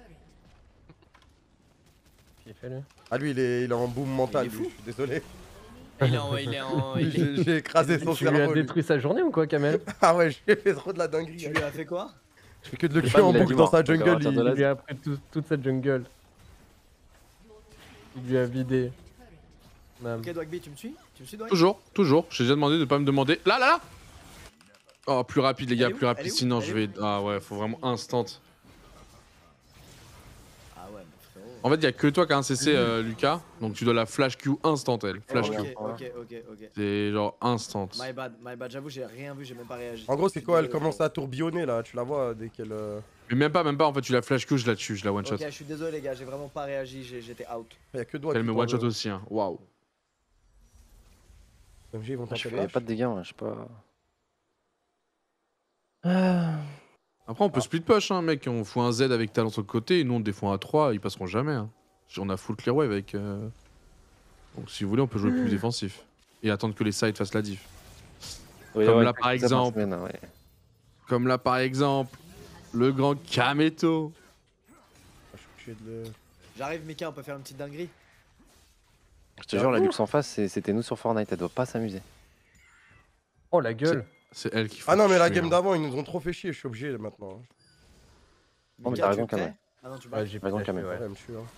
Qui fait lui? Ah lui il est en boom mental, Il est lui, fou. je suis désolé. Il est en. J'ai écrasé son Tu lui as cerveau. lui. détruit sa journée ou quoi, Kamel? Ah ouais, j'ai fait trop de la dinguerie. Tu hein. lui as fait quoi? Je fais que de le Le tuer fan, en il a boucle dit dans mort. sa Donc, à jungle. partir de là, Il lui a pris toute sa jungle. Il lui a vidé. Bam. Ok, Dwagby, tu me suis? Tu me suis, Dwag? Toujours, toujours. J'ai déjà demandé de pas me demander. Là, là, là. Oh, plus rapide, les gars, Elle est où? plus Elle rapide. est où? Sinon, Elle je est vais. Ah ouais, faut vraiment instant. Ah ouais, mais frérot. En fait, il y a que toi qui a un CC, Lucas. Donc tu dois la flash Q instant, elle. Flash Q. Ok. C'est genre instant. My bad, j'avoue, j'ai rien vu, j'ai même pas réagi. En gros, c'est Je suis quoi? Elle désolé, commence frérot. à tourbillonner là, tu la vois dès qu'elle. Mais même pas. En fait, tu la flash Q, je la tue, je la one shot. Ok, je suis désolé, les gars, j'ai vraiment pas réagi, j'étais out. Y'a que doigt Elle qui me t'en one shot veut. aussi, hein. Waouh. MG, ils vont Je tenter le fais lâche. pas de dégâts, moi, je sais pas. Après, on peut split push, hein, mec. On fout un Z avec talent sur le côté. Et nous, on défend à 3. Ils passeront jamais. Hein. On a full clear wave avec. Donc, si vous voulez, on peut jouer plus défensif. Et attendre que les sides fassent la diff. Oui, Comme ouais, là, par ça exemple. semaine, hein, ouais. Comme là, par exemple. Le grand Kameto. Je suis obligé de le. J'arrive, Mika, on peut faire une petite dinguerie. Je te jure, la luxe en face, c'était nous sur Fortnite, elle doit pas s'amuser. Oh la gueule. C'est elle qui faut Ah non, mais la tuer, game hein. d'avant, ils nous ont trop fait chier, je suis obligé maintenant. Oh, mais Mika, t'as tu raison, es prêt? Kamel. Ah non, tu Ouais, vas. j'ai Raison, pas Kamel. ouais. Ouais, elle me tue. Hein.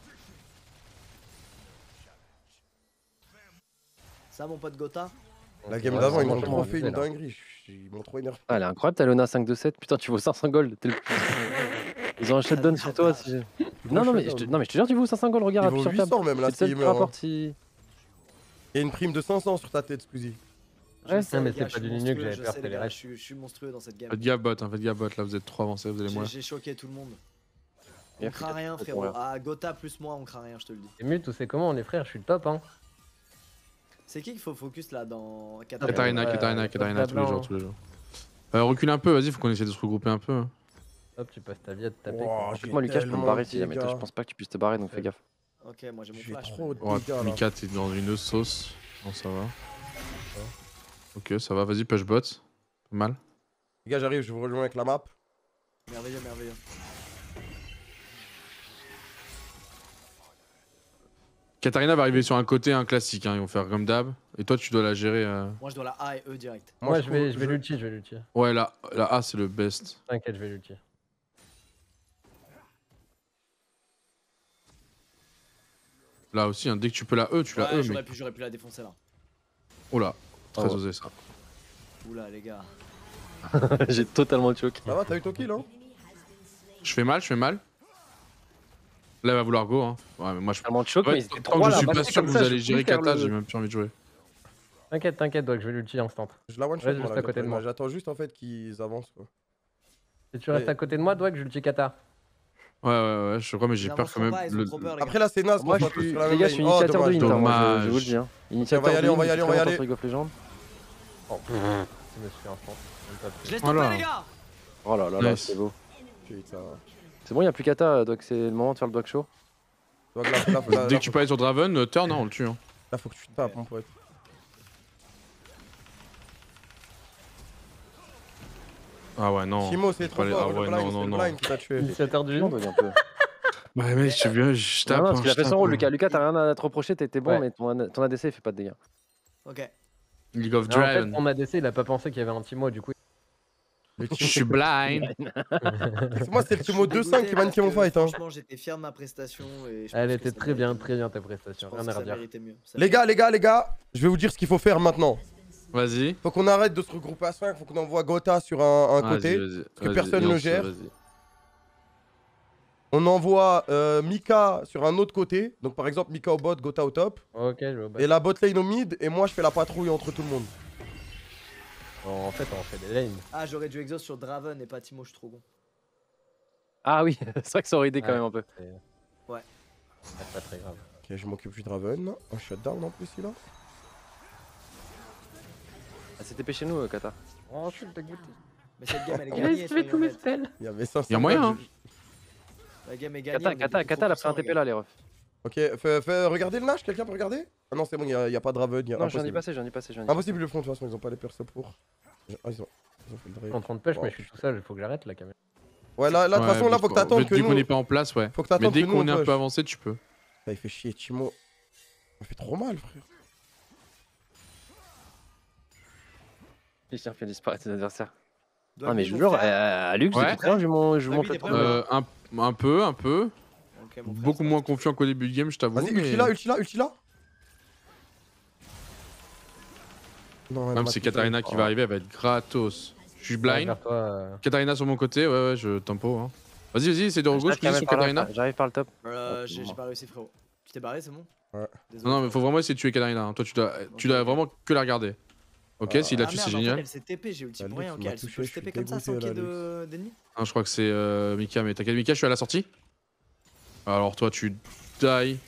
Ça, mon pote Gotha? La game Ouais, d'avant, c'est ils m'ont vachement trop fait abusé, une là. dinguerie. Ils m'ont trop énervé. Ah, elle est incroyable, ta Luna 5-2-7. Putain, tu vaux 500 gold. Ils ont un shutdown sur toi. Si non, non, mais je te jure, tu vaux 500 gold. Regarde, Il appuie vaut sur 800 table. même là, C'est le seul s'il qui meurt. rapporte Hein. si. Il y a une prime de 500 sur ta tête, Squeezie. Ouais, Je sais, mais les c'est gars, pas je suis du ligneux que monstrueux, j'avais je peur, sais, c'est les les gars, restes. je suis monstrueux dans cette game. Faites gaffe, bot, hein, faites gaffe, bot. Là, vous êtes trop avancés, vous allez moins. J'ai choqué tout le monde. On Et craint rien, faut frérot. courir. Ah, Gotha plus moi, on craint rien, je te le dis. Et Mute, tu sais comment on est frères, je suis le top hein. C'est qui qu'il faut focus là dans Katarina, Ouais, Katarina, Katarina, tous les blanc. jours, tous les jours. Recule un peu, vas-y, faut qu'on essaie de se regrouper un peu. hein. Hop, tu passes ta vie à te taper. Wow, quoi. j'ai Moi, Lucas, je peux me tellement barrer de si jamais. dégâts. Je pense pas que tu puisses te barrer, donc fais gaffe. Ok, moi j'ai mon J'ai flash. trop de Ouais, dégâts là. Mika, t'es dans une sauce. Non, ça va. Ok, ça va, vas-y, push bot. Pas mal. Les gars, j'arrive, je vous rejoins avec la map. Merveilleux, merveilleux. Katarina va arriver sur un côté, un classique, hein, ils vont faire comme d'hab. Et toi, tu dois la gérer. Moi je dois la A et E direct. Moi je vais l'ulti, je vais l'ulti. Ouais, la A, c'est le best. T'inquiète, je vais l'ulti. Là aussi, hein, dès que tu peux la E, tu la Ouais, E. j'aurais Mais... pu la défoncer là. Oh là, très Ah ouais. osé ça. Oula, les gars. J'ai totalement choqué. Ça va, t'as eu ton kill, hein? Je fais mal, je fais mal. Là, elle va vouloir go. Hein. Ouais, mais moi, je. Tellement de choc, Ouais, mais ils étaient tant trois que je là. suis pas passés sûr comme que ça, vous je allez peux gérer faire Kata, le- j'ai même plus envie de jouer. T'inquiète, donc je vais l'ulti instant. Je la one shot, Reste moi, juste là, à côté de moi. J'attends juste en fait qu'ils avancent quoi. Si tu restes Ouais. à côté de moi, Dwag, je l'ulti Kata. Ouais, je crois, mais j'ai Ils peur quand avanceront même. pas, ils ont trop peur, les gars. Après là, c'est naze Moi, qu'on je soit tous suis, sur la les même gars, je suis lane. Oh, initiateur de dommage, Inter, moi, dommage. je vous le dis. Hein. on Initiateur va y aller, de on va y Inter, aller, on va y sur aller. League of Legends. Oh, je me suis instant. Je laisse Voilà. tomber, les gars. Oh là là, là, Nice. c'est beau. Putain. C'est bon, il n'y a plus Kata, donc c'est le moment de faire le dog show. Donc là, Dès que tu peux aller sur Draven, turn, hein, on le tue. Hein. là, faut que tu tapes, mon pote. Ah ouais, non. Timo, c'est trop Allez, fort. ah ouais, Le blind, non, c'est non, le non. blind qui t'a tué. Initiateur du On jeu. doit un peu. Ouais, mec, je viens, je tape. Non, non, parce hein, qu'il a je fait son tape, rôle, hein. Lucas. Lucas, t'as rien à te reprocher, t'étais bon, Ouais. mais ton ADC il fait pas de dégâts. Ok. League of En fait, Draven. mon ADC, il a pas pensé qu'il y avait un Timo, du coup. Le Je suis blind. Moi, c'était le Timo Je suis 2-5 qui dégoûté manquait mon parce que, fight. Hein. Franchement, j'étais fier de ma prestation. Et je Elle pense était que ça très bien méritait ta mieux. prestation. Je pense Rien que à ça redire. méritait mieux. Ça Les gars, je vais vous dire ce qu'il faut faire maintenant. Vas-y. Faut qu'on arrête de se regrouper à 5, faut qu'on envoie Gotha sur un Vas-y, côté. vas-y, que vas-y, personne et on ne se- gère. vas-y. On envoie Mika sur un autre côté. Donc par exemple, Mika au bot, Gotha au top. Ok, je vais au bas. Et la bot lane au mid. Et moi, je fais la patrouille entre tout le monde. En fait, on fait des lanes. Ah, j'aurais dû exhaust sur Draven et pas Timo, je suis trop bon. Ah oui, c'est vrai que ça aurait aidé quand Ouais. même un peu. C'est pas très grave. Ok, je m'occupe du Draven. Un shutdown en plus, il a. Ah, c'était chez nous, Kata. Oh, je suis dégoûté. Mais cette game elle est Il a gagnée. esquivé tous mes spells. Il y avait 500 Y a moyen, hein. La game est gagnée. Kata, elle a pris un TP là, les refs. Ok, fais regarder le Nash, quelqu'un peut regarder? Ah non, c'est bon, y a pas de Raven, Non, j'en ai passé. Impossible, ils le font de toute façon, ils ont pas les persos pour. Ah, ils ont fait le drive. En 30 pêche, mais je suis tout seul, il faut que j'arrête là quand même. Ouais, là, de toute façon, là, faut que t'attendes que Dès qu'on nous. n'est pas en place, ouais. Faut que Mais t'attendes dès que nous. qu'on est un push. peu avancé, tu peux. Ah, il fait chier, Timo. Ça fait trop mal, frère. Christian fait disparaître ses adversaires. Doit Ah, mais lui, je mon vous jure, frère. à Lux, Ouais. depuis tout à l'heure, je David monte est le prêt, temps. Un peu. Ok, mon frère, Beaucoup ça va. moins confiant qu'au début de game, je t'avoue. Vas-y, mais- ulti là. Non, Même c'est Katarina qui va arriver, elle va être gratos. Je suis blind. Vers toi, Katarina sur mon côté, ouais, je tempo. Hein. Vas-y, c'est de Rogo, je suis sur Katarina. J'arrive par le top. J'ai pas réussi, frérot. Tu t'es barré, c'est bon? Ouais. Désolé. Non, mais faut vraiment essayer de tuer Katarina. Hein. Toi, tu dois vraiment que la regarder. Ok, s'il la Ah tue, merde, c'est en fait, génial. elle s'est TP, j'ai ulti La pour rien, Lux ok. m'a Elle se touché, peut je se suis TP comme ça sans dégoûté, qu'il y ait la d'ennemis? Ah, je crois que c'est Mika, mais t'inquiète, Mika, je suis à la sortie. Alors, toi, tu die.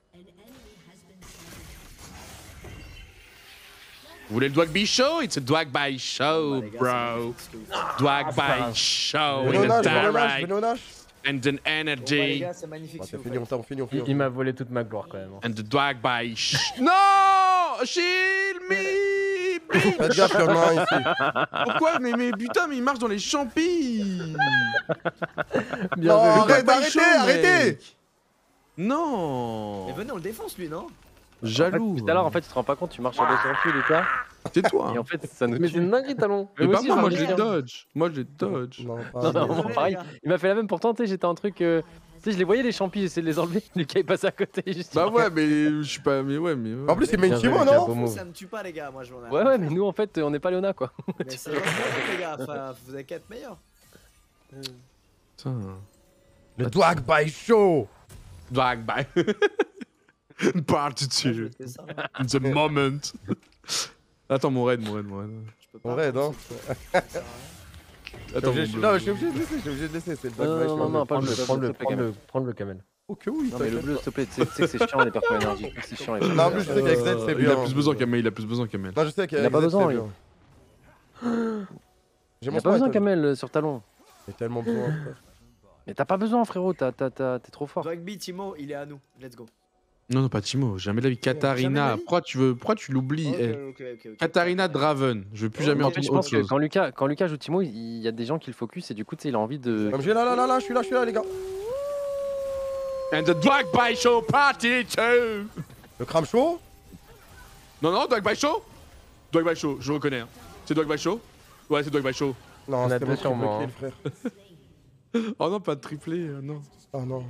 Vous voulez le Dwagby Show? It's a Dwagby Show, bro. Dwagby Show Venez in au a Nash, direct venez au Nash. and an Bon, bah, les energy gars, c'est magnifique. Bah, ce t'as que fini, vous faites. on finit. il m'a volé toute ma gloire quand même. and the Dwagby Non! Shield me! Faites gaffe, y'en a un ici. Pourquoi? Mais putain, mais il marche dans les champis! Bien Non, vu. arrête, Dwagby Show, arrêtez. mec. Non! Mais venez, on le défonce lui, non? Jaloux. Tout à l'heure, en fait, tu te rends pas compte, tu marches sur 200 pieds, Lucas. c'est toi. Et en fait, ça nous Mais c'est tue. une dinguerie, talon. Mais moi pas aussi, moi, j'en moi ai je les un. dodge. Moi je les dodge. Non, Non, pas. non, Désolé, pareil. les gars. Il m'a fait la même pourtant, tu sais, j'étais un truc. Tu sais, je les voyais les champis, j'essayais de les enlever. Lucas est passé à côté. Juste Bah ouais, mais je suis pas. Mais ouais, mais. En plus, c'est main Bien Timo, vu, non? Beau move. Ça me tue pas, les gars, moi je m'en ai. Ouais, mais nous en fait, on n'est pas Léona quoi. Mais c'est gentil, les gars, enfin, vous avez qu'à être meilleurs. Putain. Le Dwag by Show. Drag by. Party Ouais, je to fais ça. the moment. Attends, mon raid. Je peux pas. On raid, hein. Attends, Je mon suis bleu. obligé de laisser, c'est le Dwag by Non, Show. non, pas le bleu, Prends le camel. Oh que oui, Non, mais le bleu, s'il te plaît, tu sais que c'est chiant les persos énergie. C'est chiant les Non, en plus, je sais qu'avec Zed, c'est Il a bien. plus besoin Kamel, il a plus besoin Kamel. Non, je sais Il qu'avec a pas Zed, besoin, c'est lui. bien. J'ai Il mon a pas besoin, smite, Kamel, sur talon. J'ai tellement besoin, frère. Mais t'as pas besoin, frérot, t'es trop fort. Rugby, Timo, il est à nous. Let's go. Non, pas Timo, jamais de la vie. Jamais de Katarina, la vie pourquoi tu l'oublies? Ok. Katarina Draven, je veux plus Oh, jamais mais En fait, entendre je autre pense que chose. quand Lucas joue Timo, il y a des gens qui le focus et du coup, tu sais, il a envie de. Comme j'ai là, je suis là, les gars. And the Drag by Show Party too! Le crame chaud. Non, Drag by Show? Drag by Show, je reconnais. Hein. C'est Drag by Show? Ouais, c'est Drag by Show. Non, On a c'était deux mon sur triple moi, kill, frère. Oh non, pas de triplé, non. Oh non.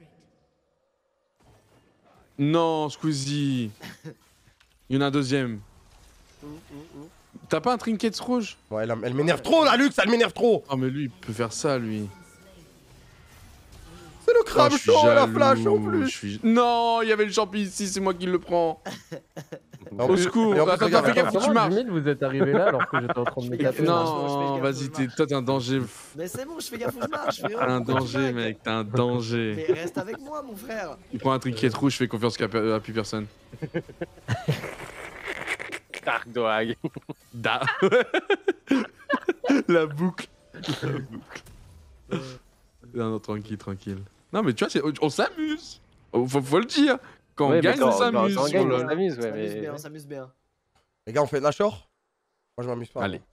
Non, Squeezie. Il y en a un deuxième. T'as pas un trinket rouge? Ouais, elle m'énerve trop, la Lux, elle m'énerve trop. Oh, mais lui, il peut faire ça, lui. C'est le Oh, crame je suis chaud, la jaloux, flash en je plus. suis- Non, il y avait le champi ici, c'est moi qui le prends. En Au plus- secours. et en plus, Attends, regarde, fais gaffe, faut que tu Comment marches. 10 000 vous êtes arrivé là alors que j'étais en train de m'éclater? Non, vas-y, toi t'es un danger. Mais c'est bon, je fais gaffe où je marche, frérot. T'as un Pourquoi tu danger, back mec, t'as un danger. Mais reste avec moi, mon frère. Il prend un trinket rouge, je fais confiance à plus personne. Dark Dog. Da. La boucle. La boucle. Non, tranquille. Non, mais tu vois, on s'amuse. Faut le dire. Quand on gagne, on s'amuse. Quand on gagne, Oh là on là. s'amuse, ouais. On s'amuse Mais... bien, on s'amuse bien. Les gars, on fait de la short. Moi, je m'amuse pas. Allez.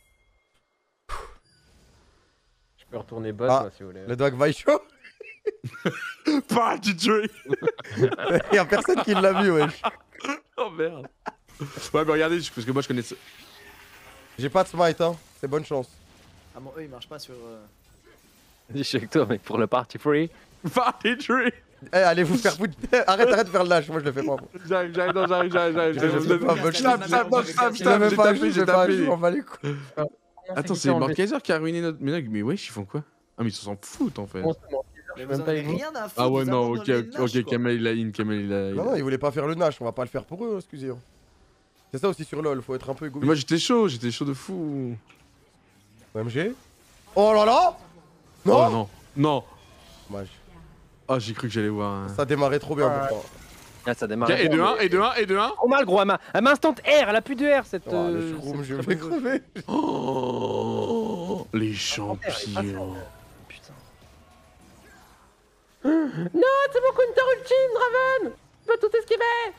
Je peux retourner boss Ah. moi, si vous voulez. Le Dwag by Show. Party trick. Y'a personne qui l'a vu, wesh. Oh merde. Ouais, mais regardez, parce que moi je connais ça. J'ai pas de smite, hein. C'est bonne chance. Ah, bon, eux, ils marchent pas sur. Je suis avec toi, mec, pour le party free. Party trick. Eh, allez vous faire foutre. Arrête de faire le lâche. Moi, je le fais pas. J'arrive. Je fais pas bonne Snap, chance. snap, non, snap, Je snap, l'ai j'ai pas tapé, vu, j'ai j'ai pas vu. tapé. On va les coups. Attends, c'est Mordekaiser qui a ruiné notre. Mais wesh, ils font quoi? Ah, mais ils s'en foutent en fait. Mais même vous en pas avez avec vous. rien à foutre. Ah ouais, vous non, abandonnez le Nash, quoi. Kamel il a in, Kamel il a. Non, ils voulaient pas faire le Nash. On va pas le faire pour eux, excusez. C'est ça aussi sur LoL. Faut être un peu Mais égoïste. moi j'étais chaud de fou. OMG. Oh là là. Non. Oh non. Dommage. Ah, j'ai cru que j'allais voir un. Ça démarrait trop bien pourtant. Ah, ça démarre. Ok, et de 1, et de 1, et de 1. Trop mal, gros. Elle m'a instant R, elle a plus de R cette. Oh, le shroom, je vais crever. Oh, les champions. Putain. Non, c'est mon counter ultime, Draven. Je peux tout esquiver.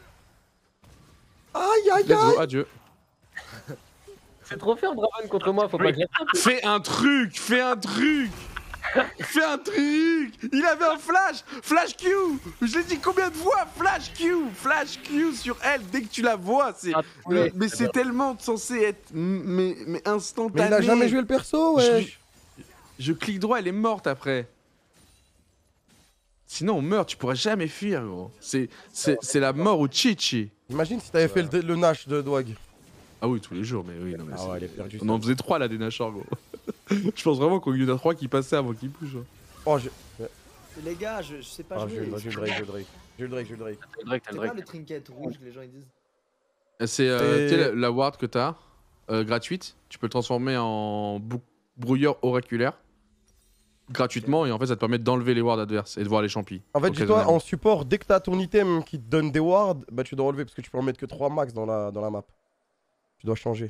Aïe, aïe, Let's go, aïe. adieu. C'est trop fort, Draven contre moi, faut pas que je... Fais un truc, fais un truc. Fais un truc. Il avait un flash, flash Q. Je l'ai dit combien de fois, flash Q sur elle dès que tu la vois. C'est, mais c'est tellement censé être, mais instantané. Mais il a jamais joué le perso, ouais. Je clique droit, elle est morte après. Sinon on meurt, tu pourrais jamais fuir, gros. C'est la mort au Chichi. Imagine si t'avais fait le Nash de Dwag. Ah oui, tous les jours, mais oui, non, mais Ah ouais, elle est perdue. on en faisait 3 là des Nashor, gros. Je pense vraiment qu'il y en a 3 qui passaient avant qu'ils bougent. Oh, Les gars, je sais pas ah, jouer. j'ai le Drake. J'ai le Drake. T'as le C'est Drake. quoi le trinket rouge que les gens ils disent? C'est tu sais, la ward que t'as, gratuite. Tu peux le transformer en brouilleur oraculaire. Gratuitement, et en fait ça te permet d'enlever les wards adverses et de voir les champis. En fait, dis-toi, en support, dès que t'as ton item qui te donne des wards, bah tu dois relever parce que tu peux en mettre que 3 max dans la map. Tu dois changer.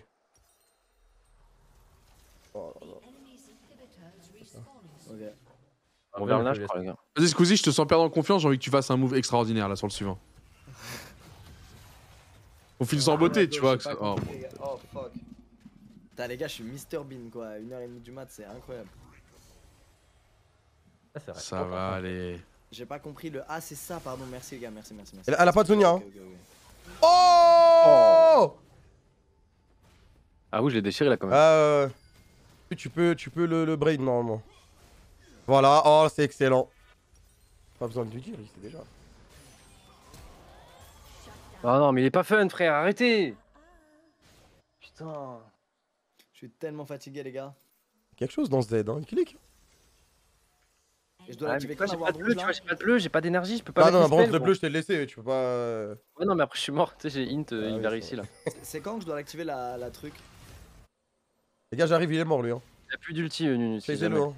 Oh là là. Ok. On verra là, je crois, les gars. Vas-y Squeezie, je te sens perdre en confiance, j'ai envie que tu fasses un move extraordinaire là sur le suivant. On file sans beauté, tu vois. J'ai pas Oh. compris, les gars. Oh fuck. Putain, les gars, je suis Mr Bean quoi. 1h30 du mat, c'est incroyable. Ah, c'est vrai. Ça va aller. J'ai pas compris le. Ah, c'est ça, pardon. Merci les gars, merci. Elle a pas de Sonia, hein. Ok. Oh, Ah oui, je l'ai déchiré là quand même. tu peux le braid normalement. Voilà, oh c'est excellent. Pas besoin de lui dire, il sait déjà. Ah non, mais il est pas fun, frère, arrêtez. Putain. Je suis tellement fatigué, les gars. Quelque chose dans ce Z, hein, il clique. Et je dois Ouais, l'activer mais toi, quand j'ai la pas de ward bleu, rouge tu là vois, j'ai pas de bleu, j'ai pas d'énergie, je peux pas Ah mettre non, mes par contre spells, le gros. bleu je t'ai laissé, tu peux pas... Ouais, non, mais après je suis mort, tu sais, j'ai int, il oui, va c'est réussir là. C'est quand que je dois l'activer la truc? Les gars, j'arrive, il est mort lui, hein. Il a plus d'ulti, Nunu, si Laissez-le, jamais. hein.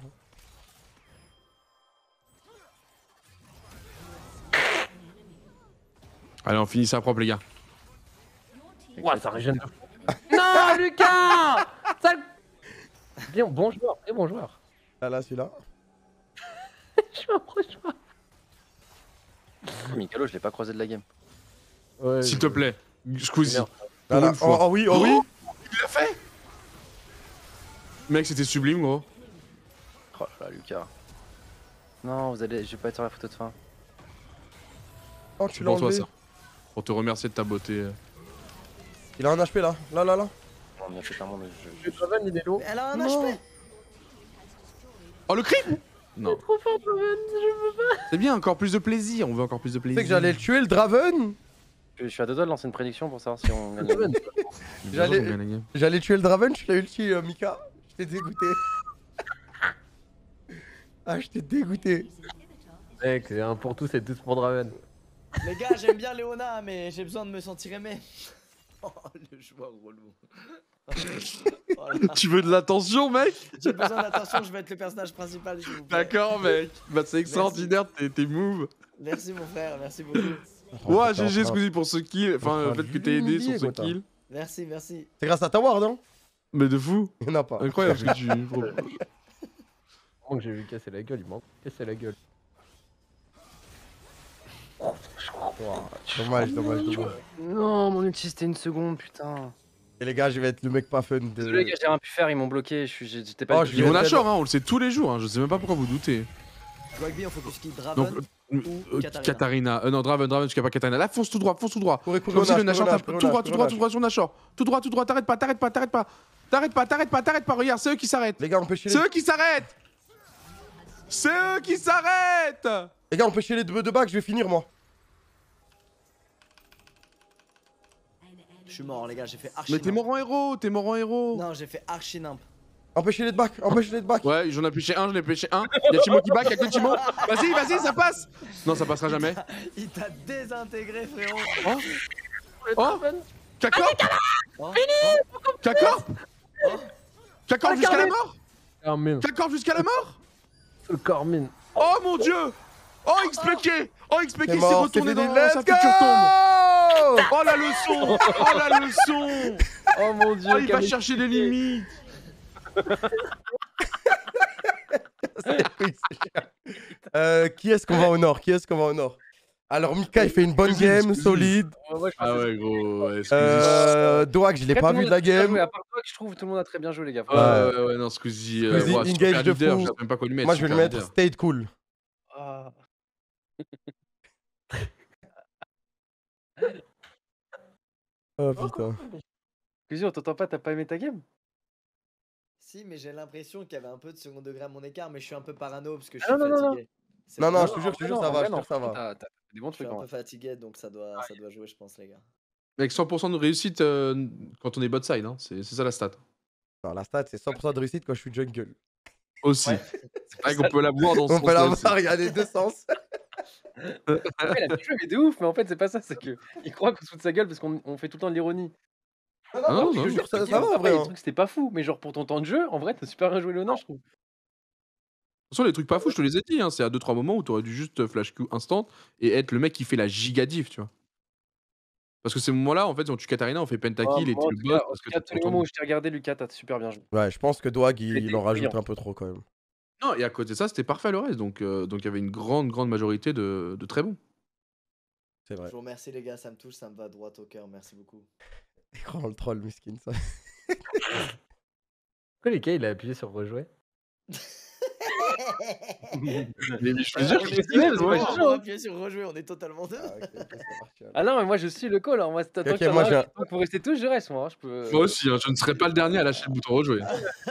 Allez, on finit ça propre, les gars. Ouah, ça régène. Non, Lucas. Sale... Bien, bon joueur, très bon joueur. Là, celui-là. Je suis un pro joueur. Mikalo, je l'ai pas croisé de la game. Ouais, S'il te plaît, Squeezie. Merde. Pour Là, une fois. oh oui, oh oui. Il l'a fait. Mec, c'était sublime, gros. Oh là, Lucas. Non, je vais pas être sur la photo de fin. Oh, C'est tu l'as pour toi, enlevé. ça. Pour te remercier de ta beauté. Il a un HP là, là. Non, mais fait un monde, Le Draven, il est lourd. Mais elle a un Non. HP. Oh, le creep. Non. Trop fort, Draven, je veux pas. C'est bien, encore plus de plaisir. On veut encore plus de Tu plaisir. sais que j'allais le tuer, le Draven. Je suis à deux doigts de lancer une prédiction pour savoir si on gagne. la game. J'allais- J'allais tuer le Draven, tu l'as ulti, Mika. Je t'ai dégoûté. Ah, je t'ai dégoûté. Mec, c'est un pour tous et tous pour Draven. Les gars, j'aime bien Léona, mais j'ai besoin de me sentir aimé. Oh, le joueur relou. Oh là. Tu veux de l'attention, mec? J'ai besoin d'attention, je vais être le personnage principal, s'il vous plaît. D'accord, mec. Bah, c'est extraordinaire tes moves. Merci mon frère, merci beaucoup. Ouah, GG Squeezie pour ce kill. Enfin, le fait que t'aies aidé sur ce Gotha. kill. Merci. C'est grâce à ta ward, hein. Mais de fou. Il y en a pas. Incroyable ce que tu. Moi que j'ai vu casser la gueule, il m'a cassé la gueule. Dommage. Non, mon ulti c'était une seconde, putain. Et les gars, je vais être le mec pas fun de... Désolé, les gars, j'ai rien pu faire, ils m'ont bloqué, j'étais pas. Oh, du tout- Ils vont vais Nashor, hein, on le sait tous les jours. Hein. Je sais même pas pourquoi vous doutez. Rugby, on focus qui Donc, Draven ou Katarina. Non, Draven, tu n'as pas Katarina. Là, fonce tout droit. Courir, Comme si le Nashor tape courir, tout droit courir. sur Nashor. Tout droit, t'arrêtes pas. Regarde, c'est eux qui s'arrêtent. Les gars, empêchez C'est les... eux qui s'arrêtent. Les gars, empêchez les deux de back, je vais finir, moi. Je suis mort les gars, j'ai fait archi Mais t'es mort en héros, Non, j'ai fait archi nimp. Empêchez les de back. Ouais, j'en ai pêché un. Y'a Timo qui back, y'a que Timo. Vas-y, ça passe. Non, ça passera jamais. Il t'a désintégré frérot. Oh Kakor Oh, Kakor jusqu'à la mort Carmine. Kakor jusqu'à la mort Le Carmine. Oh mon dieu Oh, XPK Oh, XP qui C'est s'est mort, c'est retourné fini, dans let's sa go. future tombe. Oh la leçon. Oh la leçon. Oh mon dieu, Oh, il va chercher les limites. Qui est-ce qu'on va au nord? Qui est-ce qu'on va au nord? Alors, Mika, il fait une bonne game, solide. Ah ouais, gros. Ouais, Squeezie. Doak, je l'ai pas vu de la game. À part toi, je trouve tout le monde a très bien joué, les gars. Ouais, non, Squeezie. Squeezie, Ouais, super engage de leader, fou. je sais même pas quoi lui mettre. Moi, je vais le super mettre leader. stay cool. Ah. Oh putain. Squeezie, on t'entend pas, t'as pas aimé ta game? Si, mais j'ai l'impression qu'il y avait un peu de second degré à mon écart, mais je suis un peu parano parce que je Ah, suis non, non, non. fatigué. C'est Non, pour non, ça. je te jure, ça va, je te jure, ça va. T'as des bons Je suis trucs, un en peu vrai. fatigué, donc ça doit jouer, je pense, les gars. Avec 100% de réussite quand on est bot side, hein. C'est ça la stat. Non, la stat, c'est 100% de réussite quand je suis jungle. Aussi. Ouais. C'est vrai qu'on peut l'avoir dans ce On peut sens-là l'avoir, il y a les deux sens. Ouais, il a bien joué, mais de ouf, mais en fait, c'est pas ça, c'est que il croit qu'on se fout de sa gueule parce qu'on fait tout le temps de l'ironie. Non, Ah, non, je non, te jure, ça Après, va, en vrai. les hein. trucs, c'était pas fou, mais genre pour ton temps de jeu, en vrai, t'as super bien joué Léonard, je trouve. Attention, les trucs pas fous, je te les ai dit, hein. C'est à 2-3 moments où t'aurais dû juste flash Q instant et être le mec qui fait la giga diff, tu vois. Parce que ces moments-là, en fait, quand tu Katarina, on fait pentakill et Moi, t'es le boss en parce tout que cas, t'es tous les content. moments où je t'ai regardé, Lucas, t'as super bien joué. Ouais, je pense que Doag, il C'était en rajoute brillant. un peu trop quand même. Non, et à côté de ça, c'était parfait le reste. Donc il y avait une grande majorité de très bons. C'est Je vrai. vous remercie, les gars, ça me touche, ça me va droit au cœur, merci beaucoup. Écran le troll, miskin, ça. Pourquoi les gars, il a appuyé sur rejouer? Mais je te On jure, est je deux, c'est pas on chaud. va appuyer sur rejouer, on est totalement deux. Ah, ok, c'est parti. Ah non, mais moi, je suis le call. Hein. Moi, tant Ok, que moi, j'ai un- tant que vous restez tous, je reste, moi. Hein. Je peux... Moi aussi, hein, je ne serai pas le dernier à lâcher le bouton rejouer.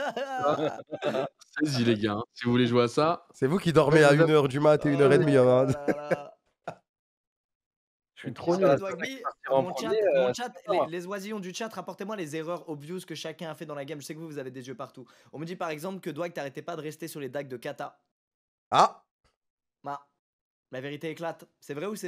Vas-y les gars, hein, si vous voulez jouer à ça. C'est vous qui dormez à 1h du mat et 1h30. Hein. Je suis trop Ah, nul. bah, à Dwagby, en mon premier, chat, les oisillons du chat, rapportez-moi les erreurs obvious que chacun a fait dans la game. Je sais que vous avez des yeux partout. On me dit par exemple que Dwag, t'arrêtais pas de rester sur les dagues de kata. Ah, Bah, la vérité éclate. C'est vrai ou c'est